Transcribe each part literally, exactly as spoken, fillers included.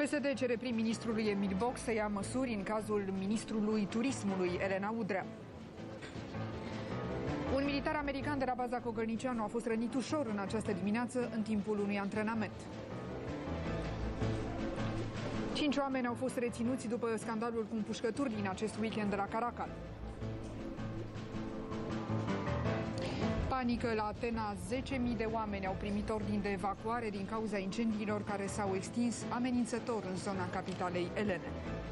P S D cere prim-ministrului Emil Boc să ia măsuri în cazul ministrului turismului Elena Udrea. Un militar american de la baza Cogălnicianu a fost rănit ușor în această dimineață în timpul unui antrenament. Cinci oameni au fost reținuți după scandalul cu împușcături din acest weekend de la Caracal. Panică la Atena, zece mii de oameni au primit ordin de evacuare din cauza incendiilor care s-au extins amenințător în zona capitalei elene.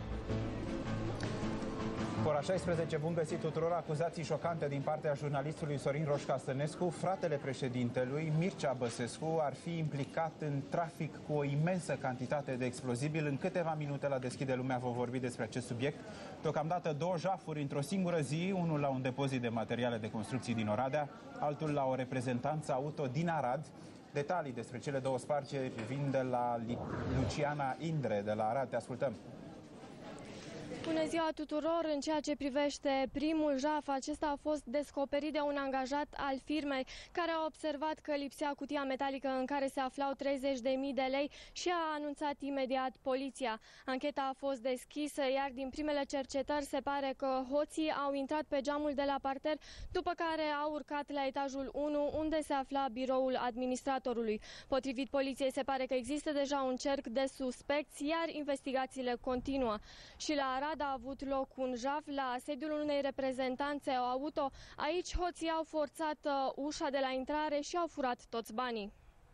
Ora șaisprezece, bun găsit tuturor. Acuzații șocante din partea jurnalistului Sorin Roșca Stănescu. Fratele președintelui, Mircea Băsescu, ar fi implicat în trafic cu o imensă cantitate de explozibili. În câteva minute la Deschide Lumea vom vorbi despre acest subiect. Deocamdată două jafuri într-o singură zi, unul la un depozit de materiale de construcții din Oradea, altul la o reprezentanță auto din Arad. Detalii despre cele două spargeri vin de la Luciana Indre de la Arad. Te ascultăm. Bună ziua tuturor! În ceea ce privește primul jaf, acesta a fost descoperit de un angajat al firmei care a observat că lipsea cutia metalică în care se aflau treizeci de mii de lei și a anunțat imediat poliția. Ancheta a fost deschisă, iar din primele cercetări se pare că hoții au intrat pe geamul de la parter, după care au urcat la etajul unu, unde se afla biroul administratorului. Potrivit poliției, se pare că există deja un cerc de suspecți, iar investigațiile continuă. Și la Arad a avut loc un jaf la sediul unei reprezentanțe auto. Aici hoții au forțat uh, ușa de la intrare și au furat toți banii.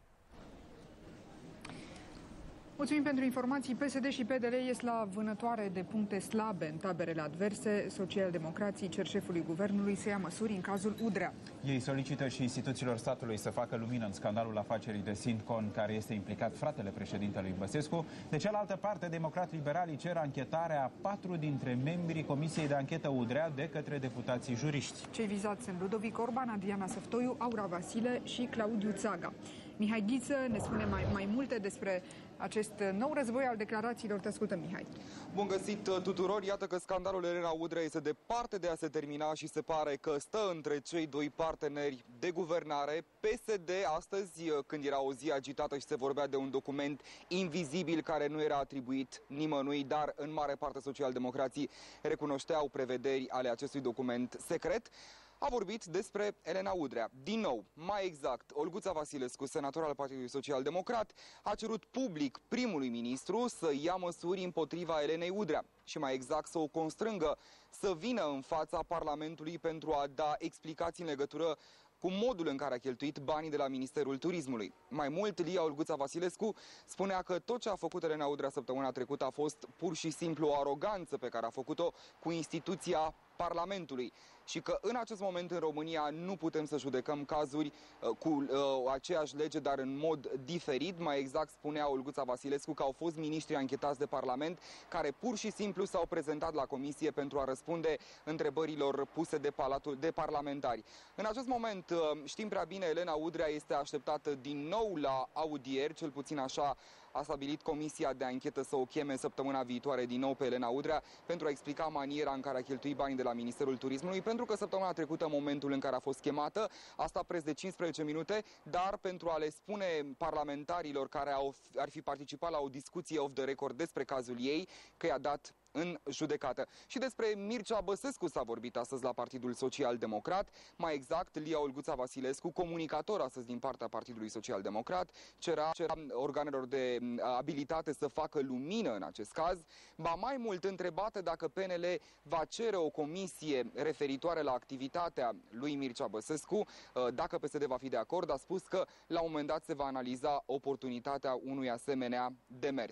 Mulțumim pentru informații. P S D și P D L ies la vânătoare de puncte slabe în taberele adverse. Socialdemocrații cer șefului guvernului să ia măsuri în cazul Udrea. Ei solicită și instituțiilor statului să facă lumină în scandalul afacerii de Sintcon, care este implicat fratele președintelui Băsescu. De cealaltă parte, democrat-liberalii cer anchetarea a patru dintre membrii Comisiei de Anchetă Udrea de către deputații juriști. Cei vizați sunt Ludovic Orban, Adriana Săftoiu, Aura Vasile și Claudiu Țaga. Mihai Ghiță ne spune mai, mai multe despre acest nou război al declarațiilor. Te ascultăm, Mihai. Bun găsit tuturor. Iată că scandalul Elena Udrea este departe de a se termina și se pare că stă între cei doi parteneri de guvernare. P S D astăzi, când era o zi agitată și se vorbea de un document invizibil care nu era atribuit nimănui, dar în mare parte socialdemocrații recunoșteau prevederi ale acestui document secret, a vorbit despre Elena Udrea. Din nou, mai exact, Olguța Vasilescu, senator al Partidului Social Democrat, a cerut public primului ministru să ia măsuri împotriva Elenei Udrea și mai exact să o constrângă să vină în fața Parlamentului pentru a da explicații în legătură cu modul în care a cheltuit banii de la Ministerul Turismului. Mai mult, Lia Olguța Vasilescu spunea că tot ce a făcut Elena Udrea săptămâna trecută a fost pur și simplu o aroganță pe care a făcut-o cu instituția Parlamentului și că în acest moment în România nu putem să judecăm cazuri uh, cu uh, aceeași lege, dar în mod diferit. Mai exact spunea Olguța Vasilescu că au fost miniștri anchetați de Parlament care pur și simplu s-au prezentat la comisie pentru a răspunde întrebărilor puse de, palatul, de parlamentari. În acest moment uh, știm prea bine, Elena Udrea este așteptată din nou la audieri, cel puțin așa a stabilit Comisia de Anchetă să o cheme săptămâna viitoare din nou pe Elena Udrea pentru a explica maniera în care a cheltuit banii de la Ministerul Turismului, pentru că săptămâna trecută, în momentul în care a fost chemată, a stat preț de cincisprezece minute, dar pentru a le spune parlamentarilor care au, ar fi participat la o discuție off the record despre cazul ei, că i-a dat în judecată. Și despre Mircea Băsescu s-a vorbit astăzi la Partidul Social Democrat. Mai exact, Lia Olguța Vasilescu, comunicator astăzi din partea Partidului Social Democrat, cerea, cerea organelor de abilitate să facă lumină în acest caz. Ba mai mult, întrebată dacă P N L va cere o comisie referitoare la activitatea lui Mircea Băsescu, dacă P S D va fi de acord, a spus că la un moment dat se va analiza oportunitatea unui asemenea demers.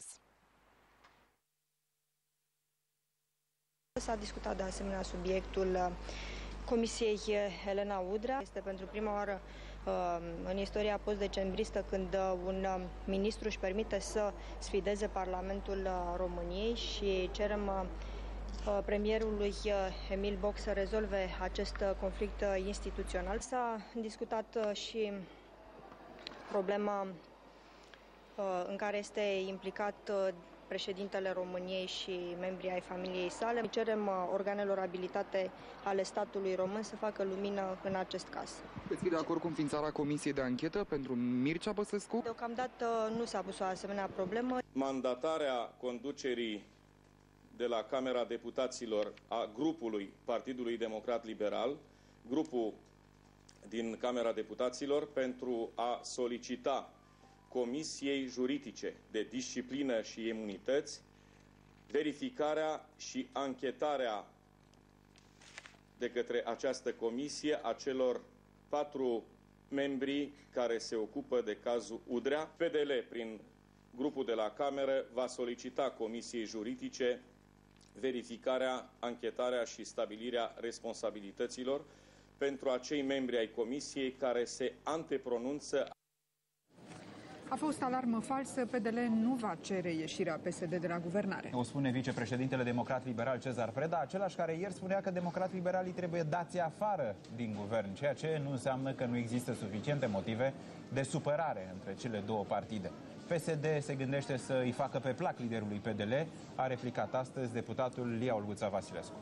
S-a discutat de asemenea subiectul Comisiei Elena Udrea. Este pentru prima oară în istoria post-decembristă când un ministru își permite să sfideze Parlamentul României și cerem premierului Emil Boc să rezolve acest conflict instituțional. S-a discutat și problema în care este implicat președintele României și membrii ai familiei sale. Cerem organelor abilitate ale statului român să facă lumină în acest caz. Veți fi de acord cu înființarea comisiei de anchetă pentru Mircea Băsescu? Deocamdată nu s-a pus o asemenea problemă. Mandatarea conducerii de la Camera Deputaților a grupului Partidului Democrat Liberal, grupul din Camera Deputaților, pentru a solicita Comisiei Juridice de Disciplină și Imunități verificarea și anchetarea de către această comisie a celor patru membri care se ocupă de cazul Udrea. P D L, prin grupul de la Cameră, va solicita Comisiei Juridice verificarea, anchetarea și stabilirea responsabilităților pentru acei membri ai comisiei care se antepronunță. A fost alarmă falsă, P D L nu va cere ieșirea P S D de la guvernare. O spune vicepreședintele democrat-liberal Cezar Preda, același care ieri spunea că democrat-liberalii trebuie dați afară din guvern, ceea ce nu înseamnă că nu există suficiente motive de supărare între cele două partide. P S D se gândește să îi facă pe plac liderului P D L, a replicat astăzi deputatul Lia Olguța Vasilescu.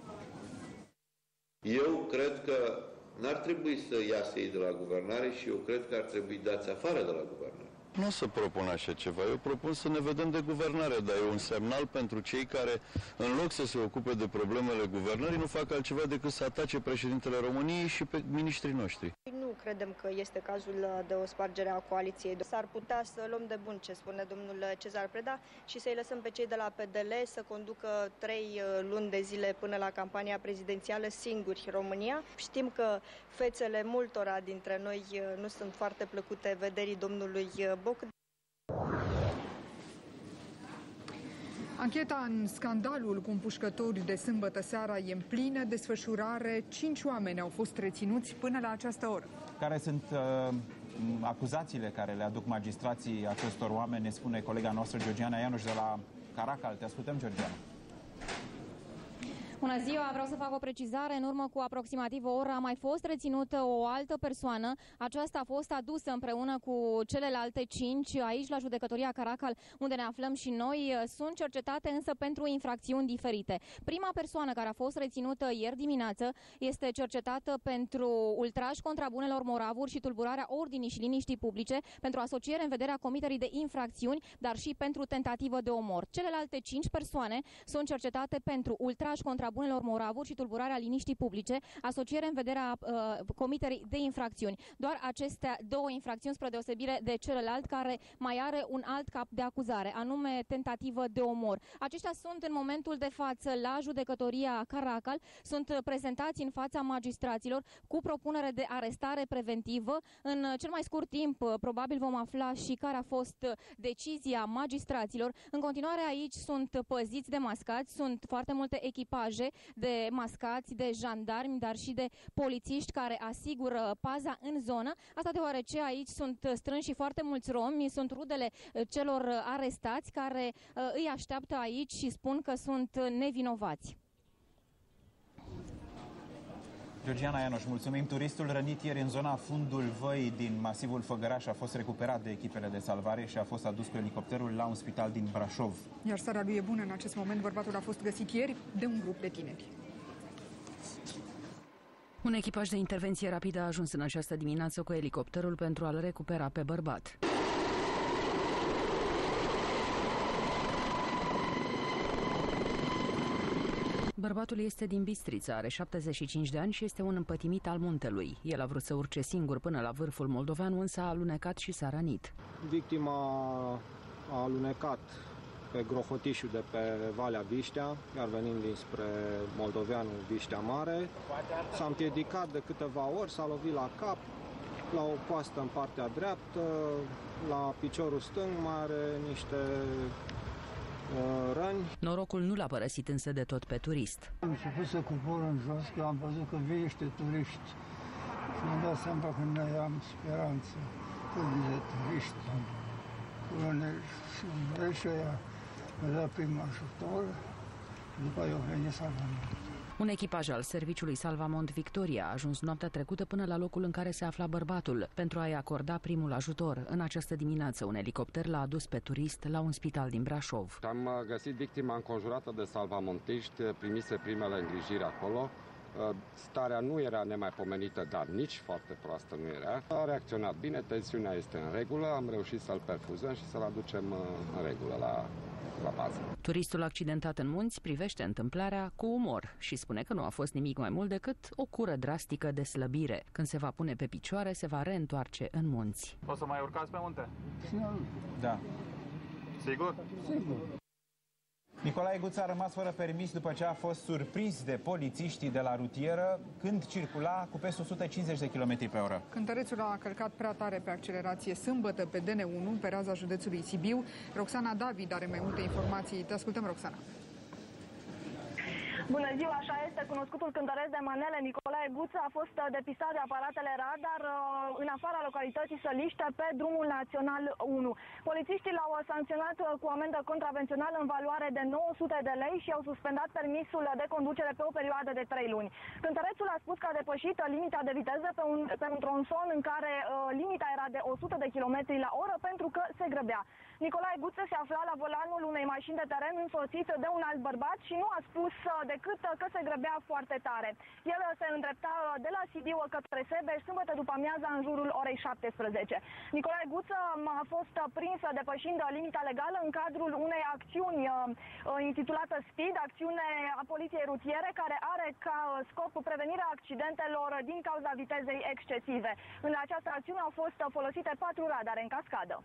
Eu cred că n-ar trebui să iasă ei de la guvernare și eu cred că ar trebui dați afară de la guvernare. Nu o să propun așa ceva. Eu propun să ne vedem de guvernare, dar e un semnal pentru cei care, în loc să se ocupe de problemele guvernării, nu fac altceva decât să atace președintele României și pe miniștrii noștri. Nu credem că este cazul de o spargere a coaliției. S-ar putea să luăm de bun ce spune domnul Cezar Preda și să-i lăsăm pe cei de la P D L să conducă trei luni de zile până la campania prezidențială singuri România. Știm că fețele multora dintre noi nu sunt foarte plăcute vederii domnului Boc. Ancheta în scandalul cu împușcători de sâmbătă seara e în plină desfășurare. Cinci oameni au fost reținuți până la această oră. Care sunt uh, acuzațiile care le aduc magistrații acestor oameni, ne spune colega noastră Georgiana Ianuș de la Caracal. Te ascultăm, Georgiana. Bună ziua, vreau să fac o precizare. În urmă cu aproximativ o oră a mai fost reținută o altă persoană. Aceasta a fost adusă împreună cu celelalte cinci aici la judecătoria Caracal, unde ne aflăm și noi. Sunt cercetate însă pentru infracțiuni diferite. Prima persoană care a fost reținută ieri dimineață este cercetată pentru ultraj contra bunelor moravuri și tulburarea ordinii și liniștii publice, pentru asociere în vederea comiterii de infracțiuni, dar și pentru tentativă de omor. Celelalte cinci persoane sunt cercetate pentru ultraj contra bunelor moravuri și tulburarea liniștii publice, asociere în vederea uh, comiterii de infracțiuni. Doar acestea două infracțiuni, spre deosebire de celălalt care mai are un alt cap de acuzare, anume tentativă de omor. Aceștia sunt în momentul de față la judecătoria Caracal, sunt prezentați în fața magistraților cu propunere de arestare preventivă. În cel mai scurt timp, probabil vom afla și care a fost decizia magistraților. În continuare aici sunt păziți de mascați, sunt foarte multe echipaje de mascați, de jandarmi, dar și de polițiști care asigură paza în zonă. Asta deoarece aici sunt strânși foarte mulți romi, sunt rudele celor arestați care îi așteaptă aici și spun că sunt nevinovați. Georgiana Ianuș, mulțumim. Turistul rănit ieri în zona fundul Văii din masivul Făgăraș a fost recuperat de echipele de salvare și a fost adus cu elicopterul la un spital din Brașov. Iar starea lui e bună în acest moment. Bărbatul a fost găsit ieri de un grup de tineri. Un echipaj de intervenție rapidă a ajuns în această dimineață cu elicopterul pentru a-l recupera pe bărbat. Bărbatul este din Bistrița, are șaptezeci și cinci de ani și este un împătimit al muntelui. El a vrut să urce singur până la vârful Moldoveanu, însă a alunecat și s-a rănit. Victima a alunecat pe grohotișul de pe Valea Biștea, iar venind dinspre Moldoveanu, Biștea Mare. S-a împiedicat de câteva ori, s-a lovit la cap, la o coastă în partea dreaptă, la piciorul stâng mai are niște răni. Norocul nu l-a părăsit însă de tot pe turist. Am început să cobor în jos, că am văzut că vin niște turiști și mi-am dat seama că noi am speranță. Când de turiști, și ăia mi-a dat primul ajutor, după aia au venit salvament. Un echipaj al serviciului Salvamont Victoria a ajuns noaptea trecută până la locul în care se afla bărbatul pentru a-i acorda primul ajutor. În această dimineață, un elicopter l-a adus pe turist la un spital din Brașov. Am găsit victima înconjurată de salvamontiști, primise primele îngrijiri acolo. Starea nu era nemaipomenită, dar nici foarte proastă nu era. A reacționat bine, tensiunea este în regulă, am reușit să-l perfuzăm și să-l aducem în regulă la, la bază. Turistul accidentat în munți privește întâmplarea cu umor și spune că nu a fost nimic mai mult decât o cură drastică de slăbire. Când se va pune pe picioare, se va reîntoarce în munți. O să mai urcați pe munte? Da. Sigur? Sigur. Nicolae Guță a rămas fără permis după ce a fost surprins de polițiștii de la rutieră când circula cu peste o sută cincizeci de kilometri pe oră. Cântărețul a călcat prea tare pe accelerație sâmbătă pe D N unu, pe raza județului Sibiu. Roxana David are mai multe informații. Te ascultăm, Roxana. Bună ziua, așa este. Cunoscutul cântăreț de manele Nicolae Guță a fost depistat de aparatele radar în afara localității Săliște pe drumul național unu. Polițiștii l-au sancționat cu amendă contravențională în valoare de nouă sute de lei și au suspendat permisul de conducere pe o perioadă de trei luni. Cântărețul a spus că a depășit limita de viteză pe un, pe un tronson în care uh, limita era de o sută de kilometri la oră pentru că se grăbea. Nicolae Guță se afla la volanul unei mașini de teren însoțit de un alt bărbat și nu a spus decât că se grăbea foarte tare. El se îndrepta de la Sibiu către Sebeș sâmbătă după amiaza în jurul orei șaptesprezece. Nicolae Guță a fost prins depășind limita legală în cadrul unei acțiuni intitulată Speed, acțiune a poliției rutiere care are ca scop prevenirea accidentelor din cauza vitezei excesive. În această acțiune au fost folosite patru radare în cascadă.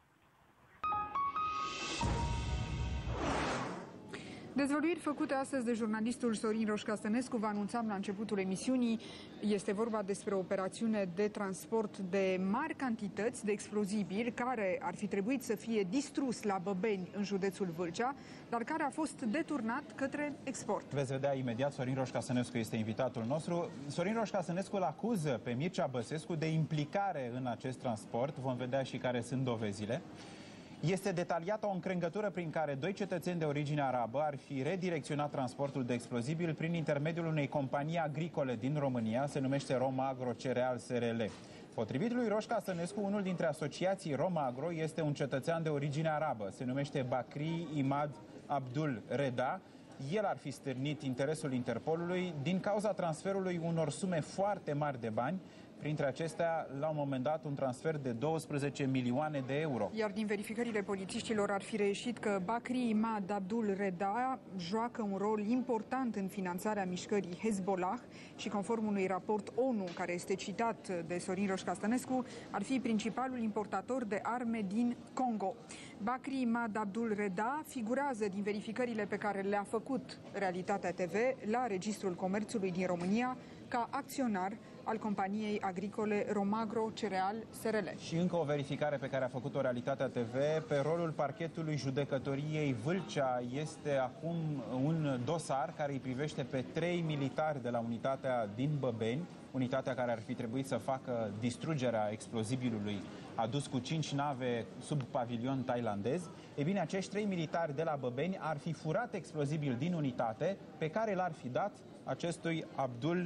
Dezvăluiri făcute astăzi de jurnalistul Sorin Roșca Stănescu, vă anunțam la începutul emisiunii, este vorba despre o operațiune de transport de mari cantități de explozibili care ar fi trebuit să fie distrus la Băbeni, în județul Vâlcea, dar care a fost deturnat către export. Veți vedea imediat, Sorin Roșca Stănescu este invitatul nostru. Sorin Roșca Stănescu îl acuză pe Mircea Băsescu de implicare în acest transport. Vom vedea și care sunt dovezile. Este detaliată o încrengătură prin care doi cetățeni de origine arabă ar fi redirecționat transportul de explozibil prin intermediul unei companii agricole din România, se numește Romagro Cereal S R L. Potrivit lui Roșca Stănescu, unul dintre asociații Romagro este un cetățean de origine arabă, se numește Bakri Imad Abdul Reda. El ar fi stârnit interesul Interpolului din cauza transferului unor sume foarte mari de bani, printre acestea, la un moment dat, un transfer de douăsprezece milioane de euro. Iar din verificările polițiștilor ar fi reieșit că Bakri Imad Abdul Reda joacă un rol important în finanțarea mișcării Hezbollah și, conform unui raport ONU care este citat de Sorin Roșca Stănescu, ar fi principalul importator de arme din Congo. Bakri Imad Abdul Reda figurează din verificările pe care le-a făcut Realitatea T V la Registrul Comerțului din România ca acționar al companiei agricole Romagro Cereal S R L. Și încă o verificare pe care a făcut-o Realitatea T V, pe rolul parchetului judecătoriei Vâlcea este acum un dosar care îi privește pe trei militari de la unitatea din Băbeni, unitatea care ar fi trebuit să facă distrugerea explozibilului adus cu cinci nave sub pavilion thailandez. E bine, acești trei militari de la Băbeni ar fi furat explozibil din unitate pe care l-ar fi dat acestui Abdul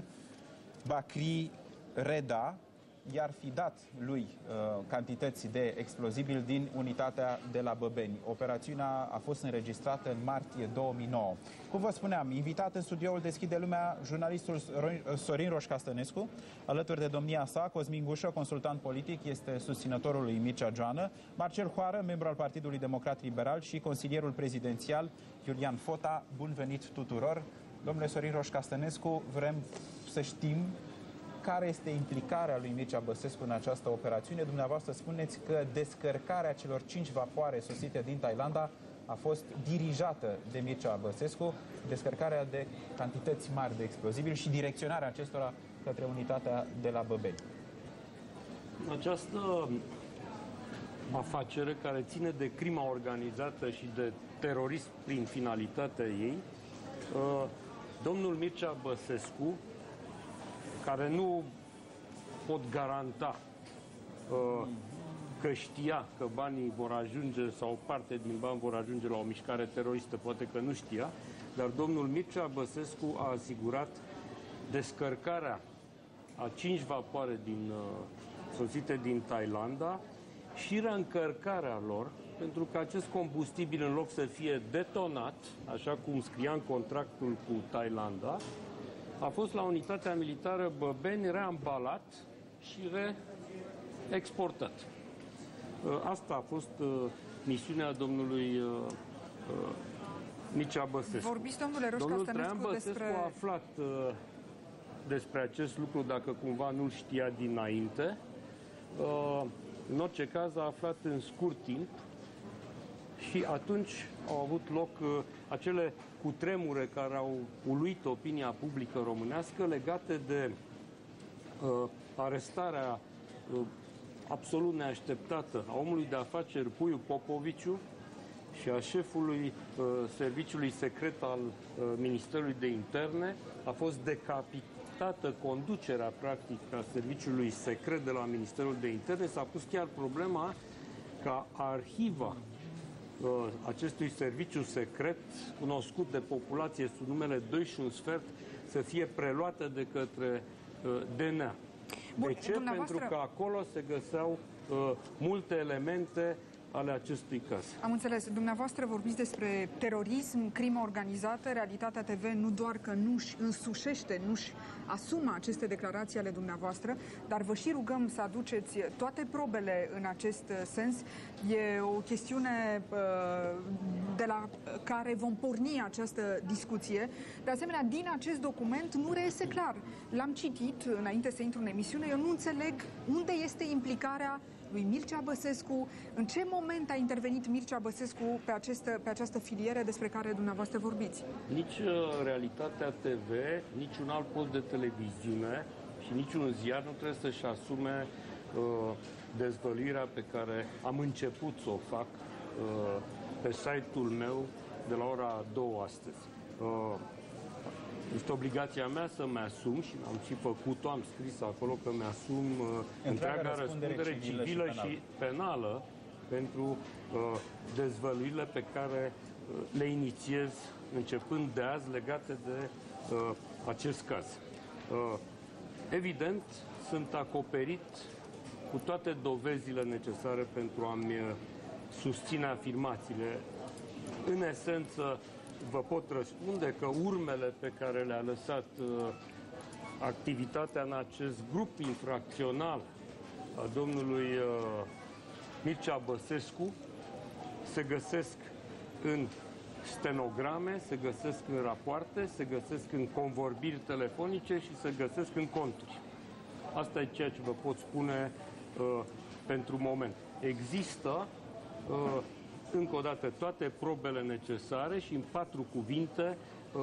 Bakri Reda, i-ar fi dat lui uh, cantități de explozibil din unitatea de la Băbeni. Operațiunea a fost înregistrată în martie două mii nouă. Cum vă spuneam, invitat în studioul Deschide Lumea jurnalistul Sorin Roșca Stănescu, alături de domnia sa, Cosmin Gușă, consultant politic, este susținătorul lui Mircea Joană, Marcel Hoară, membru al Partidului Democrat Liberal și consilierul prezidențial Iulian Fota. Bun venit tuturor! Domnule Sorin Roșca Stănescu, vrem să știm care este implicarea lui Mircea Băsescu în această operațiune. Dumneavoastră spuneți că descărcarea celor cinci vapoare sosite din Thailanda a fost dirijată de Mircea Băsescu, descărcarea de cantități mari de explozibili și direcționarea acestora către unitatea de la Băbeni. Această afacere care ține de crima organizată și de terorism prin finalitatea ei, domnul Mircea Băsescu, care nu pot garanta uh, că știa că banii vor ajunge sau parte din bani vor ajunge la o mișcare teroristă, poate că nu știa, dar domnul Mircea Băsescu a asigurat descărcarea a cinci vapoare din, sosite din Thailanda și reîncărcarea lor, pentru că acest combustibil, în loc să fie detonat, așa cum scria în contractul cu Thailanda, a fost la unitatea militară Băbeni reambalat și reexportat. Asta a fost misiunea domnului Mircea Băsescu. Vorbiți, domnule Roșca Domnul Stănescu, Traian Băsescu despre... a aflat despre acest lucru, dacă cumva nu-l știa dinainte. În orice caz, a aflat în scurt timp și atunci au avut loc acele cutremure care au uluit opinia publică românească legate de uh, arestarea uh, absolut neașteptată a omului de afaceri Puiu Popoviciu și a șefului uh, serviciului secret al uh, Ministerului de Interne. A fost decapitată conducerea, practic, a serviciului secret de la Ministerul de Interne. S-a pus chiar problema ca arhiva uh, acestui serviciu secret, cunoscut de populație sub numele doi și un sfert, să fie preluată de către uh, D N A. Bun, de ce? dumneavoastră... Pentru că acolo se găseau uh, multe elemente ale acestui caz. Am înțeles. Dumneavoastră vorbiți despre terorism, crimă organizată. Realitatea T V nu doar că nu-și însușește, nu-și asumă aceste declarații ale dumneavoastră, dar vă și rugăm să aduceți toate probele în acest sens. E o chestiune de la care vom porni această discuție. De asemenea, din acest document nu reiese clar. L-am citit înainte să intru în emisiune. Eu nu înțeleg unde este implicarea lui Mircea Băsescu. În ce moment a intervenit Mircea Băsescu pe, acestă, pe această filiere despre care dumneavoastră vorbiți? Nici uh, Realitatea T V, nici un alt post de televiziune și niciun ziar nu trebuie să-și asume uh, dezvăluirea pe care am început să o fac uh, pe site-ul meu de la ora două astăzi. Uh, Este obligația mea să-mi asum, și am și făcut-o, am scris acolo că mi-asum uh, întreaga răspundere civilă, civilă și, și penală pentru uh, dezvăluirile pe care uh, le inițiez începând de azi legate de uh, acest caz. Uh, evident, sunt acoperit cu toate dovezile necesare pentru a-mi uh, susține afirmațiile. În esență, vă pot răspunde că urmele pe care le-a lăsat uh, activitatea în acest grup infracțional a domnului uh, Mircea Băsescu se găsesc în stenograme, se găsesc în rapoarte, se găsesc în convorbiri telefonice și se găsesc în conturi. Asta e ceea ce vă pot spune uh, pentru moment. Există uh, încă o dată toate probele necesare și în patru cuvinte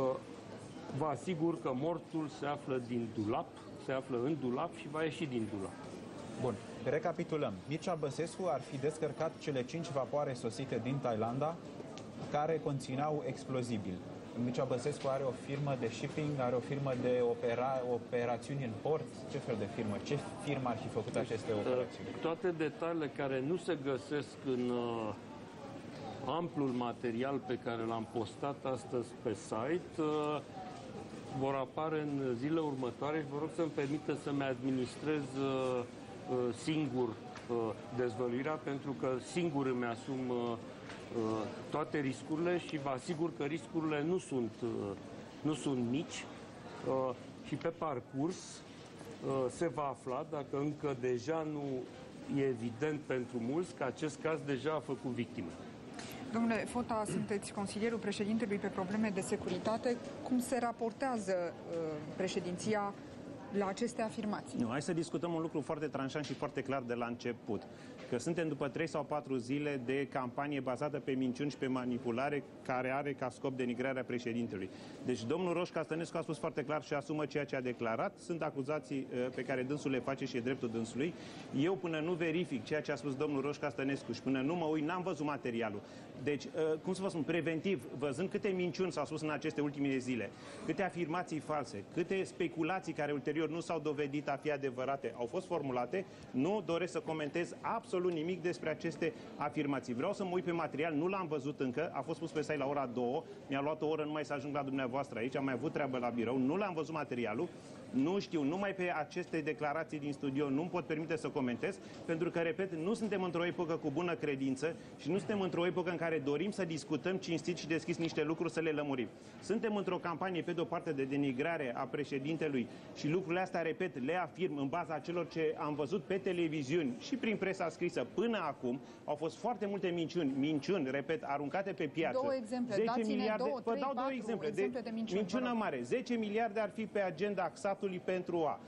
vă asigur că mortul se află din dulap, se află în dulap și va ieși din dulap. Bun, recapitulăm. Mircea Băsescu ar fi descărcat cele cinci vapoare sosite din Thailanda care conțineau explozibili. Mircea Băsescu are o firmă de shipping, are o firmă de opera, operațiuni în port. Ce fel de firmă? Ce firmă ar fi făcut aceste operațiuni? Toate detaliile care nu se găsesc în uh, amplul material pe care l-am postat astăzi pe site uh, vor apare în zilele următoare și vă rog să-mi permită să-mi administrez uh, uh, singur uh, dezvăluirea, pentru că singur îmi asum uh, uh, toate riscurile și vă asigur că riscurile nu sunt, uh, nu sunt mici uh, și pe parcurs uh, se va afla, dacă încă deja nu e evident pentru mulți, că acest caz deja a făcut victime. Domnule Fota, sunteți consilierul președintelui pe probleme de securitate. Cum se raportează uh, președinția la aceste afirmații? Nu, hai să discutăm un lucru foarte tranșant și foarte clar de la început. Că suntem după trei sau patru zile de campanie bazată pe minciuni și pe manipulare, care are ca scop denigrarea președintelui. Deci domnul Roșca Stănescu a spus foarte clar și asumă ceea ce a declarat. Sunt acuzații pe care dânsul le face și e dreptul dânsului. Eu până nu verific ceea ce a spus domnul Roșca Stănescu și până nu mă uit, n-am văzut materialul. Deci, cum să vă spun, preventiv, văzând câte minciuni s-au spus în aceste ultime zile, câte afirmații false, câte speculații care ulterior nu s-au dovedit a fi adevărate, au fost formulate, nu doresc să comentez absolut absolut nimic despre aceste afirmații. Vreau să mă uit pe material, nu l-am văzut încă, a fost pus pe site la ora două, mi-a luat o oră numai să ajung la dumneavoastră aici, am mai avut treabă la birou, nu l-am văzut materialul. Nu știu, numai pe aceste declarații din studio nu-mi pot permite să comentez, pentru că, repet, nu suntem într-o epocă cu bună credință și nu suntem într-o epocă în care dorim să discutăm cinstit și deschis niște lucruri, să le lămurim. Suntem într-o campanie, pe de-o parte, de denigrare a președintelui și lucrurile astea, repet, le afirm în baza celor ce am văzut pe televiziuni și prin presa scrisă până acum. Au fost foarte multe minciuni, minciuni, repet, aruncate pe piață. Două exemple, zece dați-ne miliarde, două, vă trei, dau două patru exemple. exemple de, de minciuni. Minciună mare, zece miliarde ar fi pe agenda axat pentru a.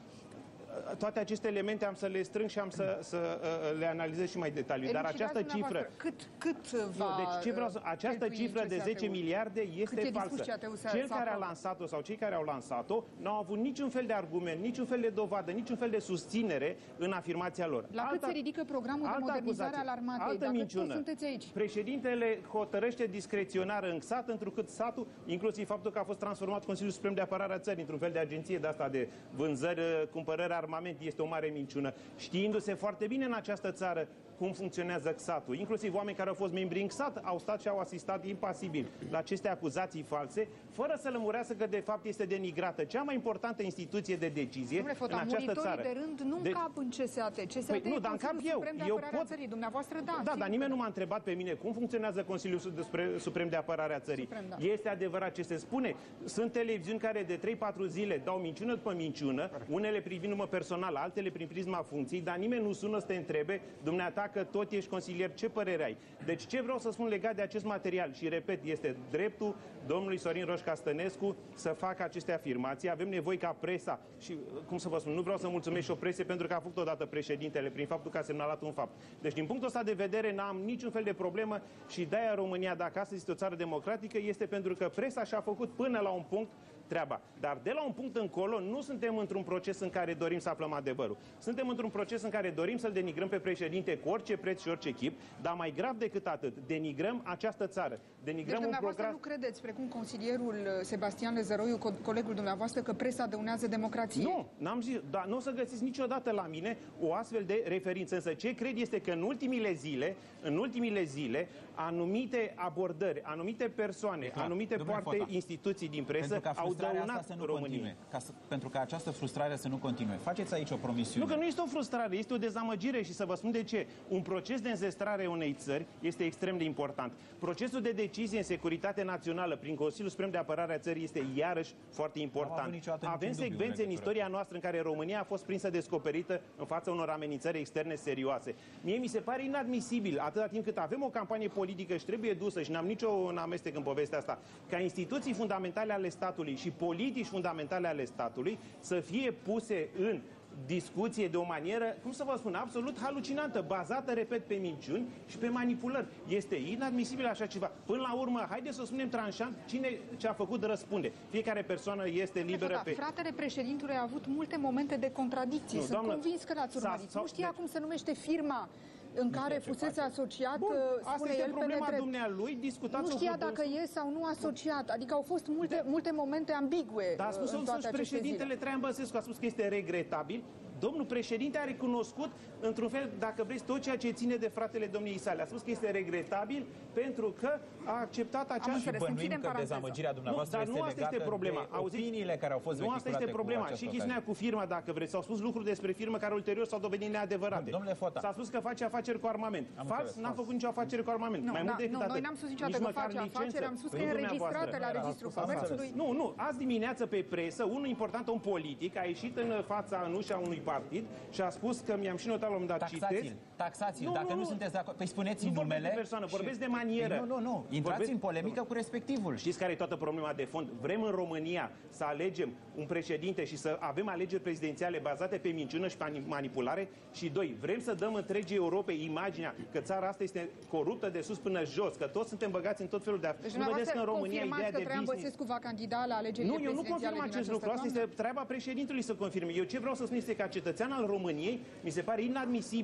Toate aceste elemente am să le strâng și am să, să uh, le analizez și mai detaliu. Dar această cifră... Cât, cât va... Nu, deci ce vreau să... Această cifră de zece miliarde este falsă. Cel care a lansat-o sau cei care au lansat-o n-au avut niciun fel de argument, niciun fel de dovadă, niciun fel de susținere în afirmația lor. La alta, cât se ridică programul de modernizare al armatei? Altă Dacă minciună. toți sunteți aici. Președintele hotărăște discreționar în sat, întrucât satul, inclusiv faptul că a fost transformat Consiliul Suprem de Apărare a Țării într-un fel de agenție de asta de vânzări, cumpărări, armament, este o mare minciună. Știindu-se foarte bine în această țară cum funcționează C S A T-ul. Inclusiv oameni care au fost membri în C S A T au stat și au asistat impasibil la aceste acuzații false, fără să lămurească că de fapt este denigrată cea mai importantă instituție de decizie Domnule Fota, în această țară. de rând nu deci... încap în C S A T. C S A T păi, nu, dar încap eu. Eu pot... țării. Dumneavoastră, da. Da, dar nimeni nu m-a întrebat pe mine cum funcționează Consiliul Suprem de Apărare a Țării. Suprem, da. Este adevărat ce se spune. Sunt televiziuni care de trei patru zile dau minciună după minciună, unele privindu-mă personal, altele prin prisma funcției, dar nimeni nu sună să te întrebe, dumneata, că tot ești consilier, ce părere ai? Deci ce vreau să spun legat de acest material, și repet, este dreptul domnului Sorin Roșca Stănescu să facă aceste afirmații. Avem nevoie ca presa, și cum să vă spun, nu vreau să mulțumesc și o prese pentru că a făcut odată președintele prin faptul că a semnalat un fapt. Deci din punctul ăsta de vedere n-am niciun fel de problemă și de-aia România, dacă astăzi este o țară democratică, este pentru că presa și-a făcut până la un punct treaba. Dar de la un punct încolo nu suntem într-un proces în care dorim să aflăm adevărul. Suntem într-un proces în care dorim să-l denigrăm pe președinte cu orice preț și orice chip, dar mai grav decât atât, denigrăm această țară. Denigrăm deci, un program... nu credeți, precum consilierul Sebastian Lezăroiu, co colegul dumneavoastră, că presa dăunează democrației? Nu, n-am zis, dar nu o să găsiți niciodată la mine o astfel de referință. Însă ce cred este că în ultimile zile, în ultimile zile, anumite abordări, anumite persoane, clar, anumite poate Fota, instituții din presă au dăunat României. Ca să, pentru că această frustrare să nu continue. Faceți aici o promisiune. Nu, că nu este o frustrare, este o dezamăgire și să vă spun de ce. Un proces de înzestrare a unei țări este extrem de important. Procesul de decizie în securitate națională prin Consiliul Suprem de Apărare a Țării este iarăși foarte important. Avem secvențe în istoria noastră în care România a fost prinsă descoperită în fața unor amenințări externe serioase. Mie mi se pare inadmisibil, atâta timp cât avem o campanie politică și trebuie dusă, și n-am niciun amestec în povestea asta, ca instituții fundamentale ale statului și politici fundamentale ale statului să fie puse în discuție de o manieră, cum să vă spun, absolut halucinantă, bazată, repet, pe minciuni și pe manipulări. Este inadmisibil așa ceva. Până la urmă, haideți să spunem tranșant, cine ce a făcut răspunde. Fiecare persoană este liberă pe... Fratele președintului a avut multe momente de contradicții. Sunt doamnă, convins că l-ați urmărit. Nu știa cum se numește firma în care fusese asociat, Bun, spune asta este el, problema pe dumnealui, discutați-o. Nu știa dacă e sau nu asociat. Adică au fost multe, de... multe momente ambigue. Dar a spus în toate președintele Traian Băsescu, a spus că este regretabil. Domnul președinte a recunoscut, într-un fel, dacă vreți, tot ceea ce ține de fratele domniei sale. A spus că este regretabil pentru că a acceptat acea... Și bănuim că dezamăgirea dumneavoastră nu, dar nu este asta este problema. De opiniile care au fost nu asta este problema. Și chestiunea cu firma, dacă vreți. S-au spus lucruri despre firmă care ulterior s-au dovedit neadevărate. Domnule Fota. S-a spus că face afaceri cu armament. Fals, n-a făcut nicio afacere cu armament. Mai mult decât atât. Noi n-am spus niciodată că face afaceri, am spus că e înregistrată la Registrul Comerțului. Nu, nu. Azi dimineață pe presă, unul important, un politic, a ieșit în fața, în ușa unui partid și a spus că mi-am și notat la un moment dat, citesc. Taxați-l, dacă nu sunteți de acord, păi spuneți numele. Nu vorbesc de persoană, vorbesc de manieră. Nu, nu, nu. Intrați în polemică cu respectivul. Știți care e toată problema de fond? Vrem în România să alegem un președinte și să avem alegeri prezidențiale bazate pe minciună și pe manipulare? Și doi, vrem să dăm întregii Europei imaginea că țara asta este coruptă de sus până jos, că toți suntem băgați în tot felul de... Deci nu vedeți că în România ideea de business... Băsescu va candida la alegerile prezidențiale? Nu, eu nu confirm acest lucru. Asta este treaba președintelui să confirme. Eu ce vreau să spun este că ca cetățean al României mi se pare inadmisibil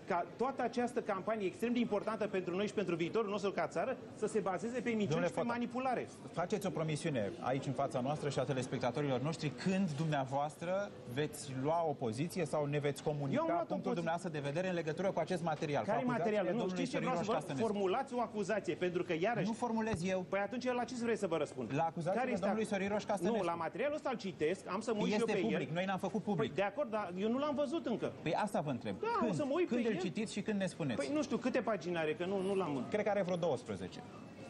ca toată această campanie extrem de importantă pentru noi și pentru viitorul nostru ca țară să se bazeze pe minciuni și pe manipulare. Faceți o promisiune aici în fața noastră și a telespectatorilor noștri când dumneavoastră veți lua o poziție sau ne veți comunica punctul dumneavoastră de vedere în legătură cu acest material. Care material? Nu, știți ce vreau să vă formulați o acuzație, pentru că iarăși... Nu formulez eu. Păi atunci la ce vreți să vă răspund? La acuzațiile domnului Sorin Roșca Stănescu. Nu, la materialul ăsta îl citesc, am să mă uit și eu pe public. el. Noi n-am făcut public. Păi de acord, dar eu nu l-am văzut încă. Păi asta vă întreb. Da, când o să mă uit când pe îl el? citiți și când ne spuneți? Păi nu știu, câte pagini are, că nu, nu l-am... Cred că are vreo douăsprezece.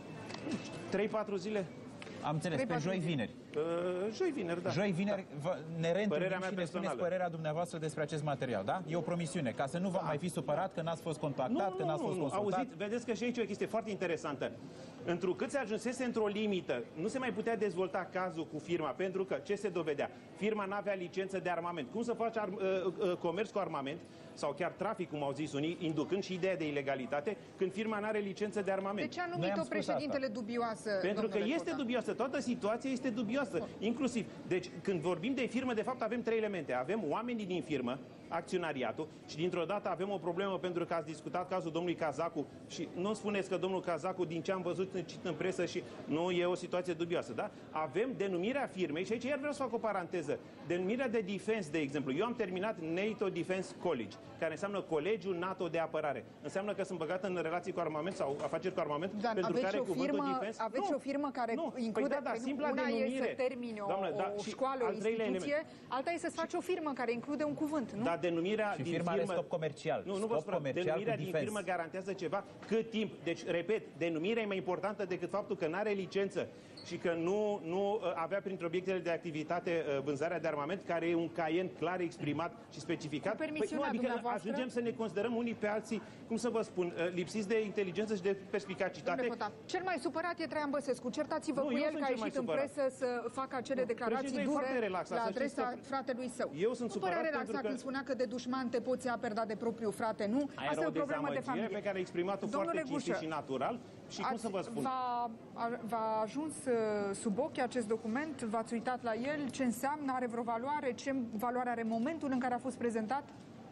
trei patru zile? Am înțeles, pe joi vineri. Uh, joi vineri, da. Joi vineri da. ne reîntâlnim și personală. ne spuneți părerea dumneavoastră despre acest material, da? E o promisiune, ca să nu vă da. mai fi supărat că n-ați fost contactat, nu, că n-ați nu, fost nu. consultat. Auziți, vedeți că și aici e o chestie foarte interesantă. Întrucât se ajunsese într-o limită, nu se mai putea dezvolta cazul cu firma, pentru că ce se dovedea? Firma n-avea licență de armament. Cum să faci ar, uh, uh, comerț cu armament sau chiar trafic, cum au zis unii, inducând și ideea de ilegalitate, când firma n-are licență de armament? De ce a numit-o președintele asta. dubioasă? Pentru că este Cota. dubioasă, toată situația este dubioasă, Bun. inclusiv. Deci, când vorbim de firmă, de fapt avem trei elemente. Avem oamenii din firmă, acționariatul, și dintr-o dată avem o problemă pentru că ați discutat cazul domnului Cazacu și nu spuneți că domnul Cazacu, din ce am văzut în presă, și nu e o situație dubioasă, da? Avem denumirea firmei și aici iar vreau să fac o paranteză. Denumirea de defense, de exemplu. Eu am terminat NATO Defense College, care înseamnă Colegiul NATO de Apărare. Înseamnă că sunt băgat în relații cu armament sau afaceri cu armament, Dan, pentru aveți care o cuvântul firmă, defense... aveți nu, o firmă care nu. include... Păi da, da, simpla una denumire. e să termini o, Doamnă, da, o școală, o instituție, element. alta e să-ți faci o firmă care include un cuvânt, nu? Da, denumirea și din firma firmă... are scop comercial. Nu, nu scop vă spun, comercial denumirea din defense. Firmă garantează ceva cât timp. Deci, repet, denumirea e mai importantă decât faptul că n-are licență și că nu, nu avea printre obiectele de activitate vânzarea de armament, care e un caien clar exprimat și specificat. Păi nu, adică ajungem să ne considerăm unii pe alții, cum să vă spun, lipsiți de inteligență și de perspicacitate. Cel mai supărat e Traian Băsescu. Certați-vă nu, cu el că a ieșit în presă să facă acele declarații dure la adresa fratelui său. Eu sunt supărat părea relaxat când spunea că de dușman te poți apăra de propriul frate, nu? Asta e o problemă de familie pe care a exprimat-o foarte cinstit și natural. Și cum să vă spun? V-a, v-a ajuns sub ochi acest document? V-ați uitat la el? Ce înseamnă? Are vreo valoare? Ce valoare are momentul în care a fost prezentat?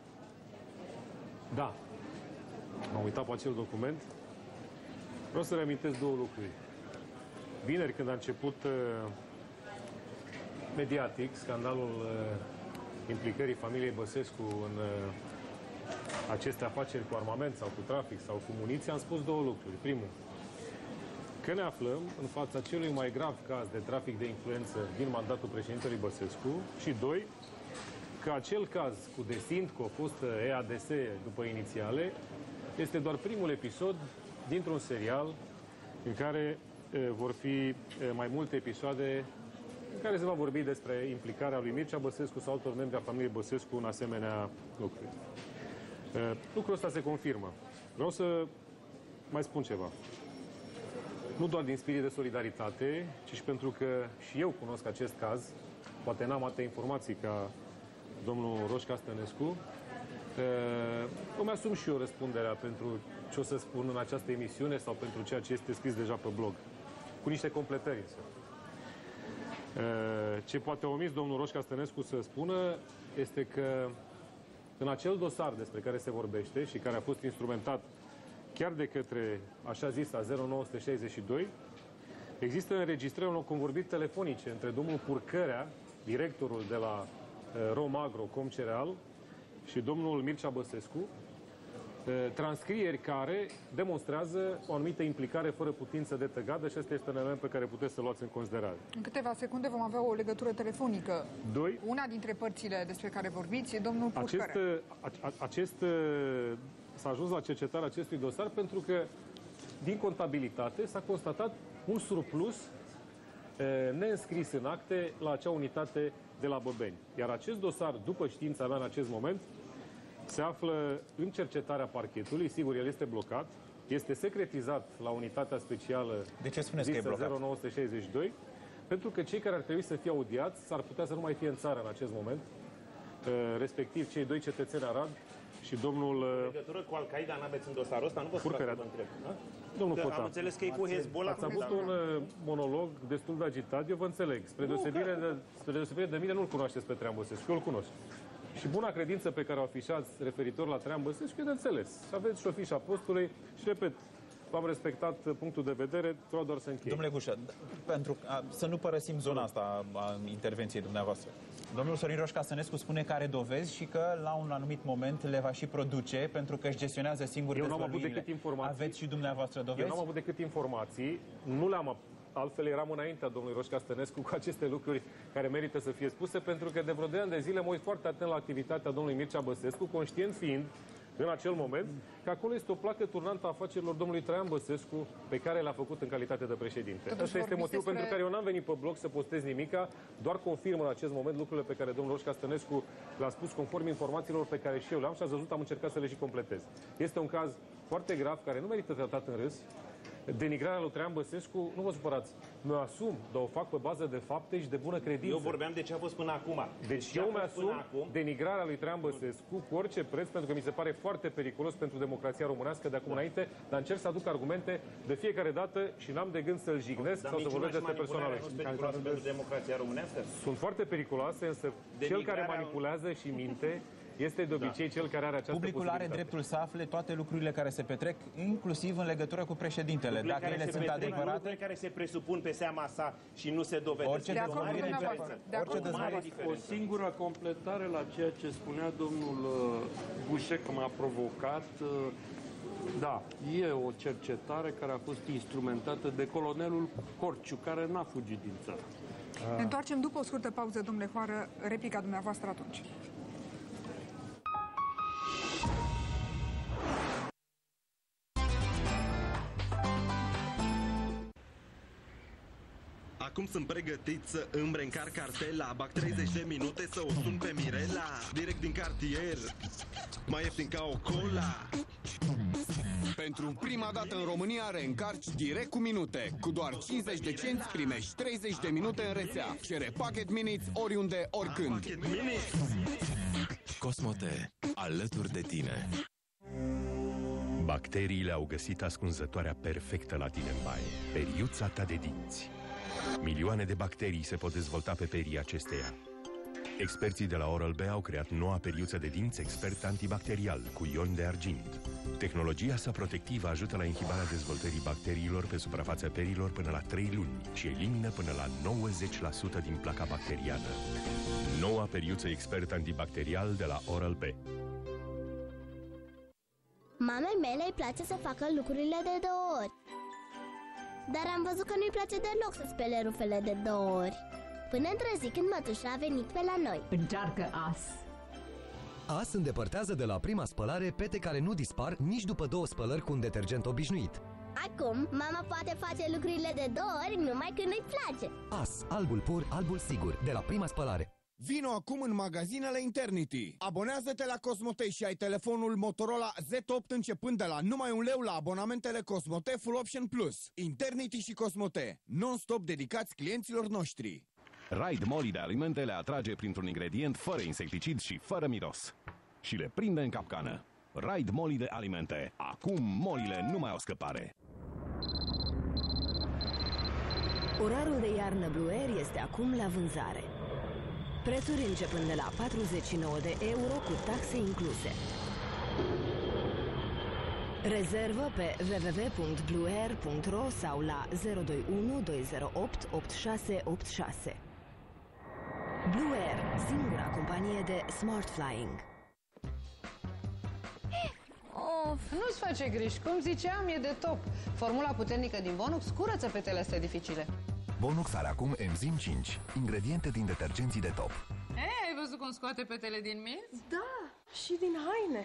Da. M-am uitat pe acel document. Vreau să reamintesc două lucruri. Vineri, când a început uh, mediatic scandalul uh, implicării familiei Băsescu în uh, aceste afaceri cu armament sau cu trafic sau cu muniție, am spus două lucruri. Primul, că ne aflăm în fața celui mai grav caz de trafic de influență din mandatul președintelui Băsescu și, doi, că acel caz cu Desintco, fostă E A D S după inițiale, este doar primul episod dintr-un serial în care e, vor fi e, mai multe episoade în care se va vorbi despre implicarea lui Mircea Băsescu sau altor membri a familiei Băsescu în asemenea lucruri. E, lucrul ăsta se confirmă. Vreau să mai spun ceva. Nu doar din spirit de solidaritate, ci și pentru că și eu cunosc acest caz, poate n-am atâtea informații ca domnul Roșca Stănescu, îmi asum și eu răspunderea pentru ce o să spun în această emisiune sau pentru ceea ce este scris deja pe blog. Cu niște completări însă. Ce poate a omis domnul Roșca Stănescu să spună este că în acel dosar despre care se vorbește și care a fost instrumentat chiar de către așa zisa zero nouă șase doi, există înregistrări unor convorbiri telefonice între domnul Purcărea, directorul de la Romagro Comcereal, și domnul Mircea Băsescu, transcrieri care demonstrează o anumită implicare fără putință de tăgadă și ăsta este un element pe care puteți să luați în considerare. În câteva secunde vom avea o legătură telefonică. Doi. Una dintre părțile despre care vorbiți e domnul Purcărea. Acest, acest, s-a ajuns la cercetarea acestui dosar pentru că din contabilitate s-a constatat un surplus neînscris în acte la acea unitate de la Băbeni. Iar acest dosar, după știința mea în acest moment, se află în cercetarea parchetului. Sigur, el este blocat. Este secretizat la unitatea specială. De ce spuneți că e blocat? zero nouă șase doi, pentru că cei care ar trebui să fie audiați s-ar putea să nu mai fie în țară în acest moment, respectiv cei doi cetățeni arabi și domnul... În legătură cu Al-Qaeda n-aveți în dosarul ăsta? Nu vă spun că vă întreb. Domnul Cota, am înțeles că e cu Hezbollah. Ați avut un monolog destul de agitat, eu vă înțeleg. Spre deosebire de, spre deosebire de mine, nu-l cunoașteți pe Traian Băsescu, eu îl cunosc. Și buna credință pe care o afișați referitor la Traian Băsescu e de înțeles. Aveți și o fișă a postului și, repet, v-am respectat punctul de vedere, vreau doar să închei. Domnule Gușă, pentru a, să nu părăsim zona asta a intervenției dumneavoastră. Domnul Sorin Roșca Stănescu spune că are dovezi și că la un anumit moment le va și produce pentru că își gestionează singur dezvăluirile. Eu nu am avut decât informații. Aveți și dumneavoastră dovezi? Eu nu am avut decât informații, nu le-am altfel eram înaintea domnului Roșca Stănescu cu aceste lucruri care merită să fie spuse, pentru că de vreo doi ani de zile mă uit foarte atent la activitatea domnului Mircea Băsescu, conștient fiind în acel moment că acolo este o placă turnantă a afacerilor domnului Traian Băsescu pe care le-a făcut în calitate de președinte. Asta este motivul despre... pentru care eu n-am venit pe blog să postez nimica, doar confirm în acest moment lucrurile pe care domnul Roșca Stănescu le-a spus conform informațiilor pe care și eu le-am și ați văzut, am încercat să le și completez. Este un caz foarte grav care nu merită tratat în râs. Denigrarea lui Traian Băsescu, nu vă supărați, mă asum, dar o fac pe bază de fapte și de bună credință. Eu vorbeam de ce a fost până acum. Deci eu mi-asum acum... denigrarea lui Traian Băsescu cu orice preț, pentru că mi se pare foarte periculos pentru democrația românească de acum înainte, dar încerc să aduc argumente de fiecare dată și n-am de gând să-l jignesc sau să vorbesc despre persoana lui. Pentru democrația românească? Sunt foarte periculoase, însă cel care manipulează și minte este de obicei da. cel care are această Publicul are dreptul să afle toate lucrurile care se petrec, inclusiv în legătură cu președintele. Dacă ele sunt adevărate... Lucrurile care se presupun pe seama sa și nu se dovedesc. Orice dezvăluire O singură completare la ceea ce spunea domnul Gușe, că m-a provocat. Da, e o cercetare care a fost instrumentată de colonelul Corciu, care n-a fugit din țară. Ne întoarcem după o scurtă pauză, domnule Hoară, replica dumneavoastră atunci. Acum sunt pregătit să îmi reîncarc cartela. Bag treizeci de minute să o sun pe Mirela. Direct din cartier, mai ieftin ca o cola. Pentru prima dată în România reîncarci direct cu minute. Cu doar cincizeci de cenți primești treizeci de minute în rețea. Cere Pocket Minutes oriunde, oricând. Cosmote, alături de tine. Bacteriile au găsit ascunzătoarea perfectă la tine în baie, periuța ta de dinți. Milioane de bacterii se pot dezvolta pe perii acesteia. Experții de la Oral-B au creat noua periuță de dinți expert antibacterial cu ion de argint. Tehnologia sa protectivă ajută la inhibarea dezvoltării bacteriilor pe suprafața perilor până la trei luni și elimină până la nouăzeci la sută din placa bacteriană. Noua periuță expert antibacterial de la Oral-B. Mamei mele îi place să facă lucrurile de două ori. Dar am văzut că nu-i place deloc să spele rufele de două ori. Până într-o zi când mătușa a venit pe la noi. Încearcă As. As îndepărtează de la prima spălare pete care nu dispar nici după două spălări cu un detergent obișnuit. Acum, mama poate face lucrurile de două ori numai când îi place. As, albul pur, albul sigur, de la prima spălare. Vino acum în magazinele Internity. Abonează-te la Cosmote și ai telefonul Motorola Z opt începând de la numai un leu la abonamentele Cosmote Full Option Plus. Internity și Cosmote, non-stop dedicați clienților noștri. Ride Molly de alimente le atrage printr-un ingredient fără insecticid și fără miros. Și le prinde în capcană. Ride Molly de alimente. Acum molile nu mai au scăpare. Orarul de iarnă Blue Air este acum la vânzare. Prețuri începând de la patruzeci și nouă de euro cu taxe incluse. Rezervă pe w w w punct blue air punct r o sau la zero doi unu doi zero opt opt șase opt șase. Blue Air, singura companie de smart flying. Of, nu-ți face griji, cum ziceam, e de top. Formula puternică din Bonux curăță petele astea dificile. Bonux are acum Enzim cinci, ingrediente din detergenții de top. Ei, ai văzut cum scoate petele din minți? Da, și din haine.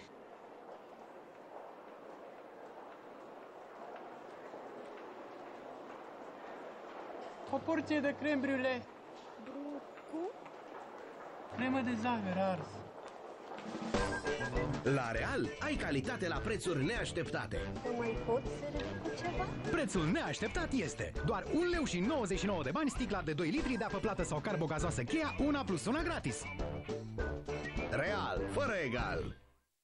O porție de creme brûlée. Cu? Cremă de zahăr ars. La Real ai calitate la prețuri neașteptate. Nu mai pot să ridic cu ceva? Prețul neașteptat este doar un leu și nouăzeci și nouă de bani sticla de doi litri de apă plată sau carbogazoasă Chea, una plus una gratis. Real, fără egal.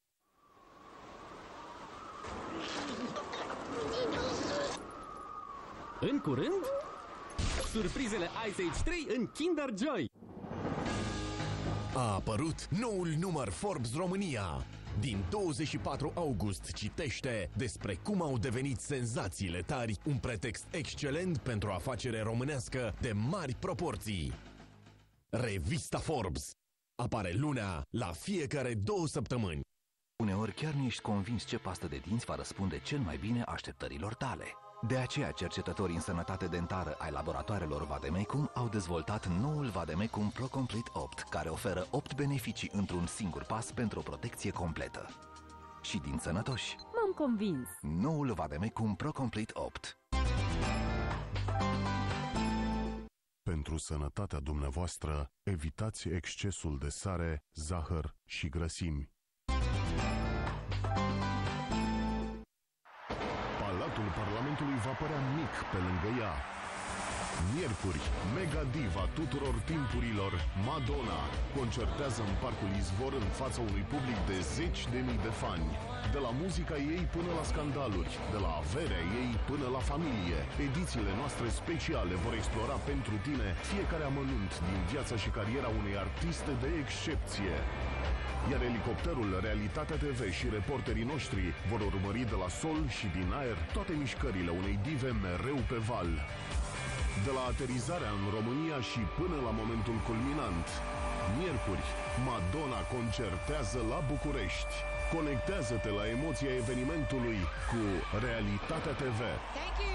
În curând, surprizele Ice Age trei în Kinder Joy. A apărut noul număr Forbes România. Din douăzeci și patru august citește despre cum au devenit senzațiile tari, un pretext excelent pentru afacere românească de mari proporții. Revista Forbes apare lunea la fiecare două săptămâni. Uneori chiar nu ești convins ce pastă de dinți va răspunde cel mai bine așteptărilor tale. De aceea, cercetătorii în sănătate dentară ai laboratoarelor Vademecum au dezvoltat noul Vademecum Pro Complete opt, care oferă opt beneficii într-un singur pas pentru o protecție completă. Și din sănătoși, M-am convins. noul Vademecum Pro Complete opt. Pentru sănătatea dumneavoastră, evitați excesul de sare, zahăr și grăsimi. Palatul Parlamentului va părea mic pe lângă ea. Miercuri, mega diva tuturor timpurilor, Madonna, concertează în Parcul Izvor în fața unui public de zeci de mii de fani. De la muzica ei până la scandaluri, de la averea ei până la familie, edițiile noastre speciale vor explora pentru tine fiecare amănunt din viața și cariera unei artiste de excepție. Iar elicopterul Realitatea T V și reporterii noștri vor urmări de la sol și din aer toate mișcările unei dive mereu pe val. De la aterizarea în România și până la momentul culminant, miercuri, Madonna concertează la București. Conectează-te la emoția evenimentului cu Realitatea T V. Thank you.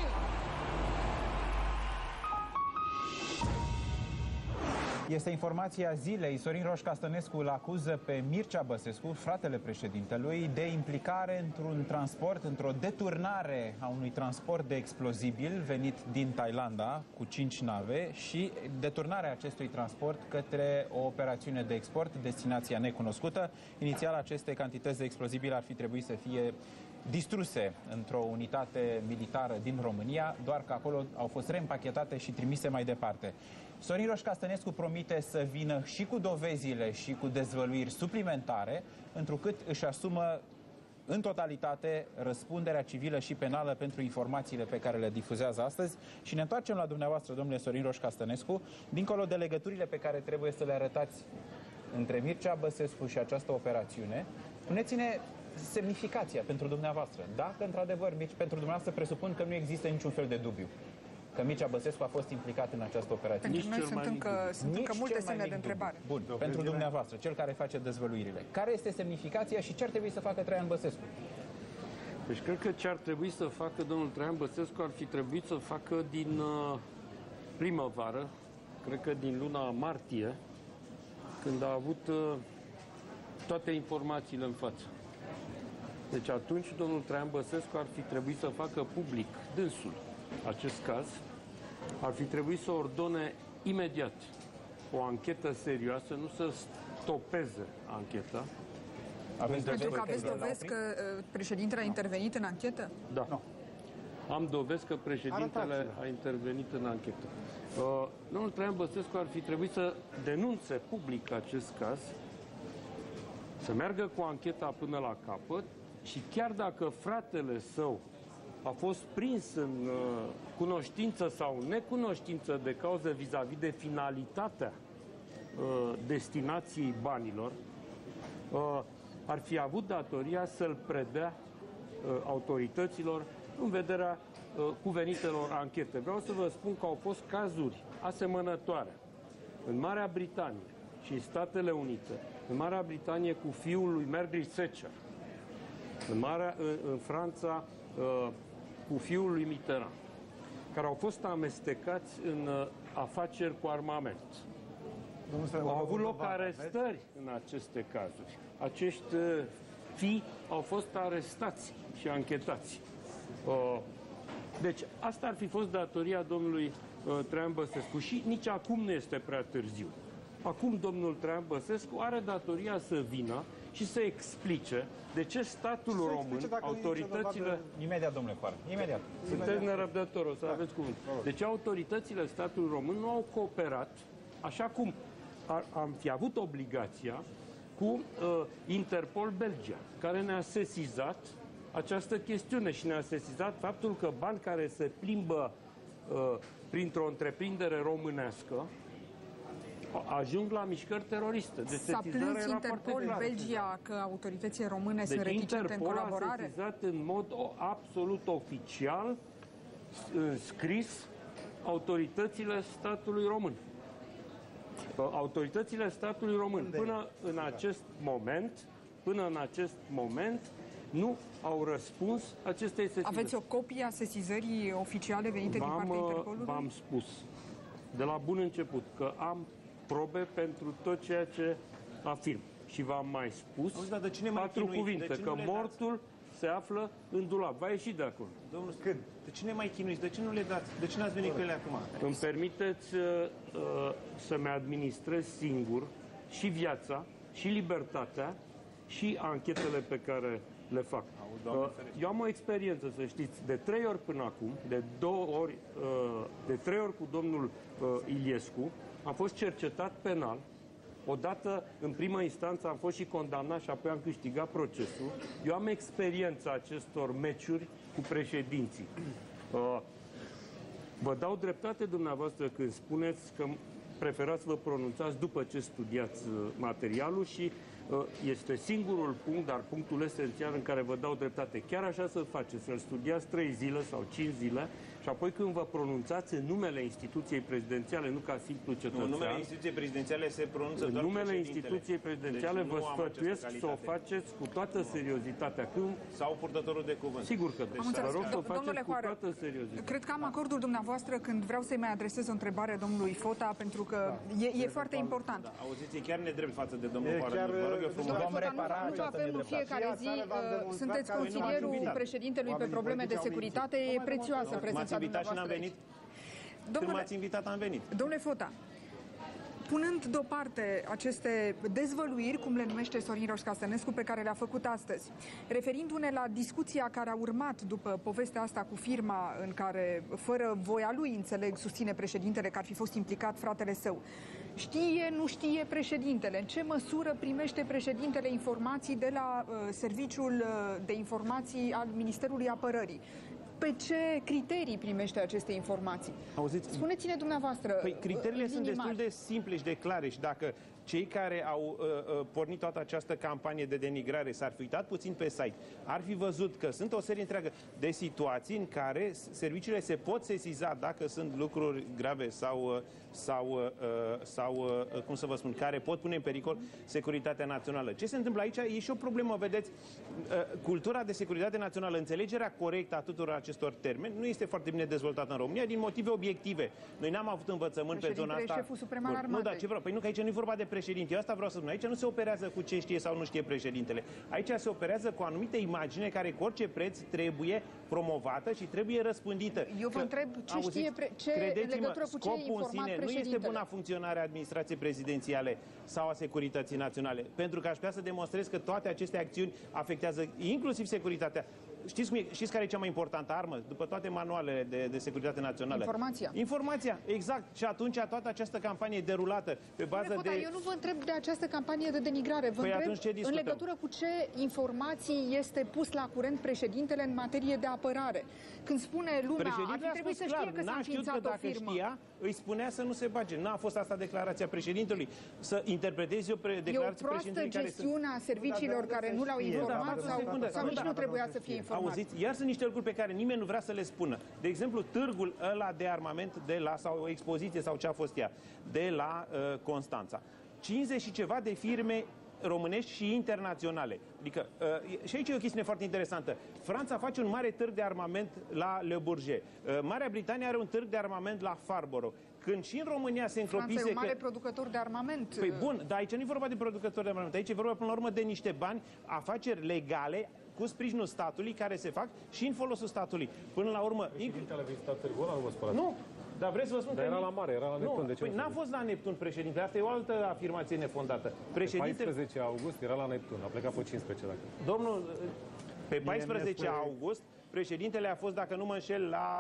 Este informația zilei. Sorin Roșca Stănescu îl acuză pe Mircea Băsescu, fratele președintelui, de implicare într-un transport, într-o deturnare a unui transport de explozibil venit din Thailanda cu cinci nave și deturnarea acestui transport către o operațiune de export, destinația necunoscută. Inițial, aceste cantități de explozibil ar fi trebuit să fie distruse într-o unitate militară din România, doar că acolo au fost reîmpachetate și trimise mai departe. Sorin Roșca Stănescu promite să vină și cu dovezile și cu dezvăluiri suplimentare, întrucât își asumă în totalitate răspunderea civilă și penală pentru informațiile pe care le difuzează astăzi. Și ne întoarcem la dumneavoastră, domnule Sorin Roșca Stănescu, dincolo de legăturile pe care trebuie să le arătați între Mircea Băsescu și această operațiune. Spuneți-ne semnificația pentru dumneavoastră. Dacă, într-adevăr, pentru dumneavoastră presupun că nu există niciun fel de dubiu că Mircea Băsescu a fost implicat în această operație. Pentru noi sunt încă, sunt încă multe semne de întrebare. Bun, do pentru dumneavoastră, cel care face dezvăluirile. Care este semnificația și ce ar trebui să facă Traian Băsescu? Deci cred că ce ar trebui să facă domnul Traian Băsescu ar fi trebuit să facă din uh, primăvară, cred că din luna martie, când a avut uh, toate informațiile în față. Deci atunci domnul Traian Băsescu ar fi trebuit să facă public dânsul acest caz, ar fi trebuit să ordone imediat o anchetă serioasă, nu să stopeze ancheta. Aveți Pentru că aveți dovezi că uh, președintele a intervenit în anchetă? Da. No. Am dovezi că președintele a intervenit în anchetă. Uh, domnul Traian Băsescu ar fi trebuit să denunțe public acest caz, să meargă cu ancheta până la capăt și chiar dacă fratele său a fost prins în uh, cunoștință sau necunoștință de cauză vis-a-vis de finalitatea uh, destinației banilor, uh, ar fi avut datoria să-l predea uh, autorităților în vederea uh, cuvenitelor anchete. Vreau să vă spun că au fost cazuri asemănătoare în Marea Britanie și în Statele Unite. În Marea Britanie cu fiul lui Margaret Thatcher, în, Marea, în, în Franța uh, cu fiul lui Mitterrand, care au fost amestecați în uh, afaceri cu armament. Au avut loc arestări în aceste cazuri. Acești uh, fii au fost arestați și anchetați. Uh, deci asta ar fi fost datoria domnului uh, Traian Băsescu și nici acum nu este prea târziu. Acum domnul Traian Băsescu are datoria să vină și să explice de ce statul român, autoritățile... Imediat, domnule Coară, imediat. Sunteți nerăbdător, o să aveți cuvânt. De ce autoritățile statului român nu au cooperat, așa cum ar, am fi avut obligația, cu uh, Interpol Belgia, care ne-a sesizat această chestiune și ne-a sesizat faptul că bani care se plimbă uh, printr-o întreprindere românească ajung la mișcări teroriste. Deci S-a plâns Interpol, Belgia, că autoritățile române deci sunt reticente Interpol în colaborare? a sesizat în mod absolut oficial, scris, autoritățile statului român. Autoritățile statului român până în acest moment, până în acest moment, nu au răspuns acestei sesizări. Aveți o copie a sesizării oficiale venite din partea Interpolului? V-am spus de la bun început că am probe pentru tot ceea ce afirm. Și v-am mai spus Auzi, da, de cine mai patru chinuiți? cuvinte, De ce că nu le mortul dați? Se află în dulap. Va ieși de acolo. Domnul, când? De cine mai chinuiți? De ce nu le dați? De ce n-ați venit cu ele acum? Îmi permiteți uh, să-mi administrez singur și viața, și libertatea, și anchetele pe care le fac. Uh, eu am o experiență, să știți, de trei ori până acum, de două ori, uh, de trei ori cu domnul uh, Iliescu, am fost cercetat penal. Odată, în primă instanță, am fost și condamnat și apoi am câștigat procesul. Eu am experiența acestor meciuri cu președinții. Uh, vă dau dreptate dumneavoastră când spuneți că preferați să vă pronunțați după ce studiați materialul și este singurul punct, dar punctul esențial în care vă dau dreptate. Chiar așa să faceți, să-l studiați trei zile sau cinci zile și apoi când vă pronunțați în numele instituției prezidențiale, nu ca simplu cetățean. În numele instituției prezidențiale se pronunță în doar numele instituției prezidențiale deci vă sfătuiesc să o faceți cu toată seriozitatea. Când... Sau purtătorul de cuvânt. Sigur că deci, vă rog să o faceți domnule cu Hoară, toată seriozitatea. Cred că am acordul dumneavoastră când vreau să-i mai adresez o întrebare domnului Fota, pentru că da, e, e foarte important. Da, auziți, e chiar nedrept față de domnul Hoară. Chiar, vă rog eu frumos. Domnule Fota, nu, nu avem în fiecare zi, uh, sunteți consilierul președintelui pe probleme de securitate, e prețioasă prezența dumneavoastră. Când m-ați invitat, am venit. Domnule Fota, punând deoparte aceste dezvăluiri, cum le numește Sorin Roșca Stănescu, pe care le-a făcut astăzi, referindu-ne la discuția care a urmat după povestea asta cu firma în care, fără voia lui, înțeleg, susține președintele că ar fi fost implicat fratele său, știe, nu știe președintele? În ce măsură primește președintele informații de la uh, Serviciul de Informații al Ministerului Apărării? Pe ce criterii primește aceste informații? Auziți? Spuneți-ne dumneavoastră. Păi criteriile sunt destul mari. de simple și de clare și dacă cei care au uh, uh, pornit toată această campanie de denigrare s-ar fi uitat puțin pe site, ar fi văzut că sunt o serie întreagă de situații în care serviciile se pot sesiza dacă sunt lucruri grave sau, uh, sau, uh, sau uh, cum să vă spun, care pot pune în pericol securitatea națională. Ce se întâmplă aici e și o problemă, vedeți, uh, cultura de securitate națională, înțelegerea corectă a tuturor acestor termeni nu este foarte bine dezvoltată în România din motive obiective. Noi n-am avut învățământ pe zona asta. Șeful Suprem al Armatei. Nu, dar ce vreau? Păi nu, că aici nu e vorba de președinte. Eu asta vreau să spun. Aici nu se operează cu ce știe sau nu știe președintele. Aici se operează cu o anumită imagine care cu orice preț trebuie promovată și trebuie răspândită. Eu vă întreb ce auziți, știe pre... ce legătură cu ce e informat președintele. Nu este buna funcționare a administrației prezidențiale sau a securității naționale. Pentru că aș putea să demonstrez că toate aceste acțiuni afectează inclusiv securitatea. Știți, cum e, știți care e cea mai importantă armă? După toate manualele de, de securitate națională. Informația. Informația, exact. Și atunci toată această campanie derulată pe bază Fota, de... Eu nu vă întreb de această campanie de denigrare. Vă păi întreb în legătură cu ce informații este pus la curent președintele în materie de apărare. Când spune lumea, ar fi trebuit să știe că s-a înființat o firmă. Știa, îi spunea să nu se bage. N-a fost asta declarația președintelui. Să interpretezi o pre declarație președintelui care... E o proastă gestiune a serviciilor care nu l-au informat sau, sau nici nu trebuia să fie informat. Auziți? Iar sunt niște lucruri pe care nimeni nu vrea să le spună. De exemplu, târgul ăla de armament de la, sau o expoziție sau ce a fost ea, de la uh, Constanța. cincizeci și ceva de firme românești și internaționale. Adică, uh, și aici e o chestiune foarte interesantă. Franța face un mare târg de armament la Le Bourget. Uh, Marea Britanie are un târg de armament la Farnborough. Când și în România se încropise... Franța e un mare că... producător de armament. Păi bun, dar aici nu e vorba de producător de armament. Aici e vorba până la urmă de niște bani, afaceri legale, cu sprijinul statului, care se fac și în folosul statului. Până la urmă... Președintele a vizitat târgul ăla, nu vă spărați? Nu, dar vreți să vă spun dar că... era la mare, era la Neptun, nu, de ce păi n-a fost la Neptun președinte, asta e o altă afirmație nefondată. Președinte... Pe paisprezece august era la Neptun, a plecat pe cincisprezece, dacă... Domnul, pe paisprezece august, președintele a fost, dacă nu mă înșel, la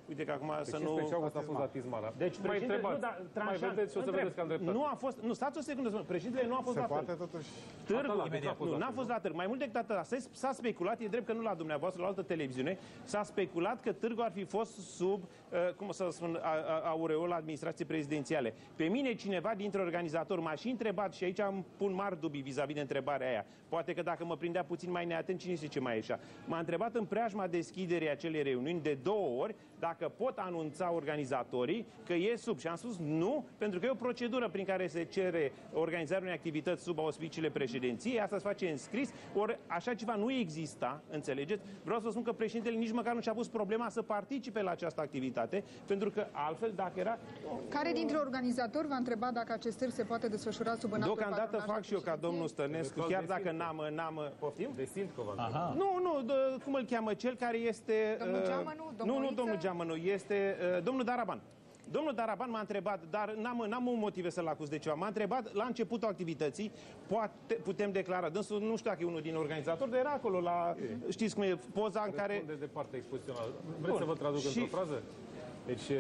Uite că acum Pe să nu... cincisprezece august a fost la Tismara. Deci mai președintele, nu, întrebați, da, mai vedeți și o să vedeți că am dreptate. Nu a fost, nu, stați o secundă, președintele nu a fost Se la poate târg. totuși... Târgul, imediat, nu, n-a fost la târg. Mai mult decât atât, s-a speculat, e drept că nu la dumneavoastră, la altă televiziune, s-a speculat că târgul ar fi fost sub, uh, cum să spun, aureola administrației prezidențiale. Pe mine cineva dintre organizatori m-a și întrebat, și aici îmi pun mari dubii vis-a-vis de întrebarea aia. Poate că dacă mă prindea puțin mai neatent, cine știe ce mai ieșea. M-a întrebat în preajma deschiderii acelei reuniuni de două ori dacă pot anunța organizatorii că e sub. Și am spus nu, pentru că e o procedură prin care se cere organizarea unei activități sub auspiciile președinției. Asta se face în scris. Ori așa ceva nu exista, înțelegeți? Vreau să vă spun că președintele nici măcar nu și-a pus problema să participe la această activitate, pentru că altfel, dacă era... Care dintre organizatori v-a întrebat dacă acest târg se poate desfășura sub înaltul patronaj? Deocamdată fac și eu ca domnul Stănescu, chiar dacă n-am... n-am poftim? De Sintco v-am întrebat. Nu, nu, de, cum îl cheamă? Cel care este... Domnul Geamănu? Nu, nu domnul Geamănu, este uh, domnul Daraban. Domnul Daraban m-a întrebat, dar n-am, n-am motive să-l acuz de ceva. M-a întrebat la începutul activității, poate, putem declara, dânsul nu știu dacă e unul din organizatori, dar era acolo la, e. știți cum e, poza în care... de departe expozițional. Vreți să vă traduc și... într-o frază? Deci,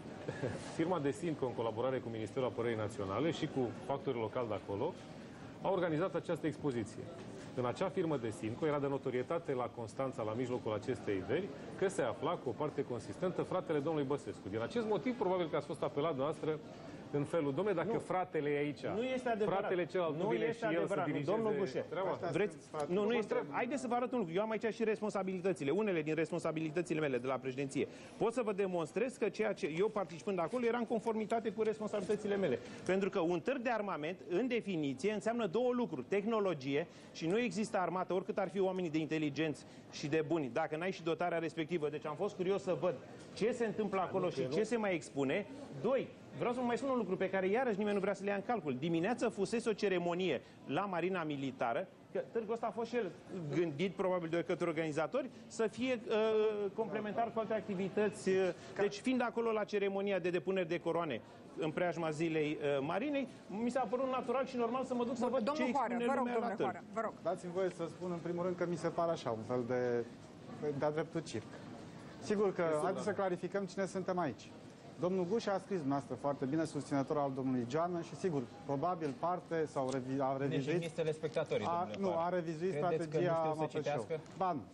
firma de Sintco, în colaborare cu Ministerul Apărării Naționale și cu factorii locali de acolo, a organizat această expoziție. În acea firmă de Sintco era de notorietate la Constanța, la mijlocul acestei veri, că se afla cu o parte consistentă fratele domnului Băsescu. Din acest motiv, probabil că ați fost apelat noastră în felul, domnule, dacă nu, fratele e aici, nu este adevărat. Fratele celălalt nu vine este și el adevărat. să dirigeze Domnul Bușe, vreți? Nu, nu este. Haideți să vă arăt un lucru. Eu am aici și responsabilitățile, unele din responsabilitățile mele de la președinție. Pot să vă demonstrez că ceea ce eu participând acolo era în conformitate cu responsabilitățile mele. Pentru că un târg de armament, în definiție, înseamnă două lucruri: tehnologie, și nu există armată, oricât ar fi oamenii de inteligenți și de buni, dacă n-ai și dotarea respectivă. Deci am fost curios să văd ce se întâmplă acolo și ce se mai expune. Doi, vreau să vă mai spun un lucru pe care iarăși nimeni nu vrea să le ia în calcul. Dimineața fusese o ceremonie la Marina Militară, că târgul ăsta a fost și el gândit, probabil de către organizatori, să fie uh, complementar cu alte activități. Uh, deci, fiind acolo la ceremonia de depunere de coroane în preajma zilei uh, Marinei, mi s-a părut natural și normal să mă duc să văd domnul ce Hoară, expune vă rog, lumea la domnule târg. Hoară, vă rog. Dați-mi voie să spun în primul rând că mi se pare așa, un fel de de-a dreptul circ. Sigur că, haideți să clarificăm cine suntem aici. Domnul Gușa a scris dumneavoastră foarte bine, susținător al domnului Geană și sigur, probabil parte sau revi, a revizuit... Deci telespectatorii, a, Nu, a revizuit Credeți strategia Mafășou. Ba nu.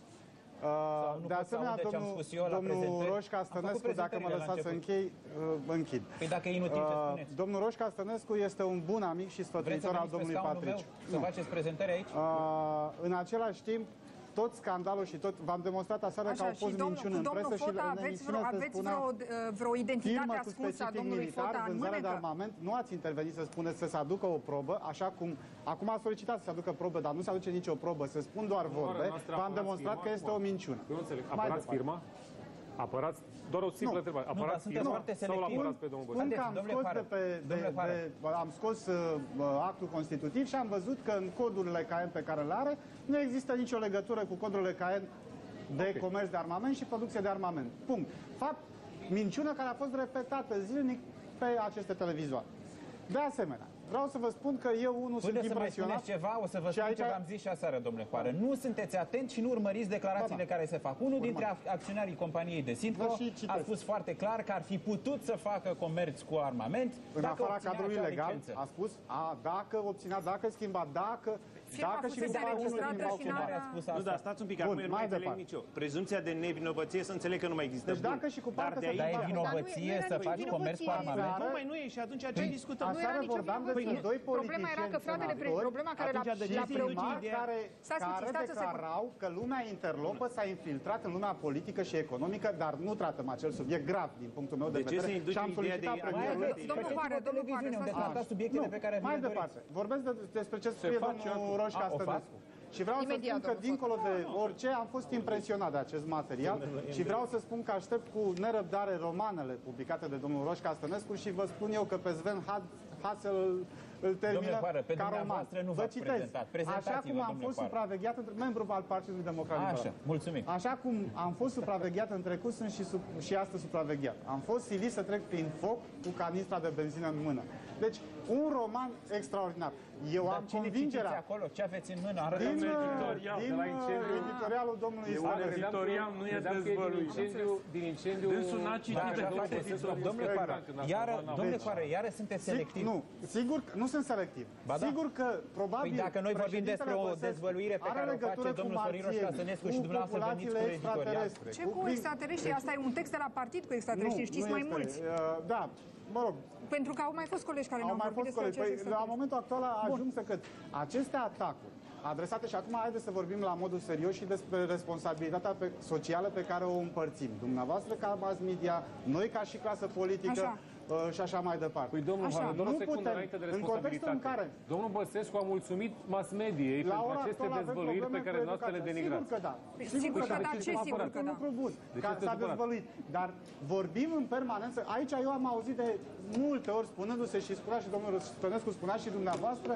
Uh, de asemenea, domnul, domnul Roșca Stănescu, dacă mă lăsați să închei, uh, închid. Păi dacă e inutil, ce spuneți? Domnul Roșca Stănescu este un bun amic și sfătuitor al domnului Patriciu. Să faceți prezentări aici? Uh, în același timp, tot scandalul și tot... V-am demonstrat aseară că au fost minciuni în presă și în emisiune se spunea vreo identitate ascunsă a domnului Fota în vânzarea de armament. Nu ați intervenit să spuneți să se aducă o probă, așa cum acum a solicitat să se aducă probă, dar nu se aduce nicio probă, se spun doar vorbe. V-am demonstrat că este o minciună. Eu nu înțeleg. Apărați firma? Apărați doar o simplă întrebare. Apărați firma sau l-apărați pe domnul Băsescu? Spun că am scos, de pe, de, de, de, am scos uh, actul constitutiv și am văzut că în codurile K N pe care le are nu există nicio legătură cu codurile K N de okay. comerț de armament și producție de armament. Punct. Fapt, minciună care a fost repetată zilnic pe aceste televizoare. De asemenea, vreau să vă spun că eu unul Până sunt să impresionat. mai spuneți ceva, o să vă spun aici... ce v-am zis și aseară, domnule Hoară. Nu sunteți atenți și nu urmăriți declarațiile da, da. care se fac. Unul Urmă. dintre acționarii companiei de Sintco a spus foarte clar că ar fi putut să facă comerț cu armament în dacă afara cadrului legal. Licență. A spus, a, dacă obținea, dacă schimba, dacă... Dacă și fusese registrată și Nu, dar stați un pic, acum eu nu mai înțeleg nici eu. Prezumția de nevinovăție să înțeleg că nu mai există. Deci dacă și cu partea de aici... Dar e vinovăție să faci comerț cu armament? Nu, mai nu e și atunci ce discutăm? Nu era nicio vinovăție. Doi problema era că fratele, problema care l-a preocupat, care declarau că lumea interlopă s-a infiltrat în lumea politică și economică, dar nu tratăm acel subiect grav din punctul meu de vedere. Și am solicitat premierului. Domnul Hoară, domnul Hoară, unde tratați subiectele pe care mai departe. Vorbesc despre ce scrie domnul Roșca Stănescu. Și vreau să spun că, dincolo de orice, am fost impresionat de acest material și vreau să spun că aștept cu nerăbdare romanele publicate de domnul Roșca Stănescu și vă spun eu că pe Sven Hassel îl termină Coară, pe ca roman. Nu vă citez. Prezentat. Așa cum am fost Coară. supravegheat, membru al Partidului Democrat Liberal. Așa, mulțumim. Așa cum am fost supravegheat în trecut, sunt și, sub, și astăzi supravegheat. Am fost silit să trec prin foc cu canistra de benzină în mână. Deci, un roman extraordinar. Eu Dar am cine convingerea... citiți acolo? Ce aveți în mână? Din, Din, editorial, din uh, editorialul domnului Israel. Editorial nu e dezvăluit. Din incendiu... Dânsul n-a citit de toate editorial. Domnule Coară, iară, domnule Coară, iară sunteți selectiv. Nu, sigur, nu sunt selectiv. Sigur că, probabil... Păi dacă noi vorbim despre o dezvăluire pe care o face domnul Sorin Roșca-Stănescu și dumneavoastră veniți cu editorial. Ce cu extraterestri? Asta e un text de la partid cu extraterestri, știți mai mulți. Da, mă rog. Pentru că au mai fost colegi care ne-au mai vorbit fost despre colegi. Păi, la momentul actual a ajuns să cât aceste atacuri adresate, și acum haideți să vorbim la modul serios și despre responsabilitatea pe, socială pe care o împărțim. Dumneavoastră ca mass media, noi ca și clasă politică, așa. Uh, și așa mai departe. Păi domnul Hoară, domnul secundă înainte de responsabilitate. În care domnul Băsescu a mulțumit mass mediei la pentru aceste dezvăluiri pe care noastră le denigrați. Sigur că da. Sigur că da. Ce sigur că da? Lucru bun. Ca s-a dezvăluit. Dar vorbim în permanență. Aici eu am auzit de multe ori spunându-se și spunea și domnul Stănescu, spunea și dumneavoastră,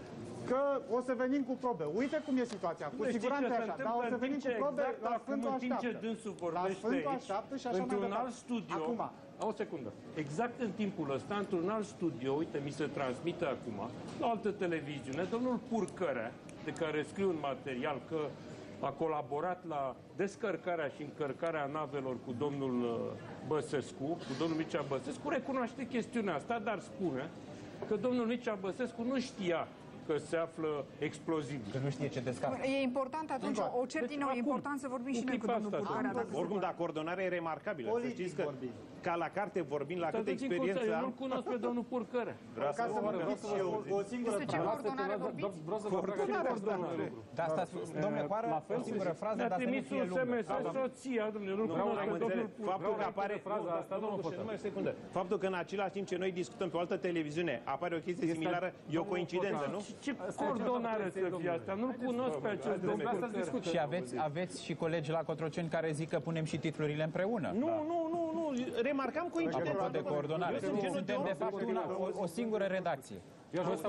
că o să venim cu probe. Uite cum e situația. Cu siguranță așa. Dar o să venim cu probe exact la Sfântul Așteaptă. La Sfântul Așteaptă și așa mai departe. Într-un alt studio. Acum. O secundă. Exact în timpul ăsta, într-un alt studio, uite, mi se transmite acum, la altă televiziune, domnul Purcărea, de care scriu un material că a colaborat la descărcarea și încărcarea navelor cu domnul Băsescu, cu domnul Mircea Băsescu, recunoaște chestiunea asta, dar spune că domnul Mircea Băsescu nu știa că se află explozibil. Că nu știe ce descarcă. E important atunci, o cer din nou, e important să vorbim și noi cu domnul Purcărea. Oricum, dar coordonarea e remarcabilă. Să știți că, ca la carte vorbind, la câtă experiență am... Eu nu-l cunosc pe domnul Purcărea. Vreau să vă vorbiți eu o singură frază. Vreau să vă coordonare. Da, asta, domnule Coară, o singură frază, dar să nu fie lungă. Mi-a trimis un S M S soția, domnule, nu-l cunosc pe domnul Purcărea. Faptul că apare fraza asta, domnul secundă. Faptul că în același timp ce noi discutăm pe o altă televiziune, apare o chestie similară, e o coincidență, nu? Ce coordonare să fie asta? Nu-l cunosc pe acest domn. Și aveți, aveți și colegi la Cotroceni care zic că punem și titlurile împreună. Nu, nu, nu, nu. Remarcam coincidența de coordonare. Suntem de fapt una, o, o singură redacție. Eu aș vrea să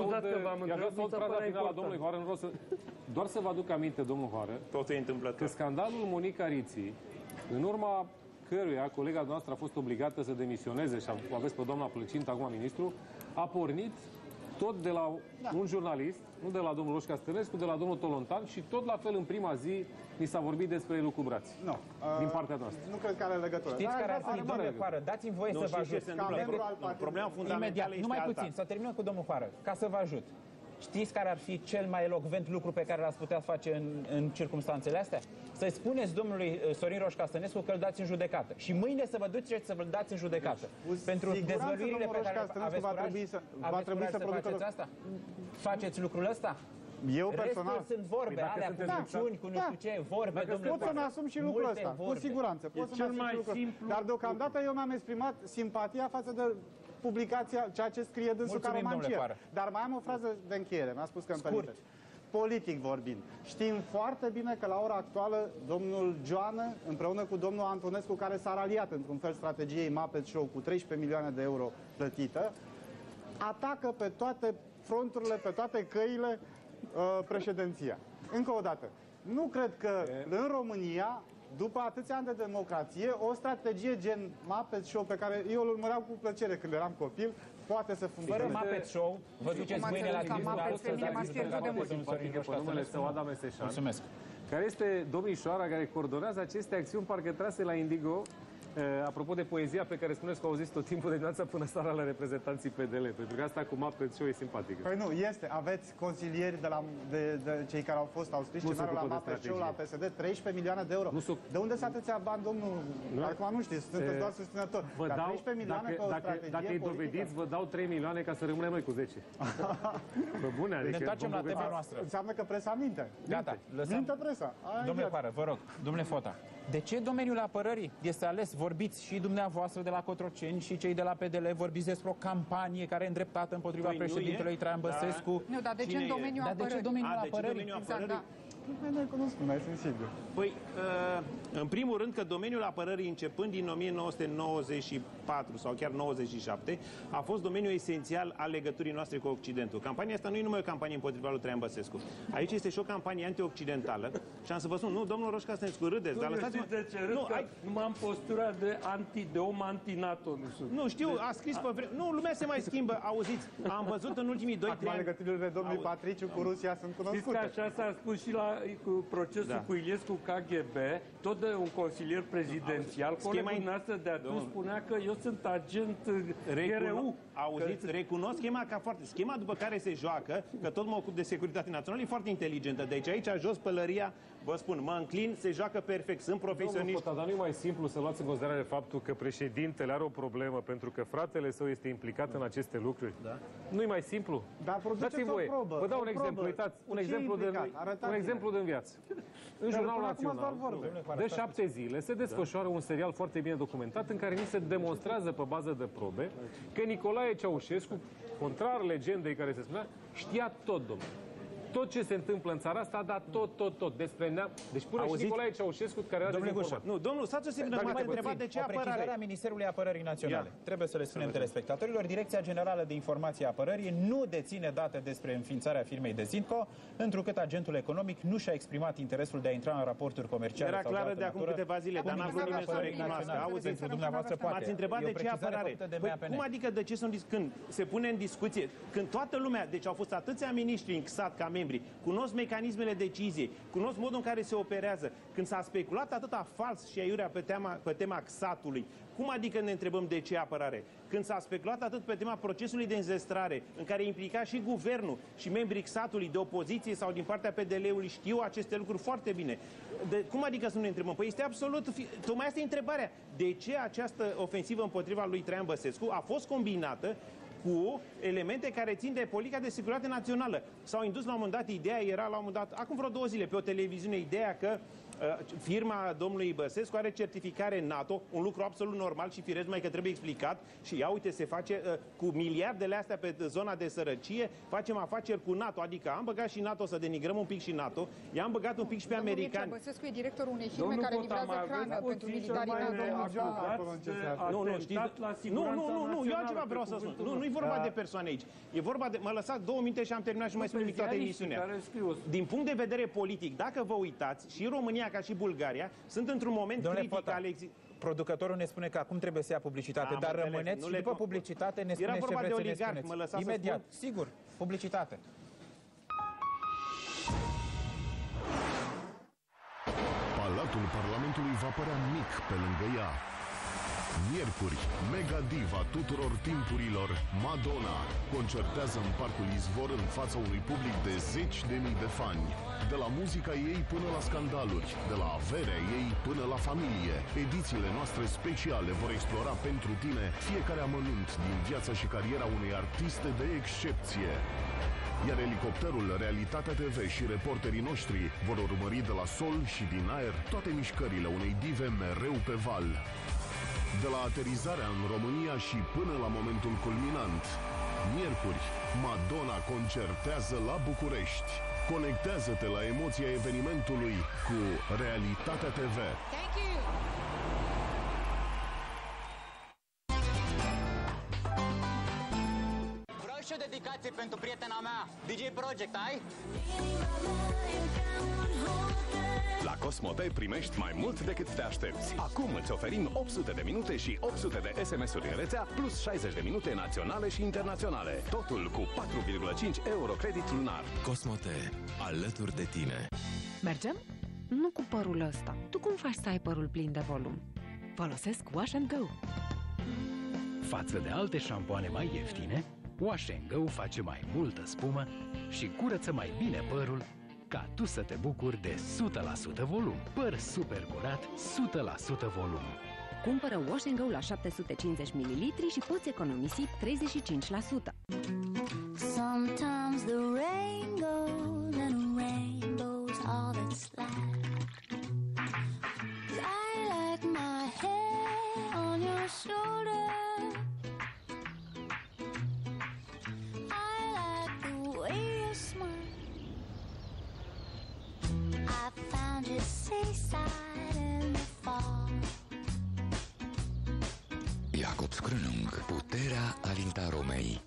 aud fraza finală a domnului Hoară. Doar să vă aduc aminte, domnul Hoară, că scandalul Monica Riții, în urma căruia colega noastră a fost obligată să demisioneze, și aveți pe doamna Plăcintă, acum ministru, a pornit tot de la da. un jurnalist, nu de la domnul Roșca-Stănescu, de la domnul Tolontan, și tot la fel în prima zi ni s-a vorbit despre elucubrații. No. Din partea noastră. Nu cred că are legătură. Știți care ar fi, domnule Coară, dați-mi voie să vă ajut. Problema fundamentală este numai puțin, să terminăm cu domnul Coară, ca să vă ajut. Știți care ar fi cel mai elocvent lucru pe care l-ați putea face în, în circumstanțele astea? Să-i spuneți domnului Sorin Roșca-Stănescu că îl dați în judecată. Și mâine să vă duceți să vă dați în judecată. Deci, pentru dezvăluirile pe care aveți va trebui să, va trebui să, să faceți asta? Faceți lucrul ăsta? Eu personal... Restul sunt vorbe, alea cu minciuni, cu nu știu ce, vorbe, domnule. Pot să-mi asum și lucrul ăsta, cu siguranță. Pot să-mi asum și lucrul ăsta. Dar deocamdată eu mi-am exprimat simpatia față de publicația, ceea ce scrie dânsul ca romancier. Dar mai am o frază de încheiere, mi-a spus că îmi permiteți. Politic vorbind, știm foarte bine că la ora actuală domnul Joană, împreună cu domnul Antonescu, care s-a raliat într-un fel strategiei Muppet Show cu treisprezece milioane de euro plătită, atacă pe toate fronturile, pe toate căile uh, președinția. Încă o dată, nu cred că în România, după atâția ani de democrație, o strategie gen Muppet Show, pe care eu îl urmăream cu plăcere când eram copil, poate să funcționeze. Fără Muppet Show, vă duceți mâine la tribunal să dați judecată. Mulțumesc. Care este domnișoara care coordonează aceste acțiuni, parcă trase la Indigo. Uh, apropo de poezia pe care spuneți că au zis tot timpul de dimineața până seara la reprezentanții P D L, pentru că asta cu Muppet Show e simpatică. Păi nu, este. Aveți consilieri de, la, de, de cei care au fost, au scris scenariul la Muppet Show, la P S D, treisprezece milioane de euro. De unde s-a atâția bani, domnul? Nu? Acum nu știți, sunteți doar susținători. Vă Dar dau, treisprezece milioane dacă, pe o dacă, strategie dacă îi dovediți, vă dau trei milioane ca să rămânem noi cu zece. Bă, bune, adică... Ne întoarcem la tema noastră. Înseamnă că presa minte. Gata, lăsăm. Minte presa. Domnule Coară, vă rog, domnule Fota, de ce domeniul apărării este ales? Vorbiți și dumneavoastră de la Cotroceni și cei de la P D L, vorbiți despre o campanie care e îndreptată împotriva păi președintelui Traian Băsescu. Nu, dar de ce în domeniul apărării? Dar de ce domeniul apărării? Exact, da. Mai noi cunoscut, mai sunt sigur. Păi, în primul rând că domeniul apărării începând din o mie nouă sute nouăzeci și patru sau chiar nouăzeci și șapte a fost domeniul esențial al legăturii noastre cu Occidentul. Campania asta nu e numai o campanie împotriva lui Traian Băsescu. Aici este și o campanie anti-occidentală și am să vă spun, nu, domnul Roșca Stănescu, râdeți, dar lăsați-mă... Nu, ai... nu m-am postura de, anti, de om anti-NATO, nu sunt. Nu, știu, a scris pe vreme... Nu, lumea se mai schimbă, auziți, am văzut în ultimii doi trei ani... legăturile domnului Patriciu cu Rusia sunt cunoscute. Știți că așa s-a spus și la cu procesul da. cu Iliescu K G B, tot de un consilier prezidențial, colegul noastră de atunci spunea că eu sunt agent G R U. Auziți, că... recunosc schema ca foarte... Schema după care se joacă, că tot mă ocup de securitate națională, e foarte inteligentă. Deci aici, jos pălăria, vă spun, mă înclin, se joacă perfect, sunt profesioniști. Dar nu e mai simplu să luați în considerare faptul că președintele are o problemă pentru că fratele său este implicat da. în aceste lucruri? Da. Nu e mai simplu? Dar dați-mi voie. Probă, Vă dau un exemplu, uitați, un exemplu, de, un exemplu din viață. În Jurnalul Național, de șapte zile, se desfășoară un serial foarte bine documentat în care ni se demonstrează pe bază de probe că Nicolae Ceaușescu, contrar legendei care se spunea, știa tot, domnule. Tot ce se întâmplă în țara asta, dar tot, tot, tot. Despre neam... Deci până și Nicolae Ceaușescu, care era dezinformat. Nu, domnul, stați o secundă, m-ați întrebat de ce apărare. O precizare a Ministerului Apărării Naționale. Ia. Trebuie să le spunem telespectatorilor. Direcția Generală de Informație a Apărării nu deține date despre înființarea firmei Dezinco, întrucât agentul economic nu și-a exprimat interesul de a intra în raporturi comerciale. Era clară de acum câteva zile, dar n-am vrut nimeni să o recunoască. Auziți, m-ați întrebat de ce apărare. Cum adică de ce sunt când se pune în discuție, când toată lumea, deci au fost atâția miniștri în C S A T ca membri, cunosc mecanismele deciziei, cunosc modul în care se operează. Când s-a speculat atâta fals și aiurea pe tema, pe tema C S A T-ului, cum adică ne întrebăm de ce apărare? Când s-a speculat atât pe tema procesului de înzestrare, în care implica și guvernul și membrii C S A T-ului de opoziție sau din partea P D L-ului, știu aceste lucruri foarte bine. De, cum adică să nu ne întrebăm? Păi este absolut... Tocmai asta e întrebarea. De ce această ofensivă împotriva lui Traian Băsescu a fost combinată cu elemente care țin de politica de securitate națională? S-au indus la un moment dat, ideea era la un moment dat, acum vreo două zile, pe o televiziune, ideea că uh, firma domnului Băsescu are certificare NATO, un lucru absolut normal și firesc, mai că trebuie explicat. Și ia uite, se face uh, cu miliardele astea pe zona de sărăcie, facem afaceri cu NATO, adică am băgat și NATO, să denigrăm un pic și NATO, i-am băgat un pic și pe domnul americani. Mircea Băsescu e directorul unei firme care livrează hrană pentru militarii NATO. Nu, nu, știți? Nu, nu, nu, nu, eu altceva vreau să spun. Nu, nu e vorba de persoane aici. E vorba de... Mă lăsați două minute și am terminat și mai spun nimic toată emisiunea. Din punct de vedere politic, dacă vă uitați, și România ca și Bulgaria sunt într-un moment critic al existenței. Producătorul ne spune că acum trebuie să ia publicitate, dar rămâneți și după publicitate ne spuneți ce vreți să ne spuneți. Mă lăsați imediat, sigur, publicitate. Palatul Parlamentului va părea mic pe lângă ea. Miercuri, mega diva tuturor timpurilor, Madonna, concertează în Parcul Izvor în fața unui public de zeci de mii de fani. De la muzica ei până la scandaluri, de la averea ei până la familie, edițiile noastre speciale vor explora pentru tine fiecare amănunt din viața și cariera unei artiste de excepție. Iar elicopterul Realitatea T V și reporterii noștri vor urmări de la sol și din aer toate mișcările unei dive mereu pe val. De la aterizarea în România și până la momentul culminant, miercuri, Madonna concertează la București. Conectează-te la emoția evenimentului cu Realitatea T V. Thank you. Vreau și o dedicație pentru prietena mea, D J Project, ai? La Cosmote primești mai mult decât te aștepți. Acum îți oferim opt sute de minute și opt sute de S M S-uri în rețea, plus șaizeci de minute naționale și internaționale. Totul cu patru virgulă cinci euro credit lunar. Cosmote, alături de tine. Mergem? Nu cu părul ăsta. Tu cum faci să ai părul plin de volum? Folosesc Wash and Go. Față de alte șampoane mai ieftine, Wash and Go face mai multă spumă și curăță mai bine părul, ca tu să te bucuri de o sută la sută volum. Păr super curat, o sută la sută volum. Cumpără Wash and Go la șapte sute cincizeci mililitri și poți economisi treizeci și cinci la sută. Sometimes the rain goes and a rainbow's all that's left. I like my head on your shoulder. I like the way you smile. Jacob Scrânung, puterea Alintaromei.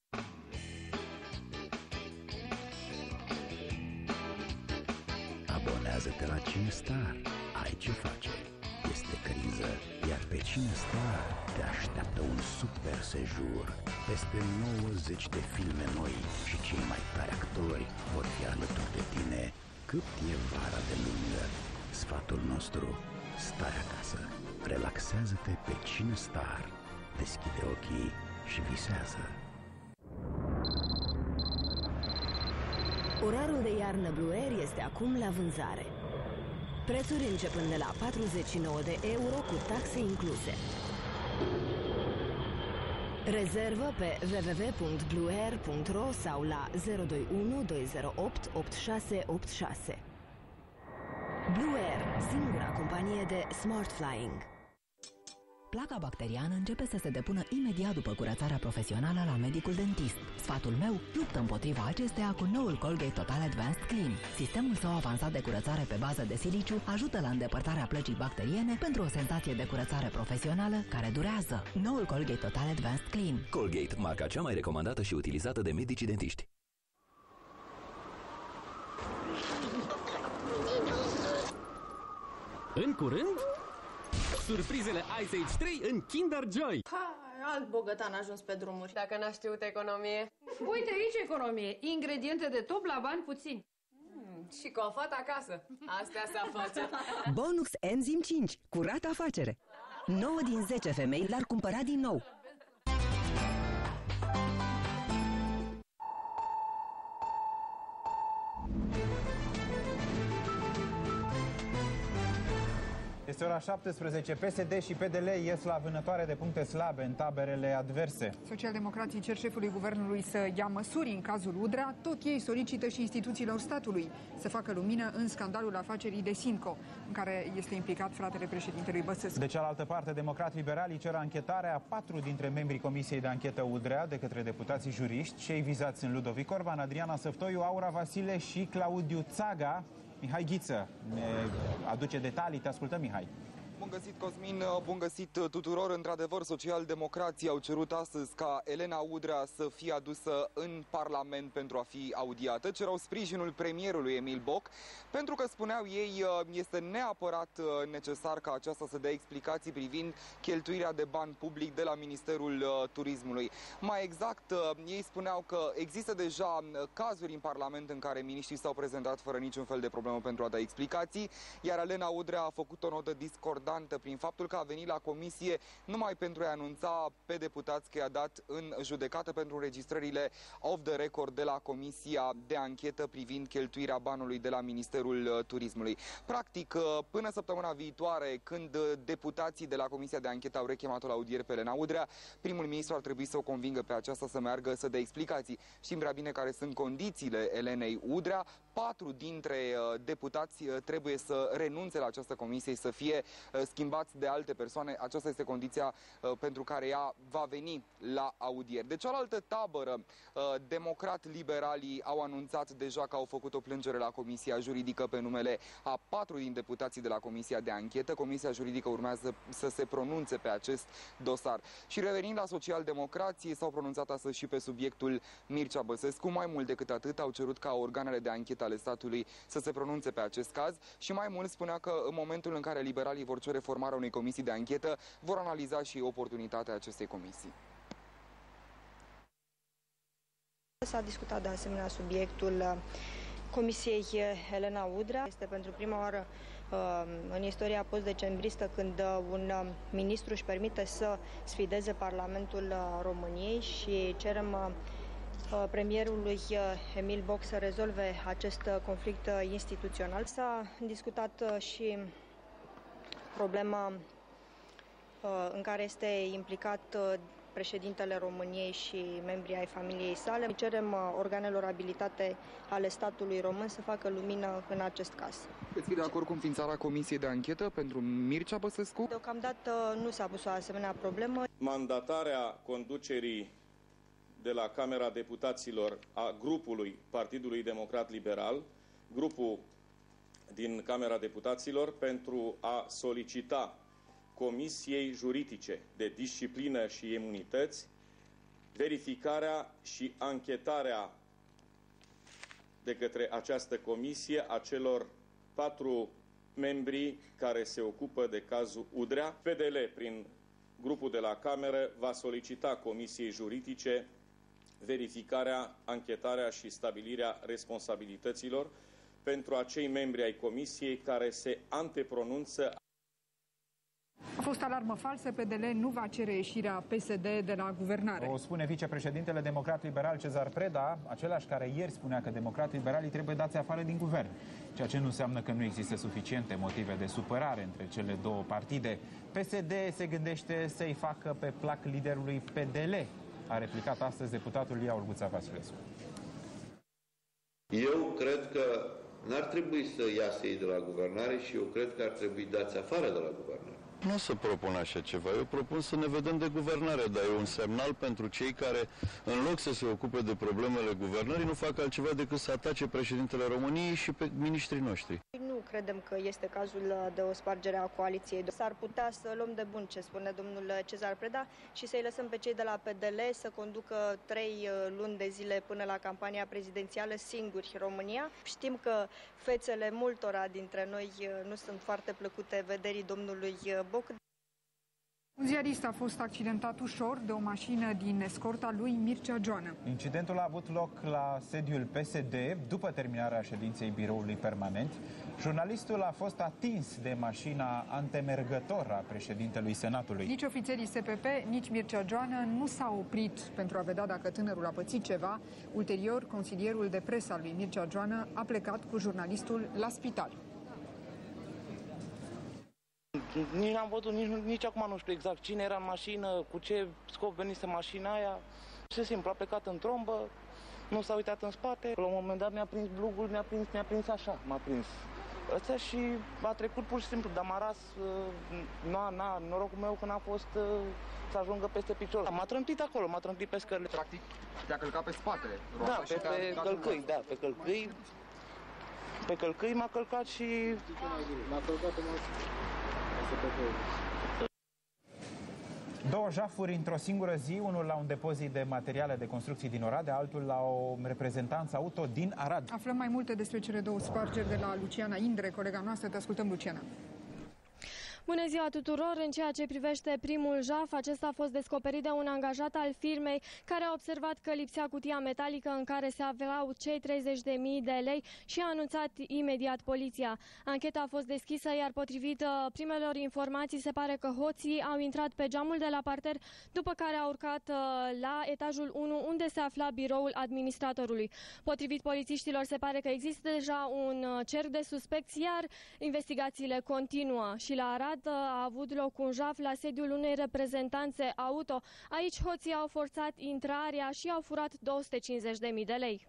Abonează-te la CineStar. Ai ce face. Este criză, iar pe CineStar te așteaptă un super sejur. Peste nouăzeci de filme noi și cei mai tari actori vor fi alături de tine cât e vara de lungă. Sfatul nostru: stai acasă, relaxează-te pe CineStar. Deschide ochii și visează. Orarul de iarnă Blue Air este acum la vânzare. Prețuri începând de la patruzeci și nouă de euro cu taxe incluse. Rezervă pe w w w punct blue air punct r o sau la zero doi unu doi zero opt opt șase opt șase. Blue Air, singura companie de smart flying. Placa bacteriană începe să se depună imediat după curățarea profesională la medicul dentist. Sfatul meu: luptă împotriva acesteia cu noul Colgate Total Advanced Clean. Sistemul său avansat de curățare pe bază de siliciu ajută la îndepărtarea plăcii bacteriene pentru o senzație de curățare profesională care durează. Noul Colgate Total Advanced Clean. Colgate, marca cea mai recomandată și utilizată de medicii dentiști. În curând, surprizele Ice Age trei în Kinder Joy. Ha, alt bogătan a ajuns pe drumuri. Dacă n-a știut economie. Uite aici economie. Ingrediente de top la bani puțini. Mm, și cofat acasă. Astea se face. Bonux Enzym cinci. Curată afacere. nouă din zece femei l-ar cumpăra din nou. Este ora șaptesprezece. P S D și P D L ies la vânătoare de puncte slabe în taberele adverse. Socialdemocrații cer șefului guvernului să ia măsuri în cazul Udrea, tot ei solicită și instituțiilor statului să facă lumină în scandalul afacerii de Simco, în care este implicat fratele președintelui Băsescu. De cealaltă parte, democrat-liberalii cer anchetarea a patru dintre membrii Comisiei de Anchetă Udrea de către deputații juriști. Cei vizați sunt Ludovic Orban, Adriana Săftoiu, Aura Vasile și Claudiu Țaga. Mihai Ghiță ne aduce detalii. Te ascultăm, Mihai. Bun găsit, Cosmin, bun găsit tuturor. Într-adevăr, social-democrații au cerut astăzi ca Elena Udrea să fie adusă în Parlament pentru a fi audiată. Cerau sprijinul premierului Emil Boc, pentru că, spuneau ei, este neapărat necesar ca aceasta să dea explicații privind cheltuirea de bani public de la Ministerul Turismului. Mai exact, ei spuneau că există deja cazuri în Parlament în care miniștrii s-au prezentat fără niciun fel de problemă pentru a da explicații, iar Elena Udrea a făcut o notă discordantă prin faptul că a venit la comisie numai pentru a anunța pe deputați că i-a dat în judecată pentru înregistrările off the record de la Comisia de Anchetă privind cheltuirea banului de la Ministerul Turismului. Practic, până săptămâna viitoare, când deputații de la Comisia de Anchetă au rechemat-o la audieri pe Elena Udrea, primul ministru ar trebui să o convingă pe aceasta să meargă să dea explicații. Știm prea bine care sunt condițiile Elenei Udrea. Patru dintre deputați trebuie să renunțe la această comisie, să fie schimbați de alte persoane. Aceasta este condiția uh, pentru care ea va veni la audieri. De cealaltă tabără, uh, democrat-liberalii au anunțat deja că au făcut o plângere la Comisia Juridică pe numele a patru din deputații de la Comisia de Anchetă. Comisia Juridică urmează să se pronunțe pe acest dosar. Și revenind la social-democrații, s-au pronunțat astăzi și pe subiectul Mircea Băsescu. Mai mult decât atât, au cerut ca organele de anchetă ale statului să se pronunțe pe acest caz și mai mult spunea că în momentul în care liberalii vor cere formarea unei comisii de anchetă, vor analiza și oportunitatea acestei comisii. S-a discutat de asemenea subiectul Comisiei Elena Udrea. Este pentru prima oară în istoria post-decembristă când un ministru își permite să sfideze Parlamentul României și cerem premierului Emil Boc să rezolve acest conflict instituțional. S-a discutat și problema în care este implicat președintele României și membrii ai familiei sale. Cerem organelor abilitate ale statului român să facă lumină în acest caz. Veți fi de acord cu înființarea comisiei de anchetă pentru Mircea Băsescu? Deocamdată nu s-a pus o asemenea problemă. Mandatarea conducerii de la Camera Deputaților a grupului Partidului Democrat Liberal, grupul din Camera Deputaților pentru a solicita Comisiei Juridice de Disciplină și Imunități verificarea și anchetarea de către această comisie a celor patru membri care se ocupă de cazul Udrea. P D L, prin grupul de la Cameră, va solicita Comisiei Juridice verificarea, anchetarea și stabilirea responsabilităților pentru acei membri ai Comisiei care se antepronunță. A fost alarmă falsă, P D L nu va cere ieșirea P S D de la guvernare. O spune vicepreședintele democrat-liberal Cezar Preda, același care ieri spunea că democrat-liberalii trebuie dați afară din guvern, ceea ce nu înseamnă că nu există suficiente motive de supărare între cele două partide. P S D se gândește să-i facă pe plac liderului P D L, a replicat astăzi deputatul Iaur Guța Vasilescu. Eu cred că n-ar trebui să iasă ei de la guvernare și eu cred că ar trebui dați afară de la guvernare. Nu o să propun așa ceva. Eu propun să ne vedem de guvernare, dar e un semnal pentru cei care, în loc să se ocupe de problemele guvernării, nu fac altceva decât să atace președintele României și pe miniștrii noștri. Nu credem că este cazul de o spargere a coaliției. S-ar putea să luăm de bun ce spune domnul Cezar Preda și să-i lăsăm pe cei de la P D L să conducă trei luni de zile până la campania prezidențială singuri România. Știm că fețele multora dintre noi nu sunt foarte plăcute vederii domnului Boc. Un ziarist a fost accidentat ușor de o mașină din escorta lui Mircea Joană. Incidentul a avut loc la sediul P S D după terminarea ședinței biroului permanent. Jurnalistul a fost atins de mașina antemergător a președintelui Senatului. Nici ofițerii S P P, nici Mircea Joană nu s-au oprit pentru a vedea dacă tânărul a pățit ceva. Ulterior, consilierul de presă al lui Mircea Joană a plecat cu jurnalistul la spital. Nici n-am văzut, nici, nici acum nu știu exact cine era în mașină, cu ce scop venise mașina aia. Ce simplu, a plecat în trombă, nu s-a uitat în spate. La un moment dat mi-a prins blugul, mi-a prins, mi-a prins așa, m-a prins ăsta și a trecut pur și simplu, dar m-a ras, na, na, norocul meu că n-a fost să ajungă peste picior. M-a trântit acolo, m-a trântit pe scările. Practic, te-a călcat pe spate. Da, pe, pe călcâi, da, pe călcâi. Pe călcâi m-a călcat și... M-a călcat în mașină. Două jafuri într-o singură zi, unul la un depozit de materiale de construcții din Oradea, altul la o reprezentanță auto din Arad. Aflăm mai multe despre cele două spargeri de la Luciana Indre, colega noastră. Te ascultăm, Luciana. Bună ziua tuturor! În ceea ce privește primul jaf, acesta a fost descoperit de un angajat al firmei care a observat că lipsea cutia metalică în care se aflau cei treizeci de mii de lei și a anunțat imediat poliția. Ancheta a fost deschisă, iar potrivit primelor informații se pare că hoții au intrat pe geamul de la parter, după care au urcat la etajul unu, unde se afla biroul administratorului. Potrivit polițiștilor, se pare că există deja un cerc de suspecți, iar investigațiile continuă. Și la Arad a avut loc un jaf la sediul unei reprezentanțe auto. Aici hoții au forțat intrarea și au furat două sute cincizeci de mii de lei.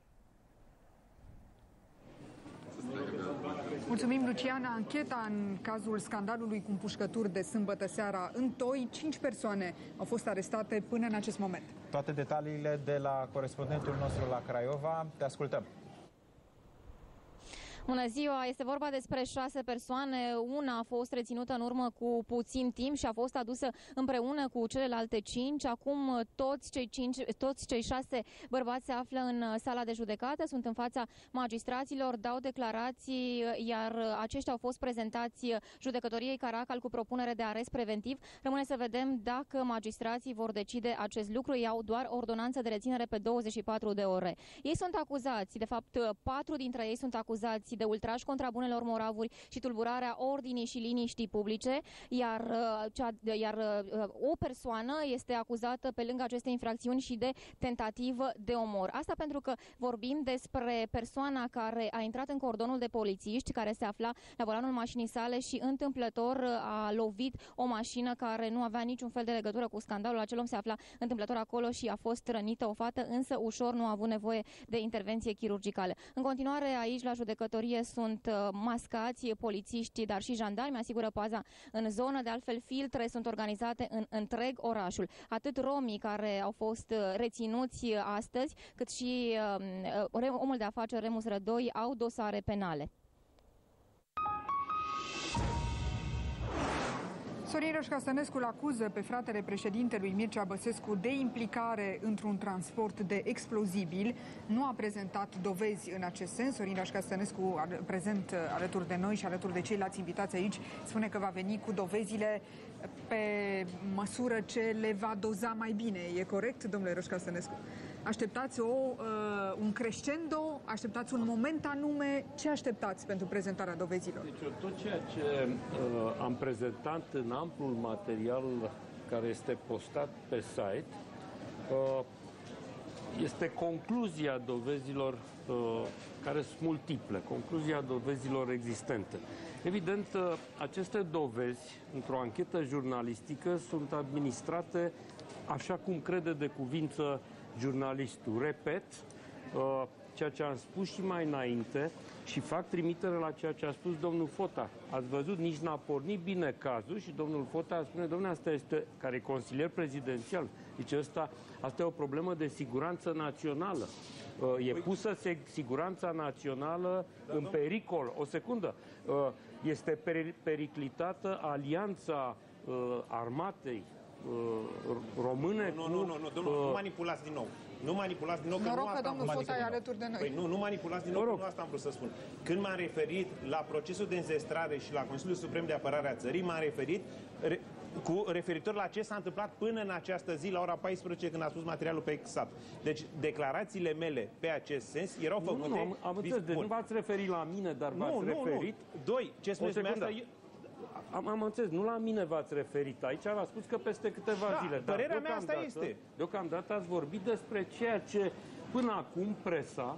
Mulțumim, Luciana. Ancheta în cazul scandalului cu împușcături de sâmbătă seara în Toi. Cinci persoane au fost arestate până în acest moment. Toate detaliile de la corespondentul nostru la Craiova. Te ascultăm. Bună ziua! Este vorba despre șase persoane. Una a fost reținută în urmă cu puțin timp și a fost adusă împreună cu celelalte cinci. Acum toți cei, cinci, toți cei șase bărbați se află în sala de judecată, sunt în fața magistraților, dau declarații, iar aceștia au fost prezentați judecătoriei Caracal cu propunere de arest preventiv. Rămâne să vedem dacă magistrații vor decide acest lucru. Ei au doar ordonanță de reținere pe douăzeci și patru de ore. Ei sunt acuzați, de fapt patru dintre ei sunt acuzați de ultraj contra bunelor moravuri și tulburarea ordinii și liniștii publice, iar, cea, iar o persoană este acuzată pe lângă aceste infracțiuni și de tentativă de omor. Asta pentru că vorbim despre persoana care a intrat în cordonul de polițiști, care se afla la volanul mașinii sale și întâmplător a lovit o mașină care nu avea niciun fel de legătură cu scandalul. Acel om se afla întâmplător acolo și a fost rănită o fată, însă ușor, nu a avut nevoie de intervenție chirurgicală. În continuare, aici la judecătorie sunt mascați polițiști, dar și jandarmi, asigură paza în zonă. De altfel, filtre sunt organizate în întreg orașul. Atât romii care au fost reținuți astăzi, cât și uh, omul de afaceri Remus Rădoi au dosare penale. Sorin Roșca Stănescu îl acuză pe fratele președintelui Mircea Băsescu de implicare într-un transport de explozibil. Nu a prezentat dovezi în acest sens. Sorin Roșca Stănescu, prezent alături de noi și alături de ceilalți invitați aici, spune că va veni cu dovezile pe măsură ce le va doza mai bine. E corect, domnule Roșca Stănescu? Așteptați o, uh, un crescendo? Așteptați un moment anume? Ce așteptați pentru prezentarea dovezilor? Deci tot ceea ce uh, am prezentat în amplul material care este postat pe site uh, este concluzia dovezilor uh, care sunt multiple, concluzia dovezilor existente. Evident, uh, aceste dovezi, într-o anchetă jurnalistică, sunt administrate așa cum crede de cuvință jurnalistul. Repet uh, ceea ce am spus și mai înainte și fac trimitere la ceea ce a spus domnul Fota. Ați văzut, nici n-a pornit bine cazul și domnul Fota spune, domnule, asta este, care e consilier prezidențial, zice, asta, asta e o problemă de siguranță națională. Uh, e pusă siguranța națională în pericol. O secundă. Uh, este per periclitată alianța uh, armatei române. Nu, nu, nu, nu, domnul, uh, nu manipulați din nou. Nu manipulați din nou, că Noroc nu asta că domnul Fota e alături de noi. Păi nu, nu manipulați din nou, că nu asta am vrut să spun. Când m-am referit la procesul de înzestrare și la Consiliul Suprem de Apărare a Țării, m-am referit re, cu referitor la ce s-a întâmplat până în această zi, la ora paisprezece, când a spus materialul pe X A T. Deci, declarațiile mele pe acest sens erau făcute... Nu, nu, am, am înțeles, deci nu v-ați referit la mine, dar v-ați referit... Nu, nu, doi, ce spuneți dumneavoastră... Am, am înțeles, nu la mine v-ați referit aici, v-a spus că peste câteva da, zile. Părerea mea asta este. Deocamdată ați vorbit despre ceea ce până acum presa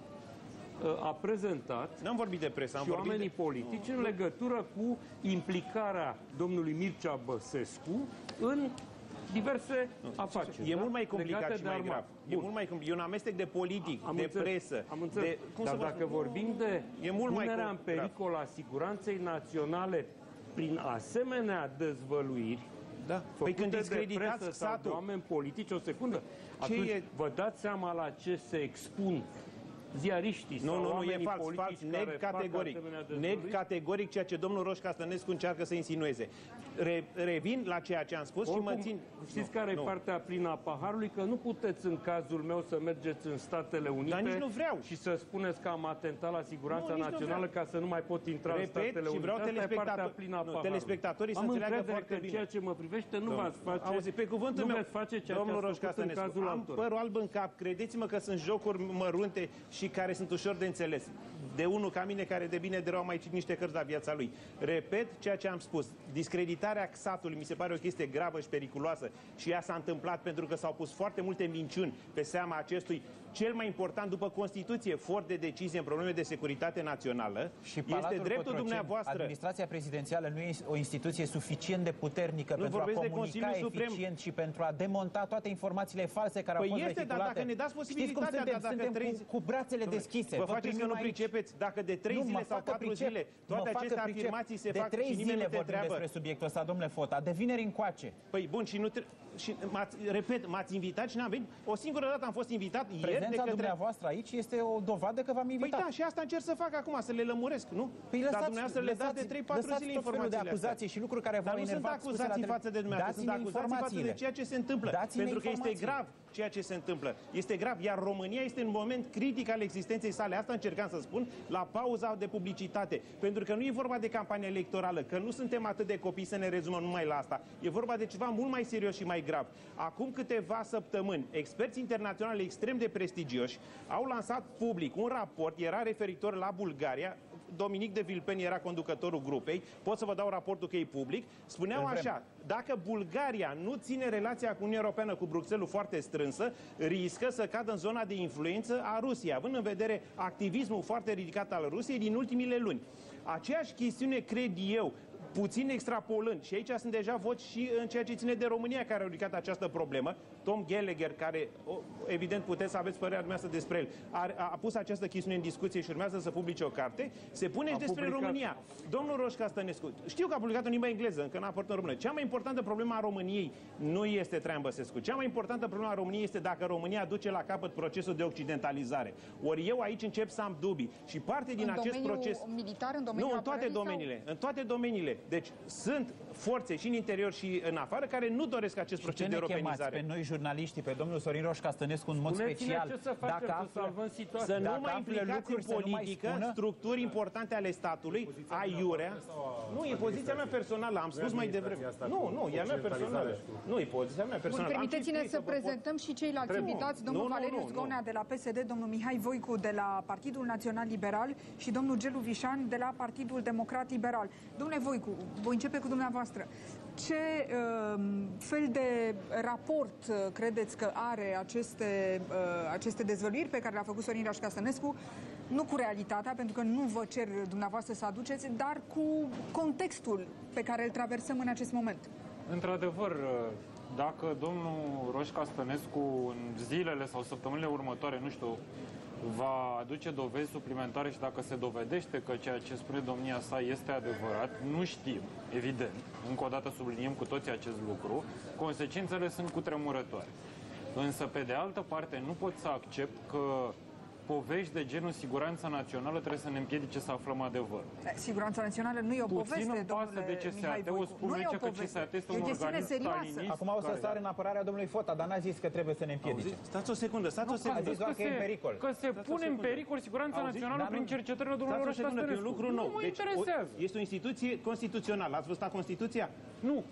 uh, a prezentat. N-am vorbit de presă, am și vorbit oamenii de... politici în legătură cu implicarea domnului Mircea Băsescu în diverse nu, afaceri. E da? mult mai complicat și mai grav. E mult mai complicat. E un amestec de politic, am de înțeles, presă. Am înțeles. De, cum Dar dacă vorbim de e mult punerea mai în pericol a siguranței naționale prin asemenea dezvăluiri, da. Păi când discreditați X A T-ul, de oameni politici, o secundă, atunci e... vă dați seama la ce se expun ziariștii nu, sau nu, nu, oamenii e fals, politici fals, neg categoric. Neg categoric ceea ce domnul Roșca Stănescu încearcă să insinueze. Re, revin la ceea ce am spus Oricum, și mă țin... Știți nu, care nu. e partea plină a paharului? Că nu puteți în cazul meu să mergeți în Statele Unite Dar nici nu vreau. și să spuneți că am atentat la siguranța nu, națională ca să nu mai pot intra Repet, în Statele și vreau Unite. Asta e partea plină a nu, paharului. telespectatorii am să înțeleagă foarte că bine. ceea ce mă privește nu v-ați face, Auzi, pe cuvântul nu meu, veți face ceea domnul ce ați făcut în cazul am altor. părul alb în cap. Credeți-mă că sunt jocuri mărunte și care sunt ușor de înțeles. De unul ca mine care de bine de rău am mai citit niște cărți la viața lui. Repet ceea ce am spus. Discreditarea X A T-ului mi se pare o chestie gravă și periculoasă și ea s-a întâmplat pentru că s-au pus foarte multe minciuni pe seama acestui cel mai important după Constituție for de decizie în probleme de securitate națională. Și este dreptul Cotroceni, dumneavoastră. Administrația prezidențială nu e o instituție suficient de puternică nu pentru a comunica Suprem. eficient și pentru a demonta toate informațiile false care păi au fost este, vehiculate. Dar dacă ne dați posibilitatea, suntem, dar dacă suntem trei... cu, cu brațele deschise. Vă faceți că nu pricepeți. Dacă de trei nu, zile sau patru pricep, zile toate aceste afirmații se de fac trei și nimeni zile nu te întreabă. despre subiectul ăsta, domnule Fota, de vineri încoace. Păi bun, și nu tre... și repet, m-ați invitat și n-am venit. O singură dată am fost invitat ieri de Prezența către... dumneavoastră aici este o dovadă că v-am invitat. Păi da, și asta încerc să fac acum, să le lămuresc, nu? Păi lăsați, Dar dumneavoastră le dați de trei patru zile informațiile de acuzații și lucruri care v-au enervat. Dar nu sunt acuzații față de dumneavoastră, sunt acuzații față de ceea ce se întâmplă. Pentru că este grav ceea ce se întâmplă. Este grav, iar România este în un moment critic al existenței sale. Asta încercam să spun la pauza de publicitate. Pentru că nu e vorba de campanie electorală, că nu suntem atât de copii să ne rezumăm numai la asta. E vorba de ceva mult mai serios și mai grav. Acum câteva săptămâni, experți internaționali extrem de prestigioși au lansat public un raport, era referitor la Bulgaria. Dominic de Vilpen era conducătorul grupei, pot să vă dau raportul că e public, spuneau așa, dacă Bulgaria nu ține relația cu Uniunea Europeană, cu Bruxelles foarte strânsă, riscă să cadă în zona de influență a Rusiei, având în vedere activismul foarte ridicat al Rusiei din ultimile luni. Aceeași chestiune, cred eu, puțin extrapolând, și aici sunt deja voci și în ceea ce ține de România care au ridicat această problemă, Tom Gallagher, care evident puteți să aveți părerea dumneavoastră despre el, a, a pus această chestiune în discuție și urmează să publice o carte, se pune și despre publicat. România. Domnul Roșca Stănescu, știu că a publicat în limba engleză, încă n-a apărut în română. Cea mai importantă problemă a României nu este Traian Băsescu. Cea mai importantă problemă a României este dacă România duce la capăt procesul de occidentalizare. Ori eu aici încep să am dubii și parte din în acest proces militar, în domeniul Nu, în toate domeniile, sau? în toate domeniile. Deci sunt forțe și în interior și în afară care nu doresc acest și proces de europenizare. Pe noi jurnaliștii, pe domnul Sorin Roșca Stănescu în mod special, ce să facem, dacă află, să nu mai implicați în politică structuri importante ale statului, aiurea. Nu, e poziția mea personală, am spus mai devreme. Nu, nu, e a mea personală. Nu, e poziția mea personală. Permiteți-ne să prezentăm și ceilalți invitați, domnul Valeriu Zgonea de la P S D, domnul Mihai Voicu de la Partidul Național Liberal și domnul Gelu Vișan de la Partidul Democrat Liberal. Domnule Voicu, voi începe cu dumneavoastră. Ce uh, fel de raport uh, credeți că are aceste, uh, aceste dezvăluiri pe care le-a făcut Sorin Roșca Stănescu, nu cu realitatea, pentru că nu vă cer dumneavoastră să aduceți, dar cu contextul pe care îl traversăm în acest moment? Într-adevăr, dacă domnul Roșca Stănescu în zilele sau săptămânile următoare, nu știu, va aduce dovezi suplimentare și dacă se dovedește că ceea ce spune domnia sa este adevărat, nu știm, evident, încă o dată subliniem cu toții acest lucru, consecințele sunt cutremurătoare. Însă, pe de altă parte, nu pot să accept că povești de genul siguranța națională trebuie să ne împiedice să aflăm adevărul. Siguranța națională nu e o poveste, domnule de C S A T, o spune că C S A T este un organism stalinist. Acum o să sară în apărarea domnului Fota, dar n-a zis că trebuie să ne împiedice. Stați o secundă, stați o secundă. A zis doar că e în pericol. Că se pune în pericol siguranța națională prin cercetările domnului Roșca Stănescu. E un lucru nou. Nu mă interesează. Este o instituție constituțională. Ați văzut Constituția? Nu.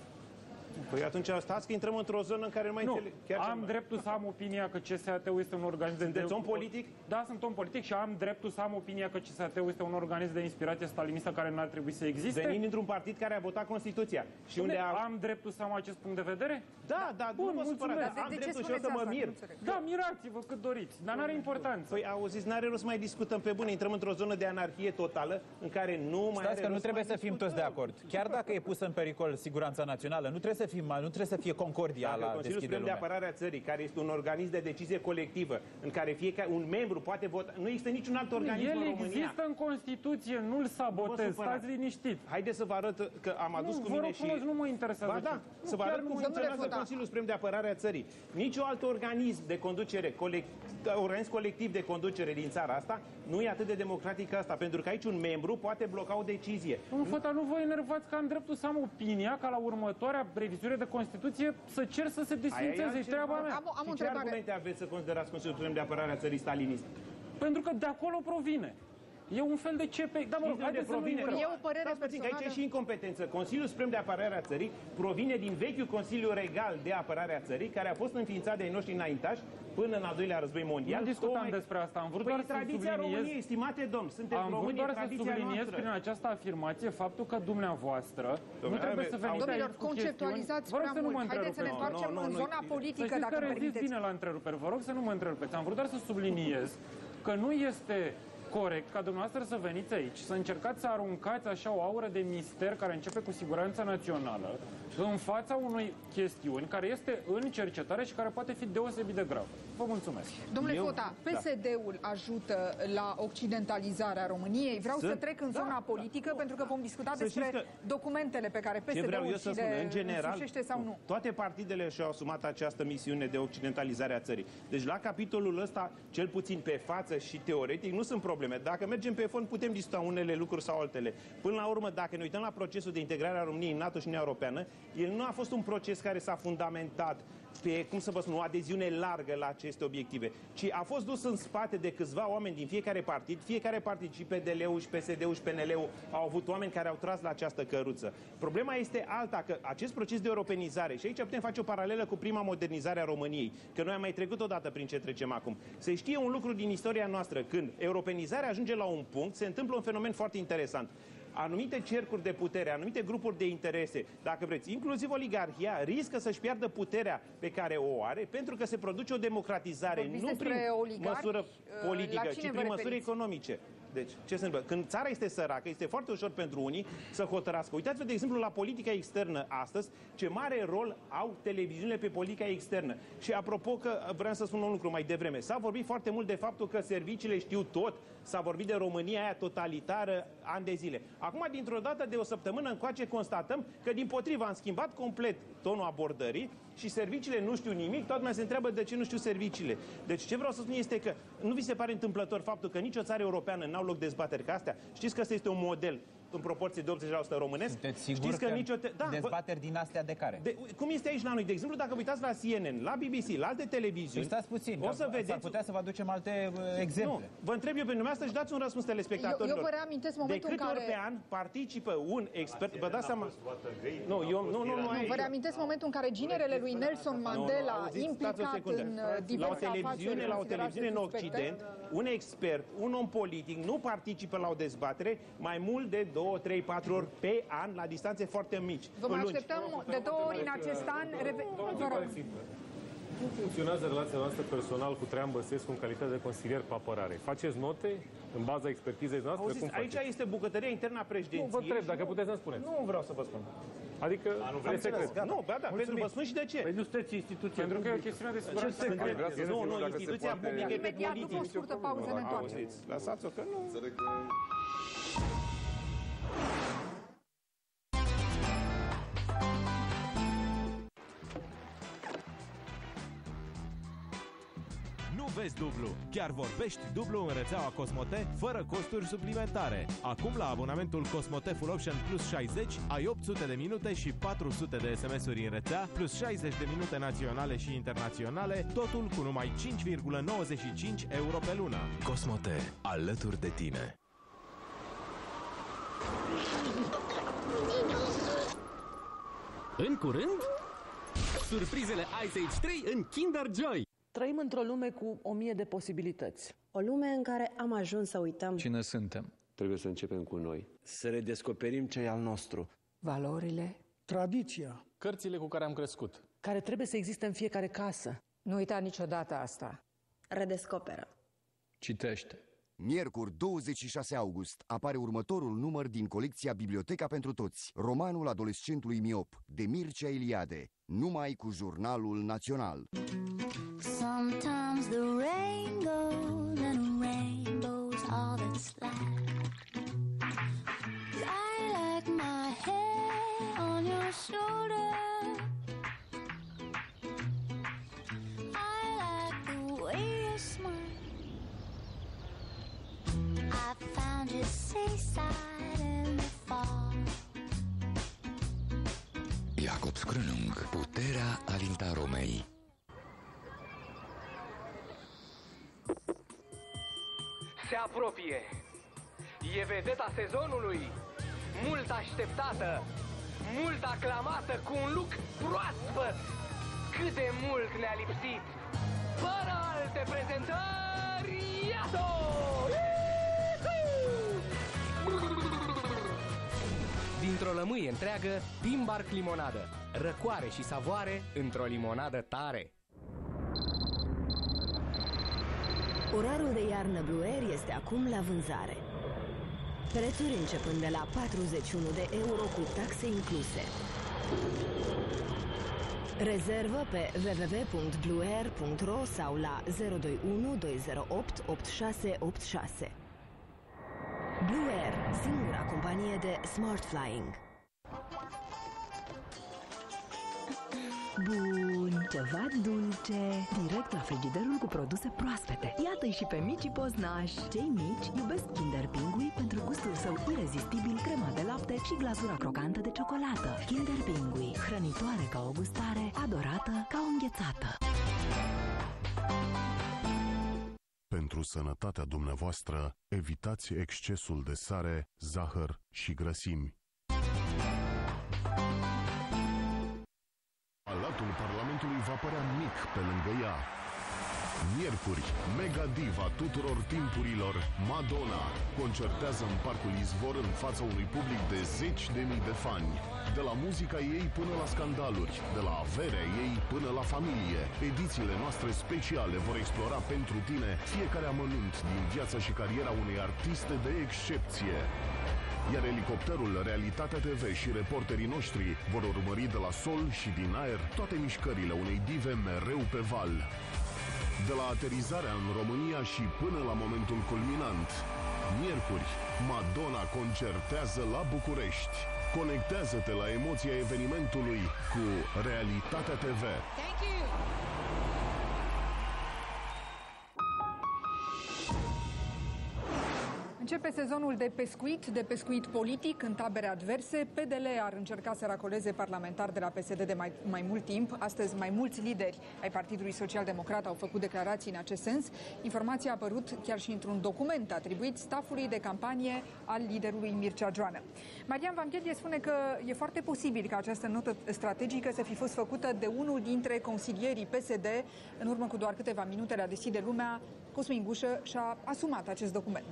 Păi atunci stați că intrăm într-o zonă în care nu mai nu, înțeleg. Chiar am dreptul să am opinia că C S A T-ul este un organism de... Sunteți om politic? Da, sunt om politic și am dreptul să am opinia că C S A T-ul este un organism de inspirație stalinistă care n-ar trebui să existe. Venind într-un partid care a votat Constituția. Și unde a... am dreptul să am acest punct de vedere? Da, da, bun, nu mă supărați. Am de dreptul și eu să mă mir. Da, mirați-vă cât doriți, dar n-are importanță. Păi auziți, n-are rost să mai discutăm pe bune. Intrăm într-o zonă de anarhie totală în care nu mai Stați că nu trebuie să fim toți de acord. Chiar dacă e pusă în pericol siguranța națională, nu trebuie să fim, nu trebuie să fie concordia la Consiliul Suprem de Apărare a Țării, care este un organism de decizie colectivă, în care fiecare un membru poate vota, nu există niciun alt organism El în România. există în Constituție, nu-l sabotez, stați liniștit. Haideți să vă arăt că am adus nu, cu mine rog, și... nu mă interesează. Ba da, nu, să vă arăt cum funcționează Fota. Consiliul Suprem de Apărare a Țării. Niciun alt organism de conducere, colect, organism colectiv de conducere din țara asta, nu e atât de democratic ca asta, pentru că aici un membru poate bloca o decizie. Nu, Fota, nu vă enervați că am dreptul să am opinia ca la următoarea revizuire de Constituție să cer să se desfințeze treaba mea. Am, am și o ce argumente aveți să considerați Consiliul Suprem de Apărare a Țării stalinist? Pentru că de acolo provine. E un fel de C P. Da, mă rog, haideți să nu provine. E o părere personală. Aici e și incompetență. Consiliul Suprem de Apărare a Țării provine din vechiul Consiliu Regal de Apărare a Țării, care a fost înființat de ai noștri înaintași până în al doilea răzpăi mondial. Nu discutam Tocmai... despre asta. Am vrut păi doar să tradiția subliniez... României, stimate domn, suntem am români, vrut doar să subliniez noastră. prin această afirmație faptul că dumneavoastră Domnule, nu trebuie să veniți Domnilor, aici cu conceptualizați prea mult. Haideți să ne întoarcem în zona politică, dacă îmi permiteți. bine la întreruperi. Vă rog să nu mă întrerupeți. Am vrut doar să subliniez că nu este corect ca dumneavoastră să veniți aici, să încercați să aruncați așa o aură de mister care începe cu siguranța națională în fața unui chestiuni care este în cercetare și care poate fi deosebit de gravă. Vă mulțumesc. Domnule Eu, Fota, P S D-ul da. ajută la occidentalizarea României. Vreau Sunt? să trec în zona da, politică da, pentru că vom discuta să despre că... documentele pe care P S D-ul și le însușește sau nu. Toate partidele și-au asumat această misiune de occidentalizare a țării. Deci la capitolul ăsta, cel puțin pe față și teoretic, nu sunt probleme. Dacă mergem pe fond, putem discuta unele lucruri sau altele. Până la urmă, dacă ne uităm la procesul de integrare a României în NATO și Uniunea Europeană, el nu a fost un proces care s-a fundamentat pe, cum să vă spun, o adeziune largă la aceste obiective, ci a fost dus în spate de câțiva oameni din fiecare partid, fiecare partid, și P D L-ul, și P S D-ul, și P N L-ul, au avut oameni care au tras la această căruță. Problema este alta, că acest proces de europenizare, și aici putem face o paralelă cu prima modernizare a României, că noi am mai trecut odată prin ce trecem acum. Se știe un lucru din istoria noastră, când europenizarea ajunge la un punct, se întâmplă un fenomen foarte interesant. Anumite cercuri de putere, anumite grupuri de interese, dacă vreți, inclusiv oligarhia, riscă să-și piardă puterea pe care o are, pentru că se produce o democratizare, Vorbiți nu prin oligarhi, măsură politică, ci prin măsuri referiți? economice. Deci, ce se întâmplă? Când țara este săracă, este foarte ușor pentru unii să hotărască. Uitați-vă, de exemplu, la politica externă astăzi, ce mare rol au televiziunile pe politica externă. Și apropo că vreau să spun un lucru mai devreme, s-a vorbit foarte mult de faptul că serviciile știu tot, s-a vorbit de România aia totalitară ani de zile. Acum, dintr-o dată, de o săptămână încoace, constatăm că, dimpotrivă, am schimbat complet tonul abordării și serviciile nu știu nimic, toată lumea se întreabă de ce nu știu serviciile. Deci ce vreau să spun este că nu vi se pare întâmplător faptul că nicio țară europeană n-au loc dezbateri ca astea? Știți că ăsta este un model. în proporție de optzeci la sută românesc. Sunteți sigur Știți că, că nicio te... da, dezbateri din astea de care? De, cum este aici la noi? De exemplu, dacă vă uitați la C N N, la B B C, la alte televiziuni... Stați puțin, o să vedeți... s-ar putea să vă aducem alte uh, exemple. Nu, vă întreb eu pe dumneavoastră și dați un răspuns telespectatorilor. Eu, eu vă reamintesc momentul de câte în care... ori pe an participă un expert... Vă dați seama... Nu, eu, nu, nu, nu, nu, vă reamintesc momentul în care ginerele lui Nelson Mandela, nu, nu, implicat în diverse la o televiziune, la o televiziune în Occident, un expert, un om politic nu participă la o dezbatere mai mult de două, trei, patru ori pe an, la distanțe foarte mici. Vă mai așteptăm de două ori în acest an. Vă rog. Cum funcționează relația noastră personal cu Traian Băsescu în calitate de consilier pe apărare? Faceți note în baza expertizei noastre? Auziți, cum aici este bucătăria internă a președinției. Nu, vă întreb, dacă puteți să-mi spuneți. Nu vreau să vă spun. Adică, e secret. Nu, ba da, pentru vă spun și de ce. Păi nu sunteți instituția. Pentru că e o chestiune de siguranță. Nu, nu, instituția publică e pe imediat, după o scurtă pauză, ne întoarcem. Lăsați-o că nu. Nu vezi dublu, chiar vorbești dublu în rețeaua Cosmote fără costuri suplimentare. Acum la abonamentul Cosmote Full Option Plus șaizeci ai opt sute de minute și patru sute de S M S-uri în rețea, plus șaizeci de minute naționale și internaționale, totul cu numai cinci virgulă nouăzeci și cinci euro pe lună. Cosmote, alături de tine. În curând, surprizele Ice Age trei în Kinder Joy. Trăim într-o lume cu o mie de posibilități. O lume în care am ajuns să uităm cine suntem. Trebuie să începem cu noi. Să redescoperim ce e al nostru. Valorile, tradiția, cărțile cu care am crescut, care trebuie să existe în fiecare casă. Nu uita niciodată asta. Redescoperă. Citește. Miercuri, douăzeci și șase august, apare următorul număr din colecția Biblioteca pentru Toți, romanul adolescentului miop, de Mircea Eliade, numai cu Jurnalul Național. Sometimes the rain goes and rainbows all that's left. I like my head on your shoulder. I like the way you smile. I found your seaside in the fall. Iacob Scrânung, puterea alinta Romei. Se apropie. E vedeta sezonului, mult așteptată, mult aclamată, cu un look proaspăt. Cât de mult ne-a lipsit. Fără alte prezentări, iată! Dintr-o lămâie întreagă, Timbark limonadă. Răcoare și savoare într-o limonadă tare. Orarul de iarnă Blue Air este acum la vânzare. Prețuri începând de la patruzeci și unu de euro cu taxe incluse. Rezervă pe w w w punct blue air punct r o sau la zero doi unu doi zero opt opt șase opt șase. Blue Air, singura companie de smart flying. Bun, ceva dulce, direct la frigiderul cu produse proaspete. Iată-i și pe micii poznași. Cei mici iubesc Kinder Pingui pentru gustul său irezistibil, crema de lapte și glazura crocantă de ciocolată. Kinder Pingui, hrănitoare ca o gustare, adorată ca o înghețată. Pentru sănătatea dumneavoastră, evitați excesul de sare, zahăr și grăsimi. Palatul Parlamentului va părea mic pe lângă ea. Miercuri, mega diva tuturor timpurilor, Madonna, concertează în Parcul Izvor în fața unui public de zeci de mii de fani. De la muzica ei până la scandaluri, de la averea ei până la familie, edițiile noastre speciale vor explora pentru tine fiecare amănunt din viața și cariera unei artiste de excepție. Iar elicopterul Realitatea T V și reporterii noștri vor urmări de la sol și din aer toate mișcările unei dive mereu pe val. De la aterizarea în România și până la momentul culminant, miercuri, Madonna concertează la București. Conectează-te la emoția evenimentului cu Realitatea T V. Thank you. Începe sezonul de pescuit, de pescuit politic în tabere adverse. P D L ar încerca să racoleze parlamentari de la P S D de mai, mai mult timp. Astăzi mai mulți lideri ai Partidului Social-Democrat au făcut declarații în acest sens. Informația a apărut chiar și într-un document atribuit stafului de campanie al liderului Mircea Joană. Marian Vamghedie spune că e foarte posibil ca această notă strategică să fi fost făcută de unul dintre consilierii P S D. În urmă cu doar câteva minute la Deschide Lumea, Cosmin Gușă și-a asumat acest document.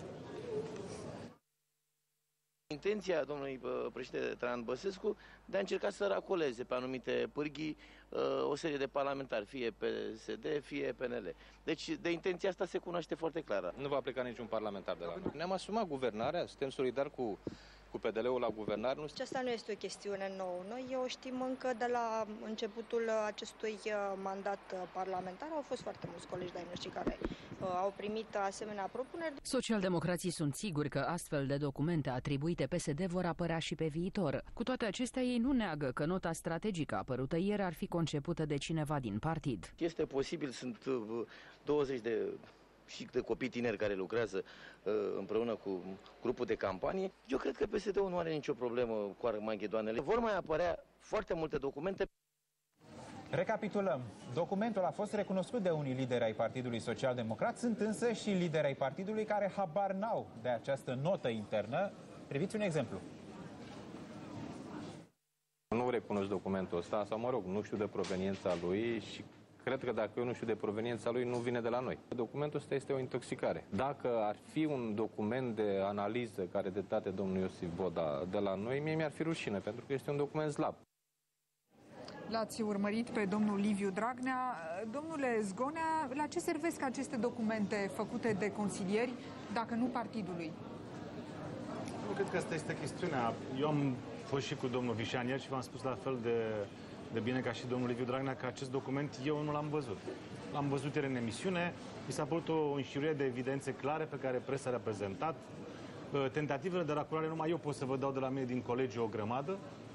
Intenția domnului președinte Traian Băsescu de a încerca să racoleze pe anumite pârghii o serie de parlamentari, fie P S D, fie P N L. Deci de intenția asta se cunoaște foarte clară. Nu va pleca niciun parlamentar de la noi. Ne-am asumat guvernarea, suntem solidari cu, cu P D L-ul la guvernare. Nu... Aceasta nu este o chestiune nouă. Noi o știm încă de la începutul acestui mandat parlamentar. Au fost foarte mulți colegi de-ai noștri care au primit asemenea propuneri. Socialdemocrații sunt siguri că astfel de documente atribuite P S D vor apărea și pe viitor. Cu toate acestea, ei nu neagă că nota strategică apărută ieri ar fi concepută de cineva din partid. Este posibil, sunt douăzeci de și de copii tineri care lucrează uh, împreună cu grupul de campanie. Eu cred că P S D-ul nu are nicio problemă cu armaghedoanele. Vor mai apărea foarte multe documente. Recapitulăm. Documentul a fost recunoscut de unii lideri ai Partidului Social-Democrat, sunt însă și lideri ai partidului care habar n-au de această notă internă. Priviți un exemplu. Nu recunosc documentul ăsta, sau mă rog, nu știu de proveniența lui și cred că dacă eu nu știu de proveniența lui, nu vine de la noi. Documentul ăsta este o intoxicare. Dacă ar fi un document de analiză care de date domnul Iosif Boda de la noi, mie mi-ar fi rușine, pentru că este un document slab. L-ați urmărit pe domnul Liviu Dragnea. Domnule Zgonea, la ce servesc aceste documente făcute de consilieri, dacă nu partidului? Nu cred că asta este chestiunea. Eu am fost și cu domnul Vișan ieri și v-am spus la fel de, de bine ca și domnul Liviu Dragnea că acest document eu nu l-am văzut. L-am văzut ieri în emisiune, mi s-a părut o înșiruire de evidențe clare pe care presa le-a prezentat. Tentativele de racolare numai eu pot să vă dau de la mine din colegiu o grămadă.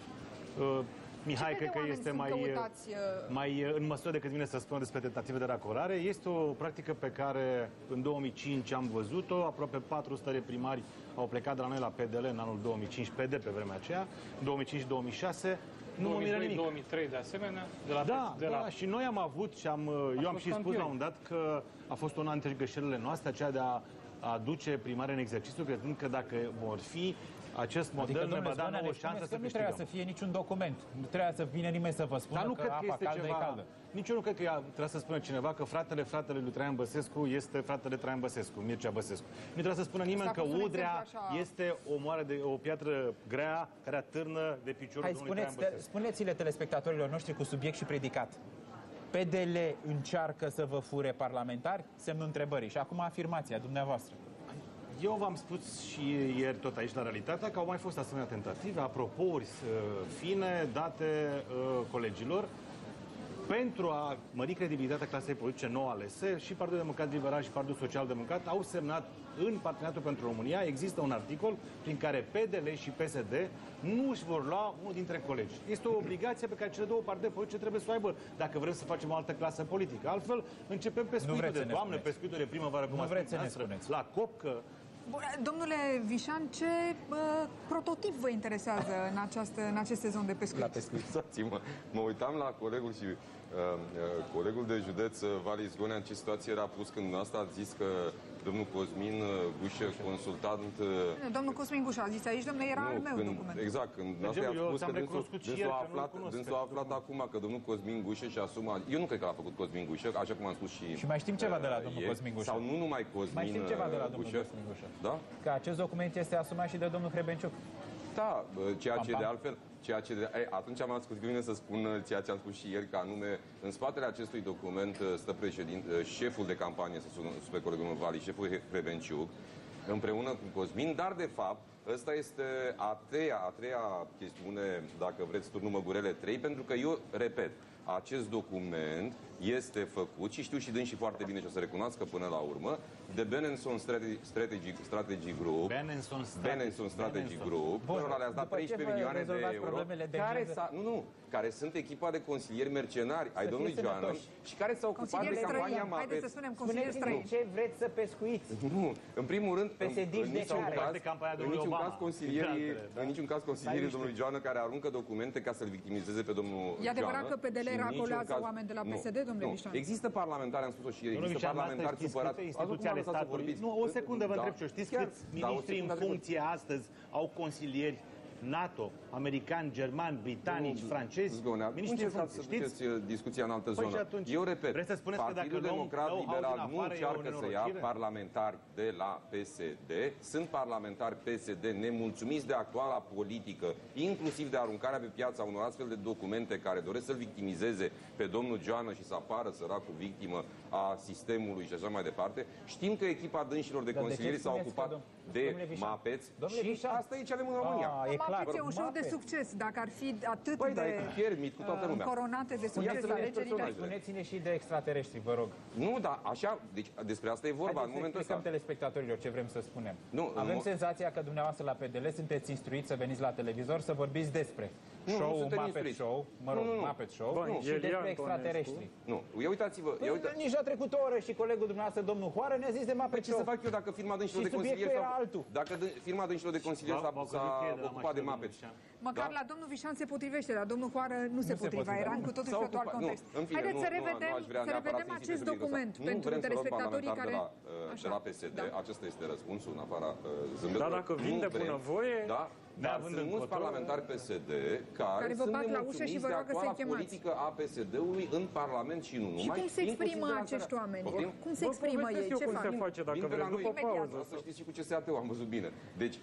Mihai cred că este mai, căutați, mai în măsură decât mine să spună despre tentative de racolare. Este o practică pe care în două mii cinci am văzut-o. Aproape patru sute de primari au plecat de la noi la P D L în anul două mii cinci, P D pe vremea aceea, două mii cinci două mii șase. Nu mă miră nimic. două mii trei de asemenea. De la da, de la... da, și noi am avut și am, eu am și spus campioni. La un dat că a fost una dintre greșelile noastre, aceea de a aduce primari în exercițiu, credând că dacă vor fi acest model adică, ne va da nouă șansă să câștigăm. Nu trebuia să fie niciun document. Nu trebuia să vină nimeni să vă spună Dar nu că cred apa că este caldă ceva... e caldă. Nici eu nu cred că trebuie să spună cineva că fratele fratele lui Traian Băsescu este fratele Traian Băsescu, Mircea Băsescu. Nu trebuie să spună nimeni că Udrea este o moară de o piatră grea care atârnă de piciorul Hai, domnului Traian Băsescu. Spuneți-le telespectatorilor noștri cu subiect și predicat. P D L încearcă să vă fure parlamentari? Semnul întrebării. Și acum afirmația dumneavoastră. Eu v-am spus și ieri tot aici la Realitatea că au mai fost asemenea tentative, apropouri fine date uh, colegilor pentru a mări credibilitatea clasei politice nou alese. Și Partidul Democrat Liberal și Partidul Social Democrat au semnat în Parteneriatul pentru România. Există un articol prin care P D L și P S D nu își vor lua unul dintre colegi. Este o obligație pe care cele două partide politice trebuie să o aibă dacă vrem să facem o altă clasă politică. Altfel începem pescuitul de toamnă, pescuitul de primăvară, cum nu vreți să ne spuneți. La Copcă. Bun, domnule Vișan, ce uh, prototip vă interesează în, această, în acest sezon de pescuit? La pescuit. Mă, mă uitam la colegul și uh, uh, colegul de județ, uh, Vali Zgonea, în ce situație era pus când asta a zis că domnul Cosmin Gușă, consultant... Nu, domnul Cosmin Gușă a zis aici, domnule, era nu, al meu când, document. Exact, când asta i-a spus că dânsul a aflat, dânsul a aflat acum că domnul Cosmin Gușă și asuma... Eu nu cred că l-a făcut Cosmin Gușă, așa cum am spus și... Și mai știm ceva de la domnul ieri, Cosmin Gușă. Sau nu numai Cosmin Mai știm ceva de la domnul Gușă. Cosmin Gușă. Da? Că acest document este asumat și de domnul Hrebenciuc. Da, ceea ce Pam, pam. de altfel... Ceea ce de, ei, atunci am ascultat bine să spun ceea ce am spus și ieri, că anume, în spatele acestui document stă președinte, șeful de campanie, să sună spre colegul meu Vali, șeful Hrebenciuc, împreună cu Cosmin, dar de fapt, ăsta este a treia, a treia chestiune, dacă vreți, turnul Măgurele trei, pentru că eu, repet, acest document este făcut, și știu și dânsii foarte bine și o să recunoască până la urmă, de Benenson Strategy, Strategy Group, Benenson Strategy, Benenson Strategy Group, cărora le-ați dat treisprezece milioane de euro, de care, nu, nu, care sunt echipa de consilieri mercenari ai domnului Joană și care s-au ocupat de campania MAPET. Haideți să spunem consilieri străini. Ce vreți să pescuiți? Nu, în primul rând, în, în, de niciun caz, în niciun Obama. caz consilierii, în niciun caz consilierii domnului Joană care aruncă documente ca să-l victimizeze pe domnul Joană. E adevărat că P D L racolează oameni de la P S D, domnule Vișan? Există parlamentari, am spus-o și ieri, există parlamentari supărați. Instituțiile statului. Nu, o secundă vă întreb ce știți câți miniștri în funcție astăzi au consilieri NATO, americani, germani, britanici, francezi? Miniștri în funcție, să duceți discuția în altă zonă. Eu repet, Partidul Democrat Liberal nu încearcă să ia parlamentari de la P S D, sunt parlamentari P S D nemulțumiți de actuala politică, inclusiv de aruncarea pe piața unor astfel de documente care doresc să-l victimizeze pe domnul Joană și să apară săracul victimă a sistemului și așa mai departe. Știm că echipa dânșilor de consilieri s-a ocupat de MAPET și asta e ce avem în România. MAPET e un show de succes, dacă ar fi atât păi, de permit, cu toată lumea. coronate de succes alegerile. Spuneți-ne și de extraterestri, vă rog. Nu, dar așa, deci despre asta e vorba. Haideți în momentul ăsta. ăsta. telespectatorilor ce vrem să spunem. Nu, Avem în senzația că dumneavoastră la P D L sunteți instruiți să veniți la televizor să vorbiți despre nu, show-ul nu Muppet Show, mă rog, nu, nu. Muppet Show Bun, și despre extraterestri. Nu, ia uitați-vă. Păi, uita... Nici a trecut o oră și colegul dumneavoastră, domnul Hoară, ne-a zis de Muppet păi, Show. ce să fac eu dacă firma dânșilor de consilieri sau... Dacă firma dânșilor de consilieri s-a ocupat de Muppet? Măcar la domnul Vișan se potrivește, dar domnul Hoară nu se potriva, era în cu totul și totul alt context. Haideți să revedem acest document pentru telespectatorii care... de la P S D, acesta este răspunsul în afara zâmbetului. Dar dacă vin de bunăvoie... Dar sunt mulți parlamentari P S D care sunt nemulțumiți de actuala politică a P S D-ului în Parlament și nu numai. Și cum se exprimă acești oameni? Cum se exprimă ei? Ce fac? Cum se face dacă vreți după pauză? Să știți și cu C S A T-ul, am văzut bine. Deci,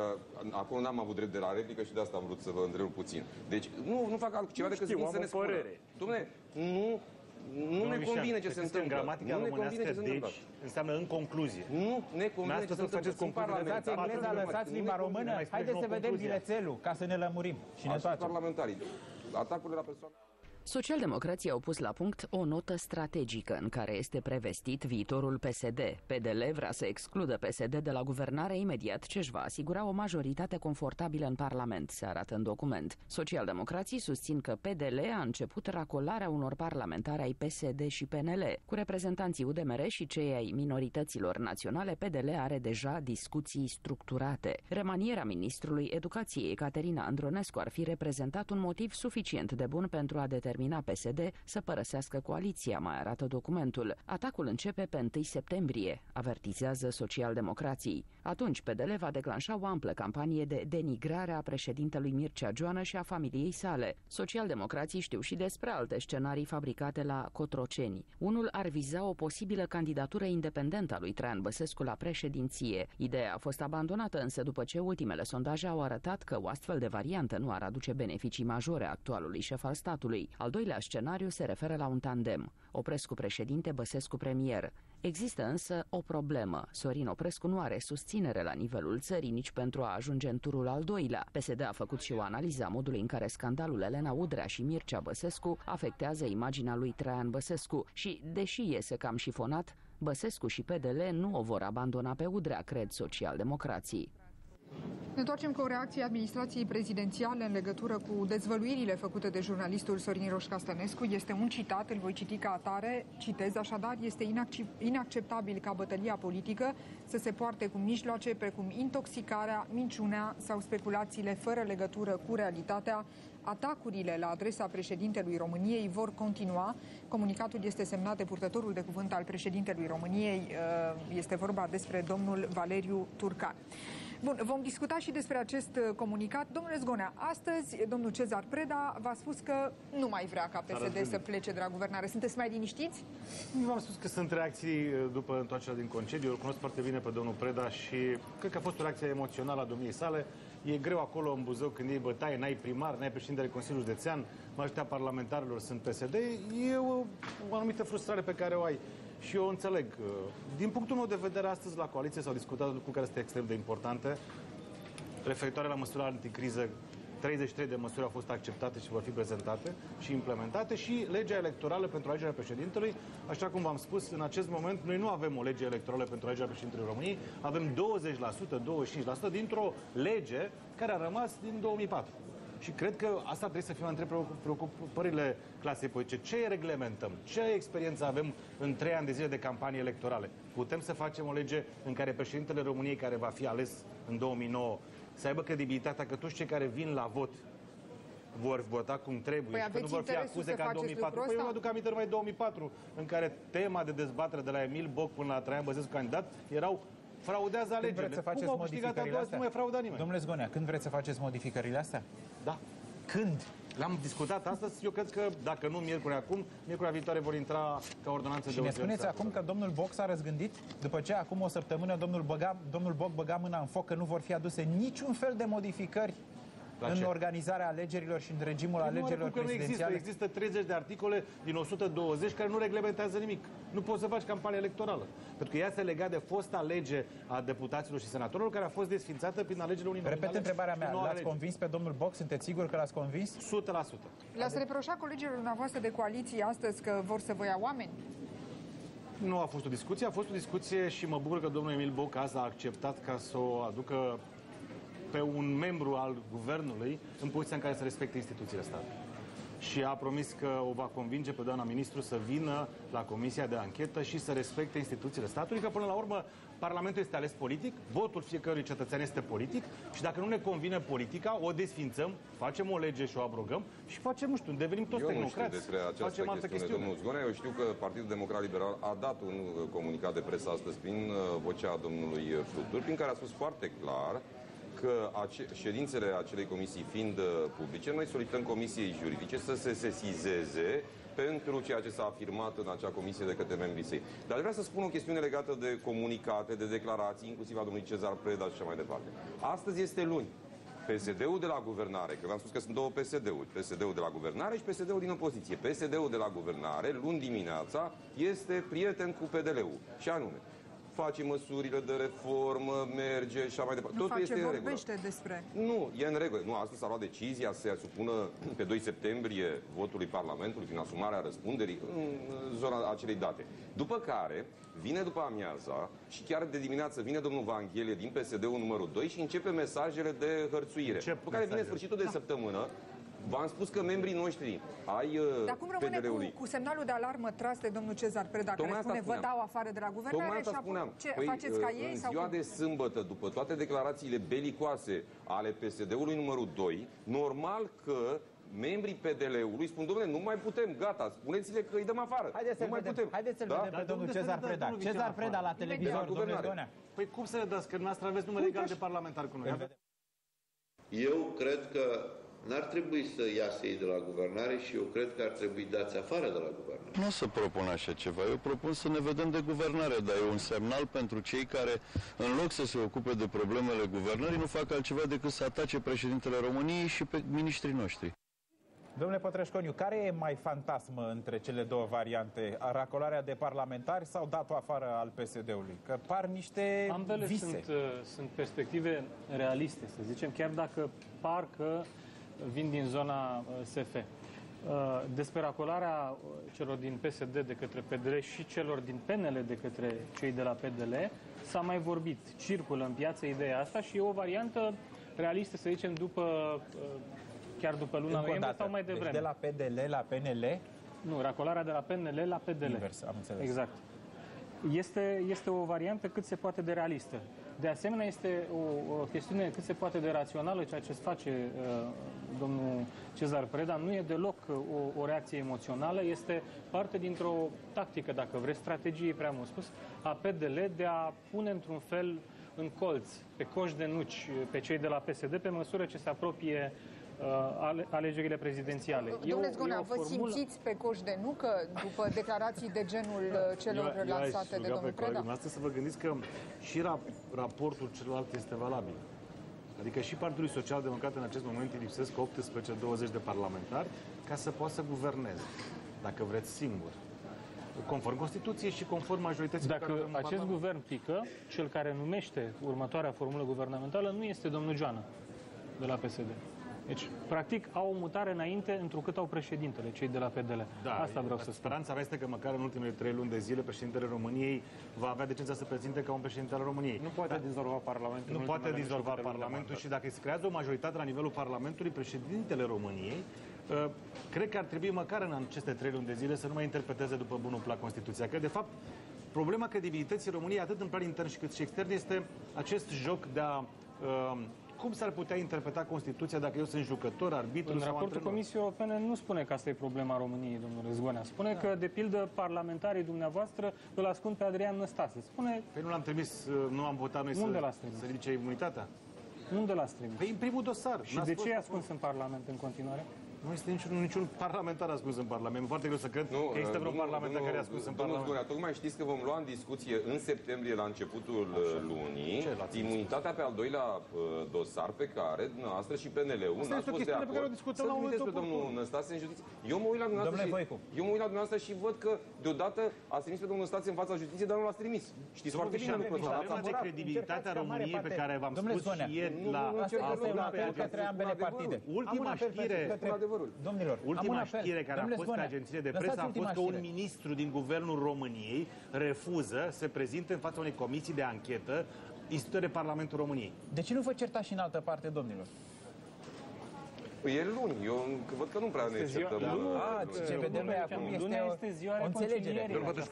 acolo n-am avut drept de la replică și de asta am vrut să vă întrerup puțin. Deci, nu, nu fac altceva decât să vin să ne spună. Dom'le, nu... Nu ne convine ce se întâmplă. În gramatica românească, deci, înseamnă în concluzie. Nu ne convine ce se întâmplă. Lăsați engleza, lăsați limba română. Haideți să vedem bilețelul, ca să ne lămurim și ne facem. Parlamentarii. Atacurile la persoane. Socialdemocrații au pus la punct o notă strategică în care este prevestit viitorul P S D. P D L vrea să excludă P S D de la guvernare imediat ce își va asigura o majoritate confortabilă în Parlament, se arată în document. Socialdemocrații susțin că P D L a început racolarea unor parlamentari ai P S D și P N L. Cu reprezentanții U D M R și cei ai minorităților naționale, P D L are deja discuții structurate. Remanierea ministrului Educației, Caterina Andronescu, ar fi reprezentat un motiv suficient de bun pentru a determina P S D să părăsească coaliția, mai arată documentul. Atacul începe pe întâi septembrie, avertizează socialdemocrații. Atunci P D L va declanșa o amplă campanie de denigrare a președintelui Mircea Joană și a familiei sale. Socialdemocrații știu și despre alte scenarii fabricate la Cotroceni. Unul ar viza o posibilă candidatură independentă a lui Traian Băsescu la președinție. Ideea a fost abandonată însă după ce ultimele sondaje au arătat că o astfel de variantă nu ar aduce beneficii majore actualului șef al statului. Al doilea scenariu se referă la un tandem. Oprescu președinte, Băsescu premier. Există însă o problemă. Sorin Oprescu nu are susținere la nivelul țării nici pentru a ajunge în turul al doilea. P S D a făcut și o analiză a modului în care scandalul Elena Udrea și Mircea Băsescu afectează imaginea lui Traian Băsescu și, deși iese cam șifonat, Băsescu și P D L nu o vor abandona pe Udrea, cred socialdemocrații. Ne întoarcem cu o reacție a administrației prezidențiale în legătură cu dezvăluirile făcute de jurnalistul Sorin Roșca Stănescu. Este un citat, îl voi citi ca atare, citez așadar: este inacceptabil ca bătălia politică să se poarte cu mijloace precum intoxicarea, minciunea sau speculațiile fără legătură cu realitatea. Atacurile la adresa președintelui României vor continua. Comunicatul este semnat de purtătorul de cuvânt al președintelui României. Este vorba despre domnul Valeriu Turcan. Bun, vom discuta și despre acest comunicat. Domnule Zgonea, astăzi domnul Cezar Preda v-a spus că nu mai vrea ca P S D să plece de la guvernare. Sunteți mai liniștiți? Nu v-am spus că sunt reacții după întoarcerea din concediu. Eu îl cunosc foarte bine pe domnul Preda și cred că a fost o reacție emoțională a domniei sale. E greu acolo în Buzău când iei bătaie, n-ai primar, n-ai președintele Consiliului Județean, majoritatea parlamentarilor sunt P S D. E o, o anumită frustrare pe care o ai. Și eu înțeleg. Din punctul meu de vedere, astăzi la coaliție s-au discutat lucruri care sunt extrem de importante, referitoare la măsura anticriză treizeci și trei de măsuri au fost acceptate și vor fi prezentate și implementate și legea electorală pentru alegerea președintelui. Așa cum v-am spus, în acest moment noi nu avem o lege electorală pentru alegerea președintelui României, avem douăzeci la sută, douăzeci și cinci la sută dintr-o lege care a rămas din două mii patru. Și cred că asta trebuie să fie una dintre preocupările clasei politice. Ce reglementăm? Ce experiență avem în trei ani de zile de campanie electorale? Putem să facem o lege în care președintele României, care va fi ales în două mii nouă, să aibă credibilitatea că toți cei care vin la vot vor vota cum trebuie păi și că nu vor fi acuze ca în două mii patru. Păi eu mă aduc aminte numai două mii patru, în care tema de dezbatere de la Emil Boc până la Traian Băsescu candidat erau fraudează alegerile. Când vreți să faceți modificările astea? Nu mai frauda nimeni. Domnule Zgonea, când vreți să faceți modificările astea? Da. Când? L-am discutat astăzi. Eu cred că, dacă nu miercuri acum, miercurea viitoare vor intra ca ordonanță de urgență. Și ne spuneți acum că domnul Boc s-a răzgândit? După ce acum o săptămână domnul, băga, domnul Boc băga mâna în foc că nu vor fi aduse niciun fel de modificări în ce? organizarea alegerilor și în regimul alegerilor prezidențiale? Nu există. Există treizeci de articole din o sută douăzeci care nu reglementează nimic. Nu poți să faci campanie electorală. Pentru că ea se lega de fosta lege a deputaților și senatorilor care a fost desfințată prin alegerile uninominale. Repet întrebarea mea. L-ați convins pe domnul Boc? Sunteți sigur că l-ați convins? o sută la sută. Le-ați reproșat colegilor dumneavoastră de coaliție astăzi că vor să vă ia oameni? Nu a fost o discuție. A fost o discuție și mă bucur că domnul Emil Boc azi a acceptat ca să o aducă pe un membru al guvernului în poziția în care să respecte instituțiile statului. Și a promis că o va convinge pe doamna ministru să vină la Comisia de Anchetă și să respecte instituțiile statului, că până la urmă Parlamentul este ales politic, votul fiecărui cetățean este politic și dacă nu ne convine politica, o desfințăm, facem o lege și o abrogăm și facem, nu știu, devenim toți eu tehnocrați. Nu știu despre această chestiune, chestiune, domnul Zgonea. Eu știu că Partidul Democrat Liberal a dat un comunicat de presă astăzi prin vocea domnului Flutur, prin care a spus foarte clar că ace ședințele acelei comisii fiind uh, publice, noi solicităm comisiei juridice să se sesizeze pentru ceea ce s-a afirmat în acea comisie de către membrii săi. Dar vreau să spun o chestiune legată de comunicate, de declarații, inclusiv a domnului Cezar Preda și așa mai departe. Astăzi este luni. P S D-ul de la guvernare, că v-am spus că sunt două P S D-uri, P S D-ul de la guvernare și P S D-ul din opoziție. P S D-ul de la guvernare, luni dimineața, este prieten cu P D L-ul. Și anume, face măsurile de reformă, merge și așa mai departe. Nu Totul face, este în vorbește regulă. despre... Nu, e în regulă. Nu, astăzi s-a luat decizia să se supună pe doi septembrie votului Parlamentului prin asumarea răspunderii în zona acelei date. După care vine după amiaza și chiar de dimineață vine domnul Vanghelie din P S D-ul numărul doi și începe mesajele de hărțuire. Ce după care vine sfârșitul de da. săptămână. V-am spus că membrii noștri ai Dar cum rămâne cu, cu semnalul de alarmă tras de domnul Cezar Preda, Tocmai care spune vă dau afară de la guvernare și acum ce, păi, faceți ca ei? În sau ziua cum? de sâmbătă, după toate declarațiile belicoase ale P S D-ului numărul doi, normal că membrii P D L-ului spun, domnule, nu mai putem, gata, spuneți-le că îi dăm afară. Haideți nu mai vedem. putem. Haideți să-l da? vedem pe domnul Cezar Preda. Cezar Preda la televizor, domnule Zgonea. Păi cum să le dați, că dumneavoastră aveți numele egal de parlamentar cu noi? Eu cred că n-ar trebui să iasă ei de la guvernare și eu cred că ar trebui dați afară de la guvernare. Nu o să propun așa ceva. Eu propun să ne vedem de guvernare, dar e un semnal pentru cei care, în loc să se ocupe de problemele guvernării, nu fac altceva decât să atace președintele României și pe miniștrii noștri. Domnule Pătrășconiu, care e mai fantasmă între cele două variante? Racolarea de parlamentari sau datul afară al P S D-ului? Că par niște Ambele vise. Sunt, sunt perspective realiste, să zicem, chiar dacă par că vin din zona S F. Despre racolarea celor din P S D de către P D L și celor din P N L de către cei de la P D L s-a mai vorbit. Circulă în piață ideea asta și e o variantă realistă, să zicem, după, chiar după luna noiembrie sau mai devreme. Deci de la P D L la P N L? Nu, racolarea de la P N L la P D L. Invers, am înțeles. Exact. Este, este o variantă cât se poate de realistă. De asemenea, este o, o chestiune cât se poate de rațională, ceea ce face uh, domnul Cezar Preda. Nu e deloc o, o reacție emoțională, este parte dintr-o tactică, dacă vreți, strategie, prea mult spus, a P D L de a pune într-un fel în colț, pe coș de nuci, pe cei de la P S D, pe măsură ce se apropie uh, alegerile prezidențiale. Domnule Zgonea, vă formulă... simțiți pe coș de nucă după declarații de genul celor eu, eu lansate de domnul Preda? Astăzi să vă gândiți că și rap raportul celălalt este valabil. Adică și Partidului Social Democrat în acest moment îi lipsesc optsprezece douăzeci de parlamentari ca să poată să guverneze, dacă vreți, singur. Conform Constituției și conform majorității. Dacă acest guvern pică, cel care numește următoarea formulă guvernamentală nu este domnul Joană de la P S D. Deci, practic, au o mutare înainte, întrucât au președintele, cei de la P D L. Da, asta vreau să spun. Speranța mea este că măcar în ultimele trei luni de zile președintele României va avea decența să prezinte ca un președinte al României. Nu poate da. dizolva Parlamentul. Nu poate dizolva Parlamentul și dacă se creează o majoritate la nivelul Parlamentului, președintele României, cred că ar trebui măcar în aceste trei luni de zile să nu mai interpreteze după bunul plac Constituția. Că, de fapt, problema credibilității României, atât în plan intern și cât și extern, este acest joc de a... Uh, cum s-ar putea interpreta Constituția dacă eu sunt jucător, arbitru în sau raportul antrenor? Comisiei Europene nu spune că asta e problema României, domnule Zgonea. Spune da. că, de pildă, parlamentarii dumneavoastră îl ascund pe Adrian Năstase. Spune... Păi nu l-am trimis, nu am votat noi Unde să, să ridice imunitatea? Unde l-ați trimis? Păi în primul dosar. Și de ce e ascuns în Parlament în continuare? Nu este niciun, niciun parlamentar ascuns în Parlament. Foarte greu să cred nu, că există vreun domnul, parlamentar domnul, care e ascuns în domnul Parlament. Zgonea, tocmai știți că vom lua în discuție în septembrie, la începutul Așa. lunii, imunitatea pe al doilea dosar pe care dumneavoastră și P N L-ul n-ați fost de acord să trimiteți pe domnul Năstase în justiție. Eu mă uit la dumneavoastră și, eu mă uit la dumneavostră și văd că deodată ați trimis pe domnul Năstase în fața justiției, dar nu l-ați trimis. Știți foarte bine lucrul ăsta. Problema de credibilitatea României pe care v-am spus și ieri la... către ambele partide. Ultima știre... Domnilor, ultima știre care a fost pe agențiile de presă a fost că un ministru din Guvernul României refuză să prezinte în fața unei comisii de anchetă instituite de Parlamentul României. De ce nu vă certați și în altă parte, domnilor? Păi e luni, eu văd că nu prea ne certăm. Ce vedem noi acum este o înțelegere.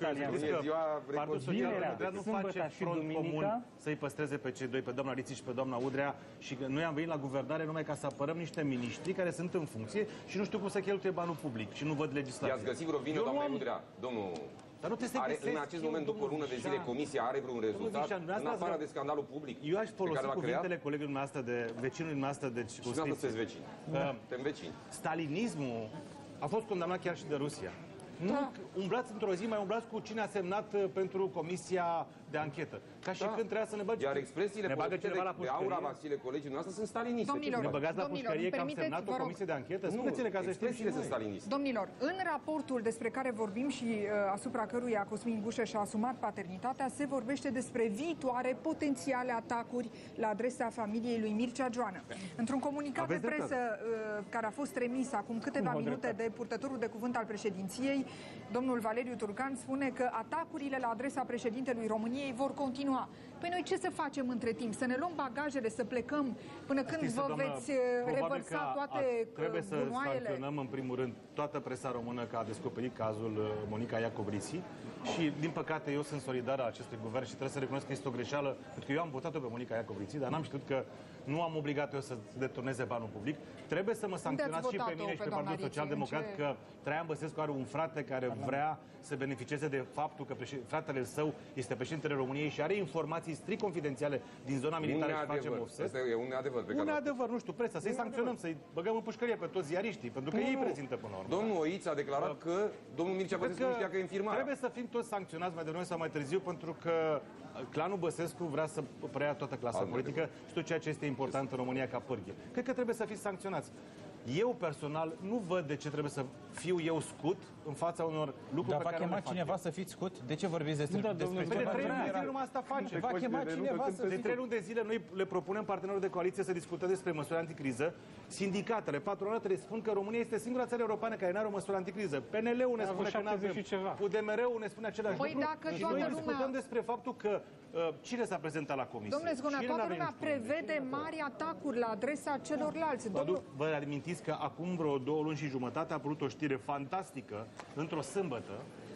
E ziua reconcilierii. Nu face front comun să-i păstreze pe cei doi, pe doamna Riți și pe doamna Udrea, și că noi am venit la guvernare numai ca să apărăm niște miniștri care sunt în funcție și nu știu cum să cheltuie banul public și nu văd legislație. I-ați găsit vreo vină, doamna Udrea, domnul... Dar nu te are, în acest moment, după o lună de zile, Comisia are vreun rezultat în afară de scandalul public? Eu aș folosi cuvintele colegului noastră, de vecinului noastră de circumscripție. Și nu sunteți vecini. Suntem vecini. Stalinismul a fost condamnat chiar și de Rusia. Nu da. umblați într-o zi, mai umblați cu cine a semnat pentru Comisia de anchetă. Ca și da. când trebuia să ne băgă. Iar expresiile folosite de, de Aura Vasile, colegii noastre, sunt staliniste. Domnilor, ne băgați la domnilor, pușcărie că am semnat o comisie de anchetă? Spuneți-ne ca să știm și sunt staliniste. Domnilor, în raportul despre care vorbim și uh, asupra căruia Cosmin Gușă și-a asumat paternitatea, se vorbește despre viitoare potențiale atacuri la adresa familiei lui Mircea Joană. Într-un comunicat Aveți de presă uh, care a fost remis acum câteva Cum minute de purtătorul de cuvânt al președinției, domnul Valeriu Turcan spune că atacurile la adresa președintelui României vor continua. Păi noi ce să facem între timp? Să ne luăm bagajele, să plecăm până când Știți, vă doamnă, veți revărsa toate trebuie să bunoaiele? sancționăm în primul rând toată presa română că a descoperit cazul Monica Iacobriții și, din păcate, eu sunt solidar al acestui guvern și trebuie să recunosc că este o greșeală, pentru că eu am votat-o pe Monica Iacobriții, dar n-am știut că nu am obligat eu să deturneze banul public. Trebuie să mă sancționați și pe mine și pe Partidul Social-Democrat ce... că Traian Băsescu are un frate care vrea să beneficieze de faptul că fratele său este președintele României și are informații strict confidențiale din zona militară și facem offset. Asta e un adevăr pe care... Un adevăr, nu știu, presa, să-i sancționăm, să-i băgăm în pușcărie pe toți ziariștii, pentru că ei prezintă până la urmă. Domnul Oiț a declarat că domnul Mircea Băsescu nu știa că e infirmar. Trebuie să fim toți sancționați mai devreme sau mai târziu, pentru că clanul Băsescu vrea să preia toată clasa Al politică și tot ceea ce este important în România ca pârghie. Cred că trebuie să fiți sancționați. Eu, personal, nu văd de ce trebuie să fiu eu scut în fața unor lucruri Dar pe care nu le fac cineva eu. Să fiți scut? De ce vorbiți despre, da, despre de trei luni de zile numai asta face. Va chema cineva să... De trei luni de zile noi le propunem partenerilor de coaliție să discutăm despre măsuri anticriză. Sindicatele, patronatele spun că România este singura țară europeană care nu are o măsură anticriză. P N L-ul ne spune că nu avem. U D M R-ul ne spune același păi lucru. Și noi discutăm despre faptul că uh, cine s-a prezentat la comisie. Domnule Zgonea, toată lumea prevede mari atacuri la adresa celorlalți. Domnul... Vă amintiți că acum vreo două luni și jumătate a apărut o știre fantastică într-o sâmbătă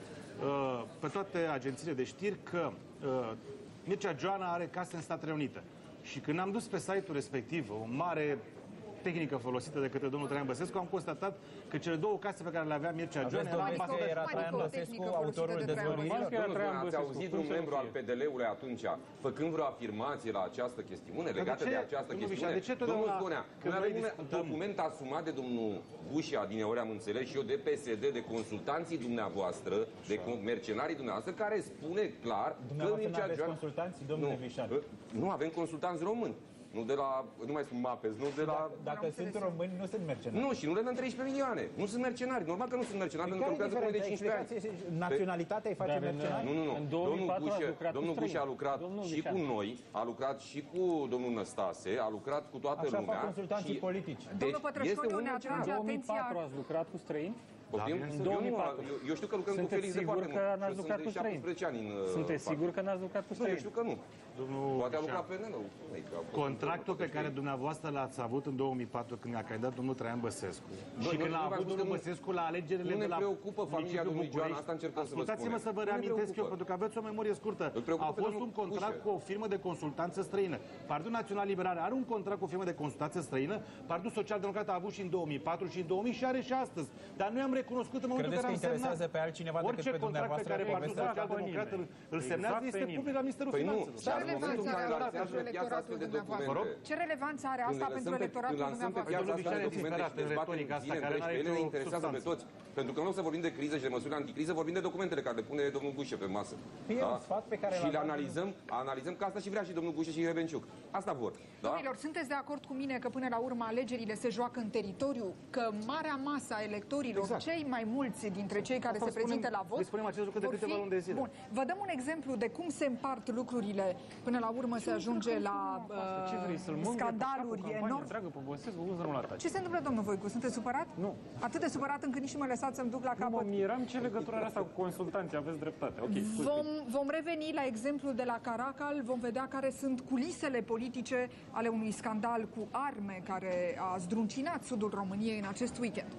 uh, pe toate agențiile de știri că uh, Mircea Joană are case în Statele Unite. Și când am dus pe site-ul respectiv o mare tehnică folosită de către domnul Traian Băsescu, am constatat că cele două case pe care le avea Mircea Joană erau era Traian Băsescu, autorul dezvăluirilor. Ați auzit un membru al P D L-ului atunci făcând vreo afirmație la această chestiune, legată de, de această chestiune? De ce domnul Zgonea, când avem un document asumat de domnul Gușa, din ori am înțeles și eu, de P S D, de consultanții dumneavoastră, de mercenarii dumneavoastră, care spune clar că Mircea Joană... consultanții, domnule Vișan? Nu avem consultanți români. nu de la, nu mai sunt Mapes, nu de la... Dacă sunt români, nu sunt mercenari. Nu, și nu le dăm treisprezece milioane. Nu sunt mercenari. Normal că nu sunt mercenari, pentru că lucrează cu de cincisprezece ani. Naționalitatea îi face mercenari? Nu, nu, nu. Domnul Gușe, domnul Gușe a lucrat și cu noi, a lucrat și cu domnul Năstase, a lucrat cu toată lumea. Așa fac consultanții politici. Domnul Pătrășconiu ne atrage atenția... În două mii patru ați lucrat cu străini? Da, eu, eu, eu știu că lucrăm cu Felix de foarte mult. Că n-ați lucrat cu străini? Sunteți sigur că n-ați lucrat cu străini? Nu, eu știu că nu. Domnul Poate a lucrat pe N L. Contractul pe care dumneavoastră l-ați avut în două mii patru când a candidat domnul Traian Băsescu și când a avut domnul Băsescu la alegerile de la... Nu ne preocupă familia domnului Joan, asta încercăm să vă spunem. Ascultați-mă să vă reamintesc eu, pentru că aveți o memorie scurtă. A fost un contract cu o firmă de consultanță străină. Partidul Național Liberal are un contract cu o firmă de consultanță străină, Partidul Social Democrat a avut și în două mii patru și în două mii și are și astăzi. Dar noi am recunoscut în momentul în care am semnat. Interesează pe altcineva decât pe dumneavoastră? Orice contract pe care Partidul Social Democrat îl semnează este public la Ministerul Finanțelor. Dar în momentul în care lansează pe piața astfel de documente... Ce relevanță are asta pentru electoratul dumneavoastră? Când lansăm pe piața astfel de documente și dezbatem zile întregi, pe ele ne interesează pe toți. Pentru că în loc să vorbim de criză și de măsuri anticriză, vorbim de documentele care le pune domnul Gușe pe masă. Și le analizăm, analizăm că asta și vrea și domnul Gușe și Hrebenciuc. Asta vor. Domnilor, sunteți de acord cu mine că până la urmă alegerile se joacă în teritoriu, că marea masă a electorilor, cei mai mulți dintre cei care se prezintă la vot, spunem acest lucru de câteva luni de zile. Bun. Vă dăm un exemplu de cum se împart lucrurile până la urmă se ajunge la uh, scandaluri enorme. Ce se întâmplă, domnul Voicu? Sunteți supărat? Nu. Atât de supărat încât nici nu mă lăsați să-mi duc la capăt. Nu mă miram ce legătură are asta cu consultanții, aveți dreptate. Okay, vom, vom reveni la exemplul de la Caracal, vom vedea care sunt culisele politice ale unui scandal cu arme care a zdruncinat sudul României în acest weekend.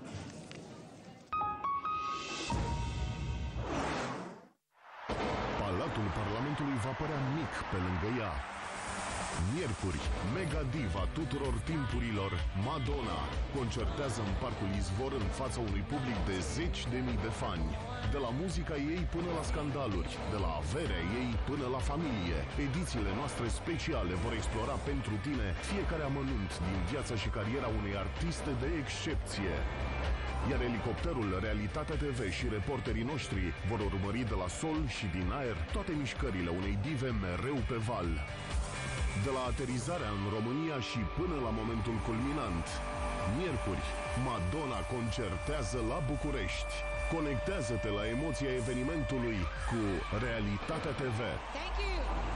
Palatul Parlamentului va părea mic pe lângă ea. Miercuri, mega diva tuturor timpurilor, Madonna, concertează în Parcul Izvor în fața unui public de zeci de mii de fani. De la muzica ei până la scandaluri, de la averea ei până la familie, edițiile noastre speciale vor explora pentru tine fiecare amănunt din viața și cariera unei artiste de excepție. Iar elicopterul Realitatea T V și reporterii noștri vor urmări de la sol și din aer toate mișcările unei dive mereu pe val. De la aterizarea în România și până la momentul culminant. Miercuri, Madonna concertează la București. Conectează-te la emoția evenimentului cu Realitatea T V. Thank you.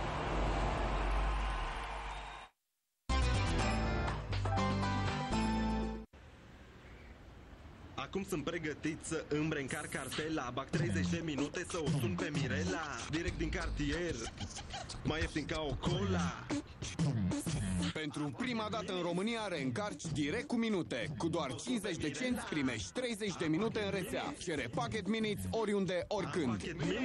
Acum sunt pregătit să îmi reîncarc cartela. Bag treizeci de minute să o sun pe Mirela. Direct din cartier, mai ieftin ca o cola. Pentru prima dată în România reîncarci direct cu minute. Cu doar cincizeci de cenți primești treizeci de minute în rețea. Cere Pocket Minutes oriunde, oricând.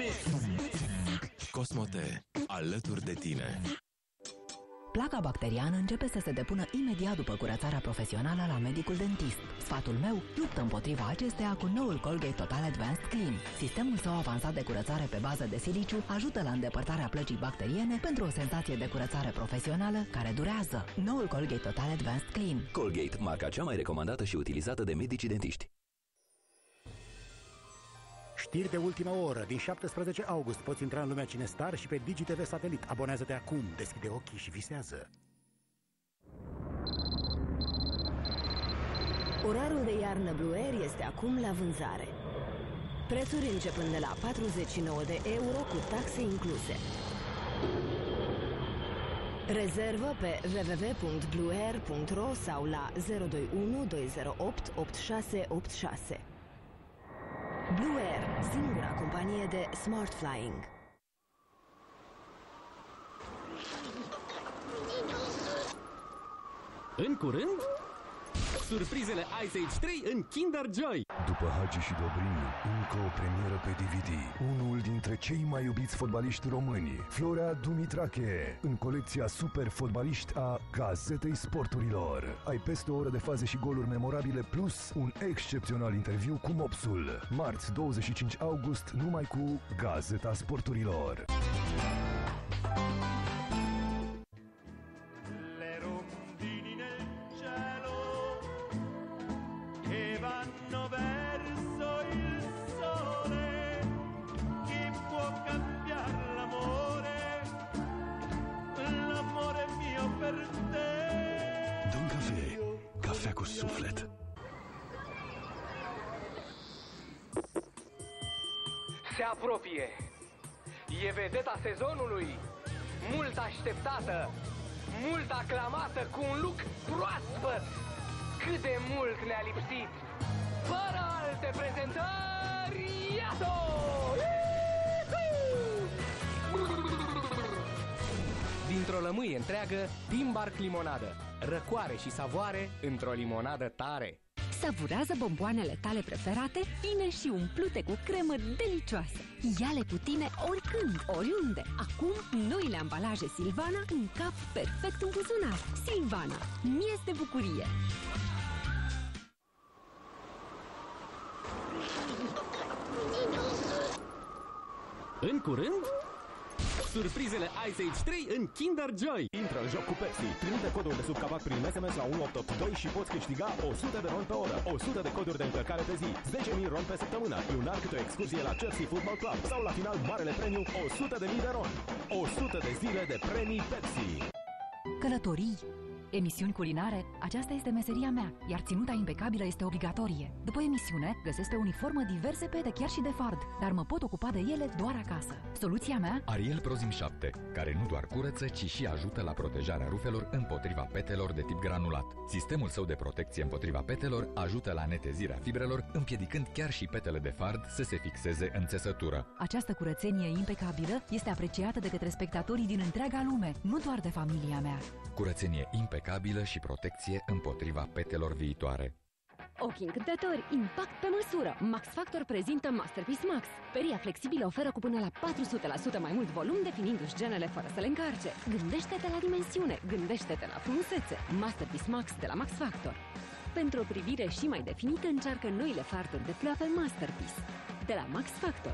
Cosmote, alături de tine. Placa bacteriană începe să se depună imediat după curățarea profesională la medicul dentist. Sfatul meu, luptă împotriva acesteia cu noul Colgate Total Advanced Clean. Sistemul său avansat de curățare pe bază de siliciu ajută la îndepărtarea plăcii bacteriene pentru o senzație de curățare profesională care durează. Noul Colgate Total Advanced Clean. Colgate, marca cea mai recomandată și utilizată de medicii dentiști. Știri de ultimă oră. Din șaptesprezece august poți intra în lumea Cinestar și pe DigiTV Satelit. Abonează-te acum, deschide ochii și visează. Orarul de iarnă Blue Air este acum la vânzare. Prețuri începând de la patruzeci și nouă de euro cu taxe incluse. Rezervă pe w w w punct blue air punct ro sau la zero doi unu doi zero opt opt șase opt șase. Blue Air, singura companie de smart flying. În curând, surprizele Ice Age trei în Kinder Joy. După Hagi și Dobrin, încă o premieră pe D V D. Unul dintre cei mai iubiți fotbaliști români, Florea Dumitrache, în colecția Super Fotbaliști a Gazetei Sporturilor. Ai peste o oră de faze și goluri memorabile, plus un excepțional interviu cu Mopsul. Marți, douăzeci și cinci august, numai cu Gazeta Sporturilor. L'amore mio per Se apropie. E vedeta sezonului, mult așteptată, mult aclamată, cu un look proaspăt. Cât de mult ne-a lipsit. Fără alte prezentări, iată! Dintr-o lămâie întreagă, Dimbark limonadă. Răcoare și savoare într-o limonadă tare. Savurează bomboanele tale preferate, fine și umplute cu cremă delicioasă. Ia-le cu tine oricând, oriunde. Acum, noile ambalaje Silvana încap perfect în buzunar. Silvana, miez de bucurie. În curând, surprizele Ice Age trei în Kinder Joy. Intră în joc cu Pepsi, trimite codul de sub capac prin S M S la unu opt opt doi și poți câștiga o sută de ron pe oră, o sută de coduri de încărcare pe zi, zece mii ron pe săptămână, lunar câte o excursie la Chelsea Football Club sau la final marele premiu o sută de mii de ron. o sută de zile de premii Pepsi. Călătorii, emisiuni culinare, aceasta este meseria mea, iar ținuta impecabilă este obligatorie. După emisiune, găsesc pe uniformă diverse pete, chiar și de fard, dar mă pot ocupa de ele doar acasă. Soluția mea? Ariel Prozim șapte, care nu doar curăță, ci și ajută la protejarea rufelor împotriva petelor de tip granulat. Sistemul său de protecție împotriva petelor ajută la netezirea fibrelor, împiedicând chiar și petele de fard să se fixeze în țesătură. Această curățenie impecabilă este apreciată de către spectatorii din întreaga lume, nu doar de familia mea. Curățenie impecabilă și protecție împotriva petelor viitoare. Ochi încântători, impact pe măsură. Max Factor prezintă Masterpiece Max. Peria flexibilă oferă cu până la patru sute la sută mai mult volum, definindu-și genele fără să le încarce. Gândește-te la dimensiune, gândește-te la frumusețe. Masterpiece Max de la Max Factor. Pentru o privire și mai definită, încearcă noile farturi de ploafe Masterpiece de la Max Factor.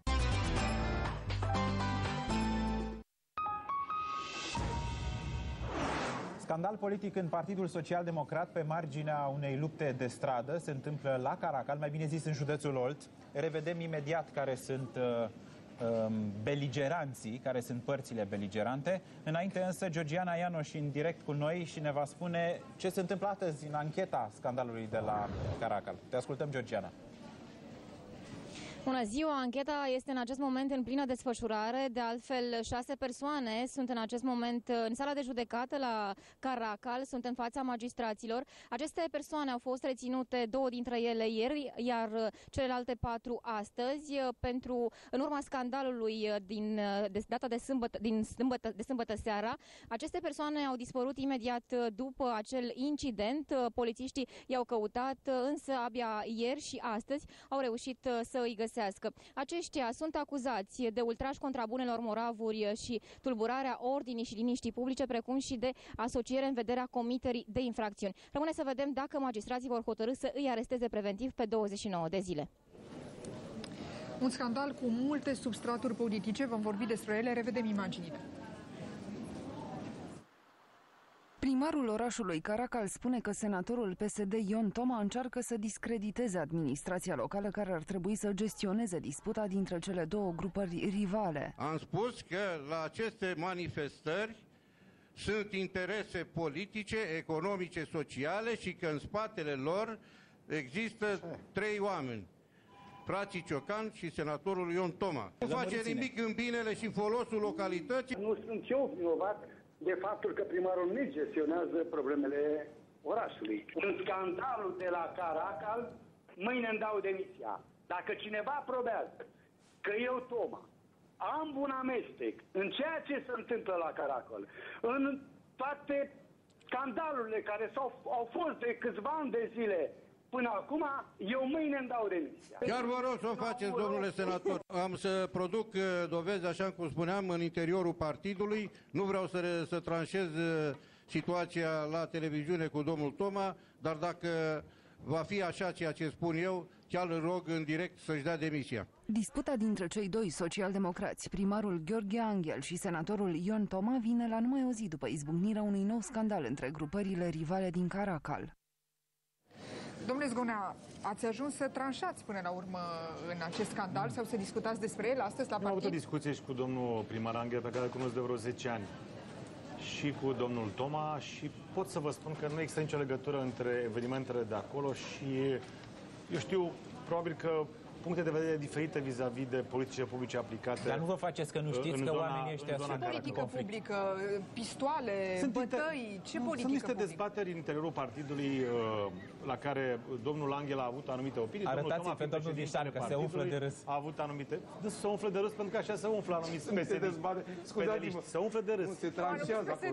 Scandal politic în Partidul Social-Democrat pe marginea unei lupte de stradă se întâmplă la Caracal, mai bine zis în județul Olt. Revedem imediat care sunt uh, uh, beligeranții, care sunt părțile beligerante. Înainte însă, Georgiana Ianoș în direct cu noi și ne va spune ce se întâmplă astăzi în ancheta scandalului de la Caracal. Te ascultăm, Georgiana. Bună ziua! Ancheta este în acest moment în plină desfășurare. De altfel, șase persoane sunt în acest moment în sala de judecată la Caracal, sunt în fața magistraților. Aceste persoane au fost reținute, două dintre ele ieri, iar celelalte patru astăzi, pentru, în urma scandalului din de data de sâmbătă, din sâmbătă, de sâmbătă seara. Aceste persoane au dispărut imediat după acel incident. Polițiștii i-au căutat, însă abia ieri și astăzi au reușit să îi găsească. Aceștia sunt acuzați de ultraj contra bunelor moravuri și tulburarea ordinii și liniștii publice, precum și de asociere în vederea comiterii de infracțiuni. Rămâne să vedem dacă magistrații vor hotărî să îi aresteze preventiv pe douăzeci și nouă de zile. Un scandal cu multe substraturi politice, vom vorbi despre ele, revedem imaginile. Primarul orașului Caracal spune că senatorul P S D Ion Toma încearcă să discrediteze administrația locală, care ar trebui să gestioneze disputa dintre cele două grupări rivale. Am spus că la aceste manifestări sunt interese politice, economice, sociale și că în spatele lor există trei oameni. Frații Ciocan și senatorul Ion Toma. Nu face nimic în binele și în folosul localității. Nu sunt eu vinovat de faptul că primarul nu gestionează problemele orașului. În scandalul de la Caracal, mâine îmi dau demisia. Dacă cineva probează că eu, Toma, am un amestec în ceea ce se întâmplă la Caracal, în toate scandalurile care s-au, au fost de câțiva ani de zile până acum, eu mâine îmi dau demisia. Chiar vă rog să o faceți, domnule senator. Am să produc dovezi, așa cum spuneam, în interiorul partidului. Nu vreau să, să tranșez situația la televiziune cu domnul Toma, dar dacă va fi așa ceea ce spun eu, chiar îl rog în direct să-și dea demisia. Disputa dintre cei doi socialdemocrați, primarul Gheorghe Anghel și senatorul Ion Toma, vine la numai o zi după izbucnirea unui nou scandal între grupările rivale din Caracal. Domnule Zgonea, ați ajuns să tranșați până la urmă în acest scandal sau să discutați despre el astăzi la partid? Am avut o discuție și cu domnul primar Anghel, pe care îl cunosc de vreo zece ani, și cu domnul Toma, și pot să vă spun că nu există nicio legătură între evenimentele de acolo și, eu știu, probabil că puncte de vedere diferite vis-a-vis de politicile publice aplicate. Dar nu vă faceți că nu știți că oamenii ăștia Ce politică publică? Pistoale, sunt bătăi? Ce nu, politică Sunt niște publică? dezbateri în interiorul partidului uh, la care domnul Angel a avut anumite opinii. Arătați-i pe domnul Vișanu că se umflă de râs. A avut anumite... Se umflă de râs pentru că așa se umflă anumiți pesediști. Scuzați-mă. Se umflă de râs. Nu, se tranșează acolo.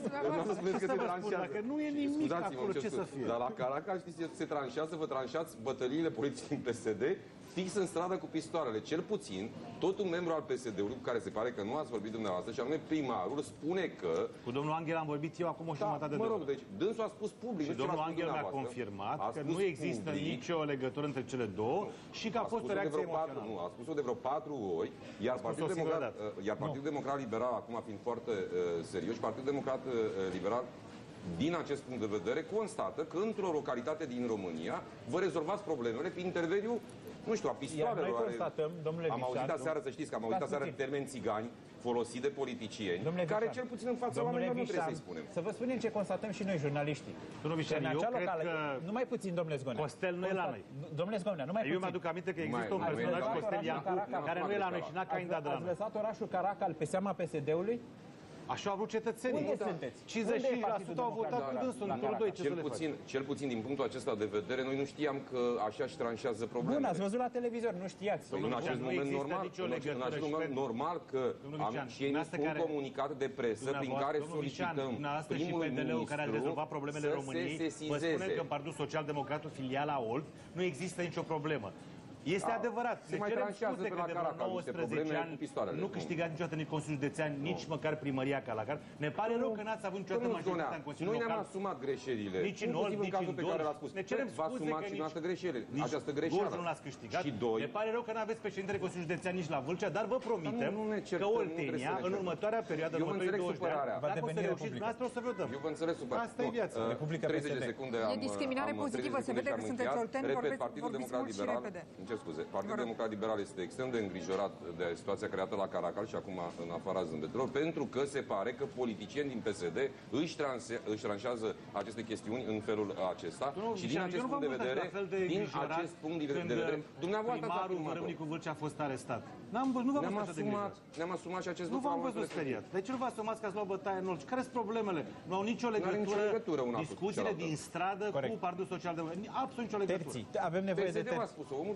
Nu spuneți că se tranșează. Că nu e nimic acolo, ce să fie. Dar la Caracal, știți, se tranșează, vă tranșați bătăliile politice din P S D fix în stradă cu pistoarele. Cel puțin, tot un membru al P S D-ului, cu care se pare că nu ați vorbit dumneavoastră, și anume primarul, spune că... Cu domnul Angel am vorbit eu acum o jumătate da, de mă rog, oră. deci dânsul a spus public. Și domnul Angel mi-a confirmat că nu există public, nicio legătură între cele două și că a, a fost o reacție emoțională. Nu, a spus-o de vreo patru ori, iar Partidul Democrat, iar Partidul Democrat Liberal, acum fiind foarte uh, serios, Partidul Democrat uh, Liberal, din acest punct de vedere, constată că într-o localitate din România vă rezolvați problemele prin intermediul, nu știu, a pistoarelor. Noi constatăm, domnule Am auzit aseară, să știți că am auzit aseară termeni țigani folosit de politicieni, domnule care Vișan, cel puțin în fața oamenilor nu trebuie să-i spunem. Să vă spunem ce constatăm și noi, jurnaliștii. Domnule Vișan, eu cred locală, că... Numai puțin, domnule Zgonea. Costel nu e la noi. Domnule Zgonea, numai puțin. Eu mi-aduc aminte că există un personaj, Costel Iancu, care nu e la noi și n-a candidat de la noi. Ați lăsat orașul Caracal pe seama P S D-ului? Așa au vrut cetățenii. Unde sunteți? cincizeci și cinci la sută au votat cu dânsul în turul doi. Cel puțin, cel puțin din punctul acesta de vedere, noi nu știam că așa își tranșează problemele. Bun, ați văzut la televizor, nu știați. Păi în acest moment normal, în acest moment normal că am și ei ne spun comunicat de presă prin care solicităm primul ministru care a rezolvat problemele României. Vă spune că în Partidul Social-Democratul filiala Olt nu există nicio problemă. Este A, adevărat. Se mai tranșează pe la Caracal niște probleme cu pistoarele. Nu câștigați niciodată nici Consiliul Județean, nici măcar primăria Caracal. Ne pare rău că n-ați avut niciodată majoritatea în Consiliul Local. Noi ne-am asumat greșelile. Nici în Olt, nici în Dolj. Ne cerem scuze că nici această greșeală. Nu l-ați câștigat. Și doi. Ne pare rău că n-aveți președintele Consiliului Județean nici la Vâlcea, dar vă promitem că Oltenia, în următoarea perioadă, în următorii douăzeci de ani, dacă o să reușiți, dumneavoastră o să vă dăm. Eu vă înțeleg supărarea. Asta e viața. treizeci de secunde am. E discriminare pozitivă, se vede că sunteți olteni, vorbiți mult și repede. Îmi cer scuze. Partidul Democrat Liberal este extrem de îngrijorat de situația creată la Caracal și acum în afara zâmbetelor, pentru că se pare că politicieni din P S D își, transe, își tranșează aceste chestiuni în felul acesta. Nu, și din acest punct de vedere, din acest punct de vedere, dumneavoastră primarul Râmnicu Vâlcea a fost arestat. N-am văzut, nu v-am ne-am văzut asumat, ne-am asumat și acest lucru. Nu v-am văzut speriat. De ce nu vă asumați că ați luat bătaie în orice? Care sunt problemele? Nu au nicio legătură discuțiile din stradă cu Partidul Social-Democrat. Absolut nicio legătură. Terții. Avem nevoie de terți.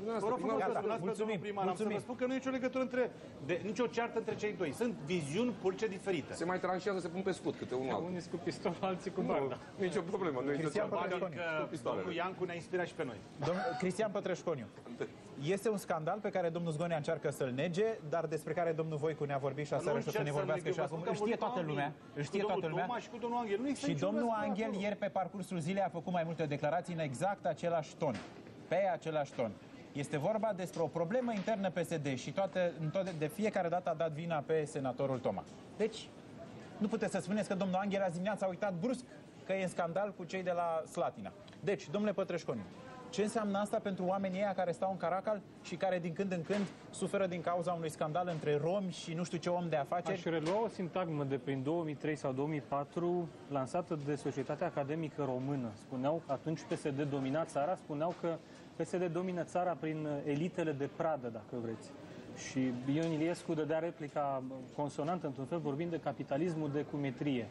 Mulțumim, mulțumim. Vă spun că nu e nicio legătură între, de, nicio ceartă între cei doi. Sunt viziuni politice diferite. Se mai tranșează, se pun pe scut câte unul altul. Unii cu pistol, alții cu barda. Nicio problemă. Nu Cristian Pătrășconiu. Domnul Iancu ne-a inspirat și pe noi. Cristian Pătrășconiu. Este un scandal pe care domnul Zgonea încearcă să-l nege, dar despre care domnul Voicu ne-a vorbit și aseară și o să ne vorbească și acum. Îl știe toată lumea. Îl știe toată lumea. Și domnul Angel ieri pe parcursul zilei a făcut mai multe declarații în exact același ton. Pe același ton. Este vorba despre o problemă internă P S D și toate, toate, de fiecare dată a dat vina pe senatorul Toma. Deci, nu puteți să spuneți că domnul Angel azi dimineața a uitat brusc că e în scandal cu cei de la Slatina. Deci, domnule Pătrășconiu, ce înseamnă asta pentru oamenii ăia care stau în Caracal și care din când în când suferă din cauza unui scandal între romi și nu știu ce om de afaceri? Aș relua o sintagmă de prin două mii trei sau două mii patru lansată de Societatea Academică Română. Spuneau, atunci P S D domina țara, spuneau că P S D domină țara prin elitele de pradă, dacă vreți. Și Ion Iliescu dădea replica consonantă, într-un fel, vorbind de capitalismul de cumetrie.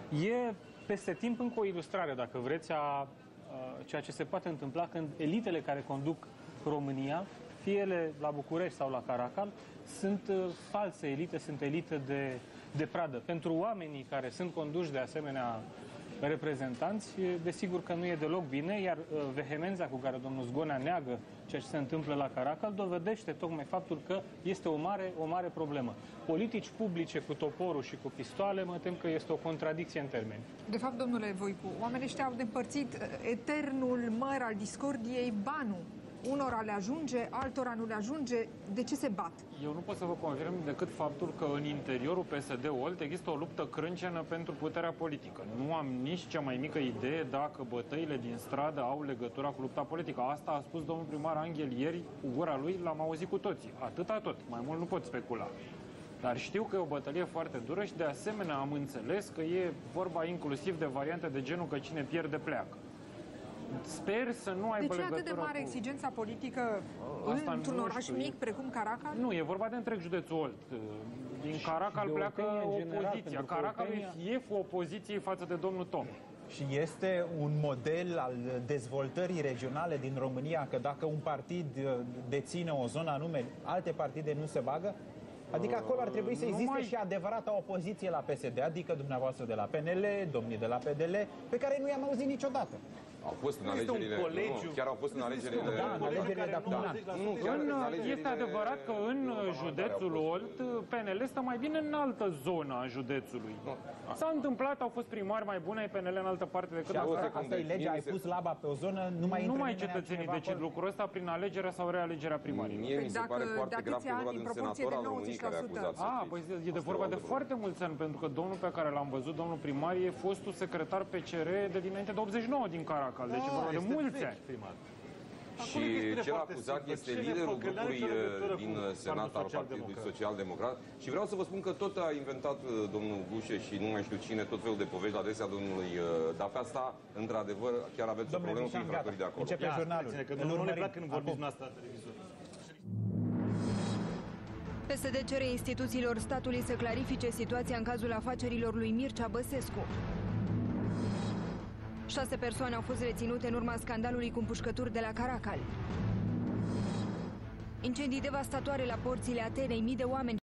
E peste timp încă o ilustrare, dacă vreți, a ceea ce se poate întâmpla când elitele care conduc România, fie ele la București sau la Caracal, sunt false elite, sunt elite de, de pradă. Pentru oamenii care sunt conduși de asemenea reprezentanți, desigur că nu e deloc bine, iar vehemența cu care domnul Zgonea neagă ceea ce se întâmplă la Caracal dovedește tocmai faptul că este o mare, o mare problemă. Politici publice cu toporul și cu pistoale, mă tem că este o contradicție în termeni. De fapt, domnule Voicu, oamenii ăștia au despărțit eternul măr al discordiei, banul. Unora le ajunge, altora nu le ajunge. De ce se bat? Eu nu pot să vă confirm decât faptul că în interiorul P S D-Olt există o luptă crâncenă pentru puterea politică. Nu am nici cea mai mică idee dacă bătăile din stradă au legătura cu lupta politică. Asta a spus domnul primar Angel ieri cu gura lui, l-am auzit cu toții. Atâta tot. Mai mult nu pot specula. Dar știu că e o bătălie foarte dură și de asemenea am înțeles că e vorba inclusiv de variante de genul că cine pierde pleacă. Sper să nu aibă De ce legătură atât de mare cu... exigența politică Asta într-un nu oraș știu. mic precum Caracal? Nu, e vorba de întreg județul Olt. Din Caracal de pleacă openie în general, opoziția. pentru că Caracalul openia- e opoziției față de domnul Tom. Și este un model al dezvoltării regionale din România, că dacă un partid deține o zonă anume, alte partide nu se bagă? Adică acolo ar trebui să existe Numai- și adevărata opoziție la P S D, adică dumneavoastră de la P N L, domnii de la P D L, pe care nu i-am auzit niciodată. Au fost în Nu este un alegerile, colegiu. nu, chiar au fost în alegerile... Da, în alegerile de acum un an. Nu, chiar În, în alegerile... este adevărat că în județul Olt, P N L stă mai bine în altă zonă a județului. S-a întâmplat, au fost primari mai bune ai P N L în altă parte decât Și asta, asta e legea, ai pus laba pe o zonă, nu mai intră Numai nimeni cetățenii altcineva decid acolo. lucrul ăsta prin alegerea sau realegerea primarilor. Mie mi se pare foarte grav că e vorba de un senator al României care a acuzat. Ah, păi e de vorba de foarte mulți ani, pentru că domnul pe care l-am văzut, domnul primar, e fostul secretar P C R de dinainte de optzeci și nouă din Caracal. Deci e vorba de mulți ani. Și cel acuzat este liderul grupului din Senat al Partidului Social-Democrat. Și vreau să vă spun că tot a inventat domnul Gușe și nu mai știu cine tot felul de povești la adresa domnului Dar pe asta, într-adevăr, chiar aveți o problemă cu infractorii de acolo. Începe jurnalul. Că nu ne plac când vorbiți noastră la televizor. P S D cere instituțiilor statului să clarifice situația în cazul afacerilor lui Mircea Băsescu. Șase persoane au fost reținute în urma scandalului cu împușcături de la Caracal. Incendii devastatoare la porțile Atenei, mii de oameni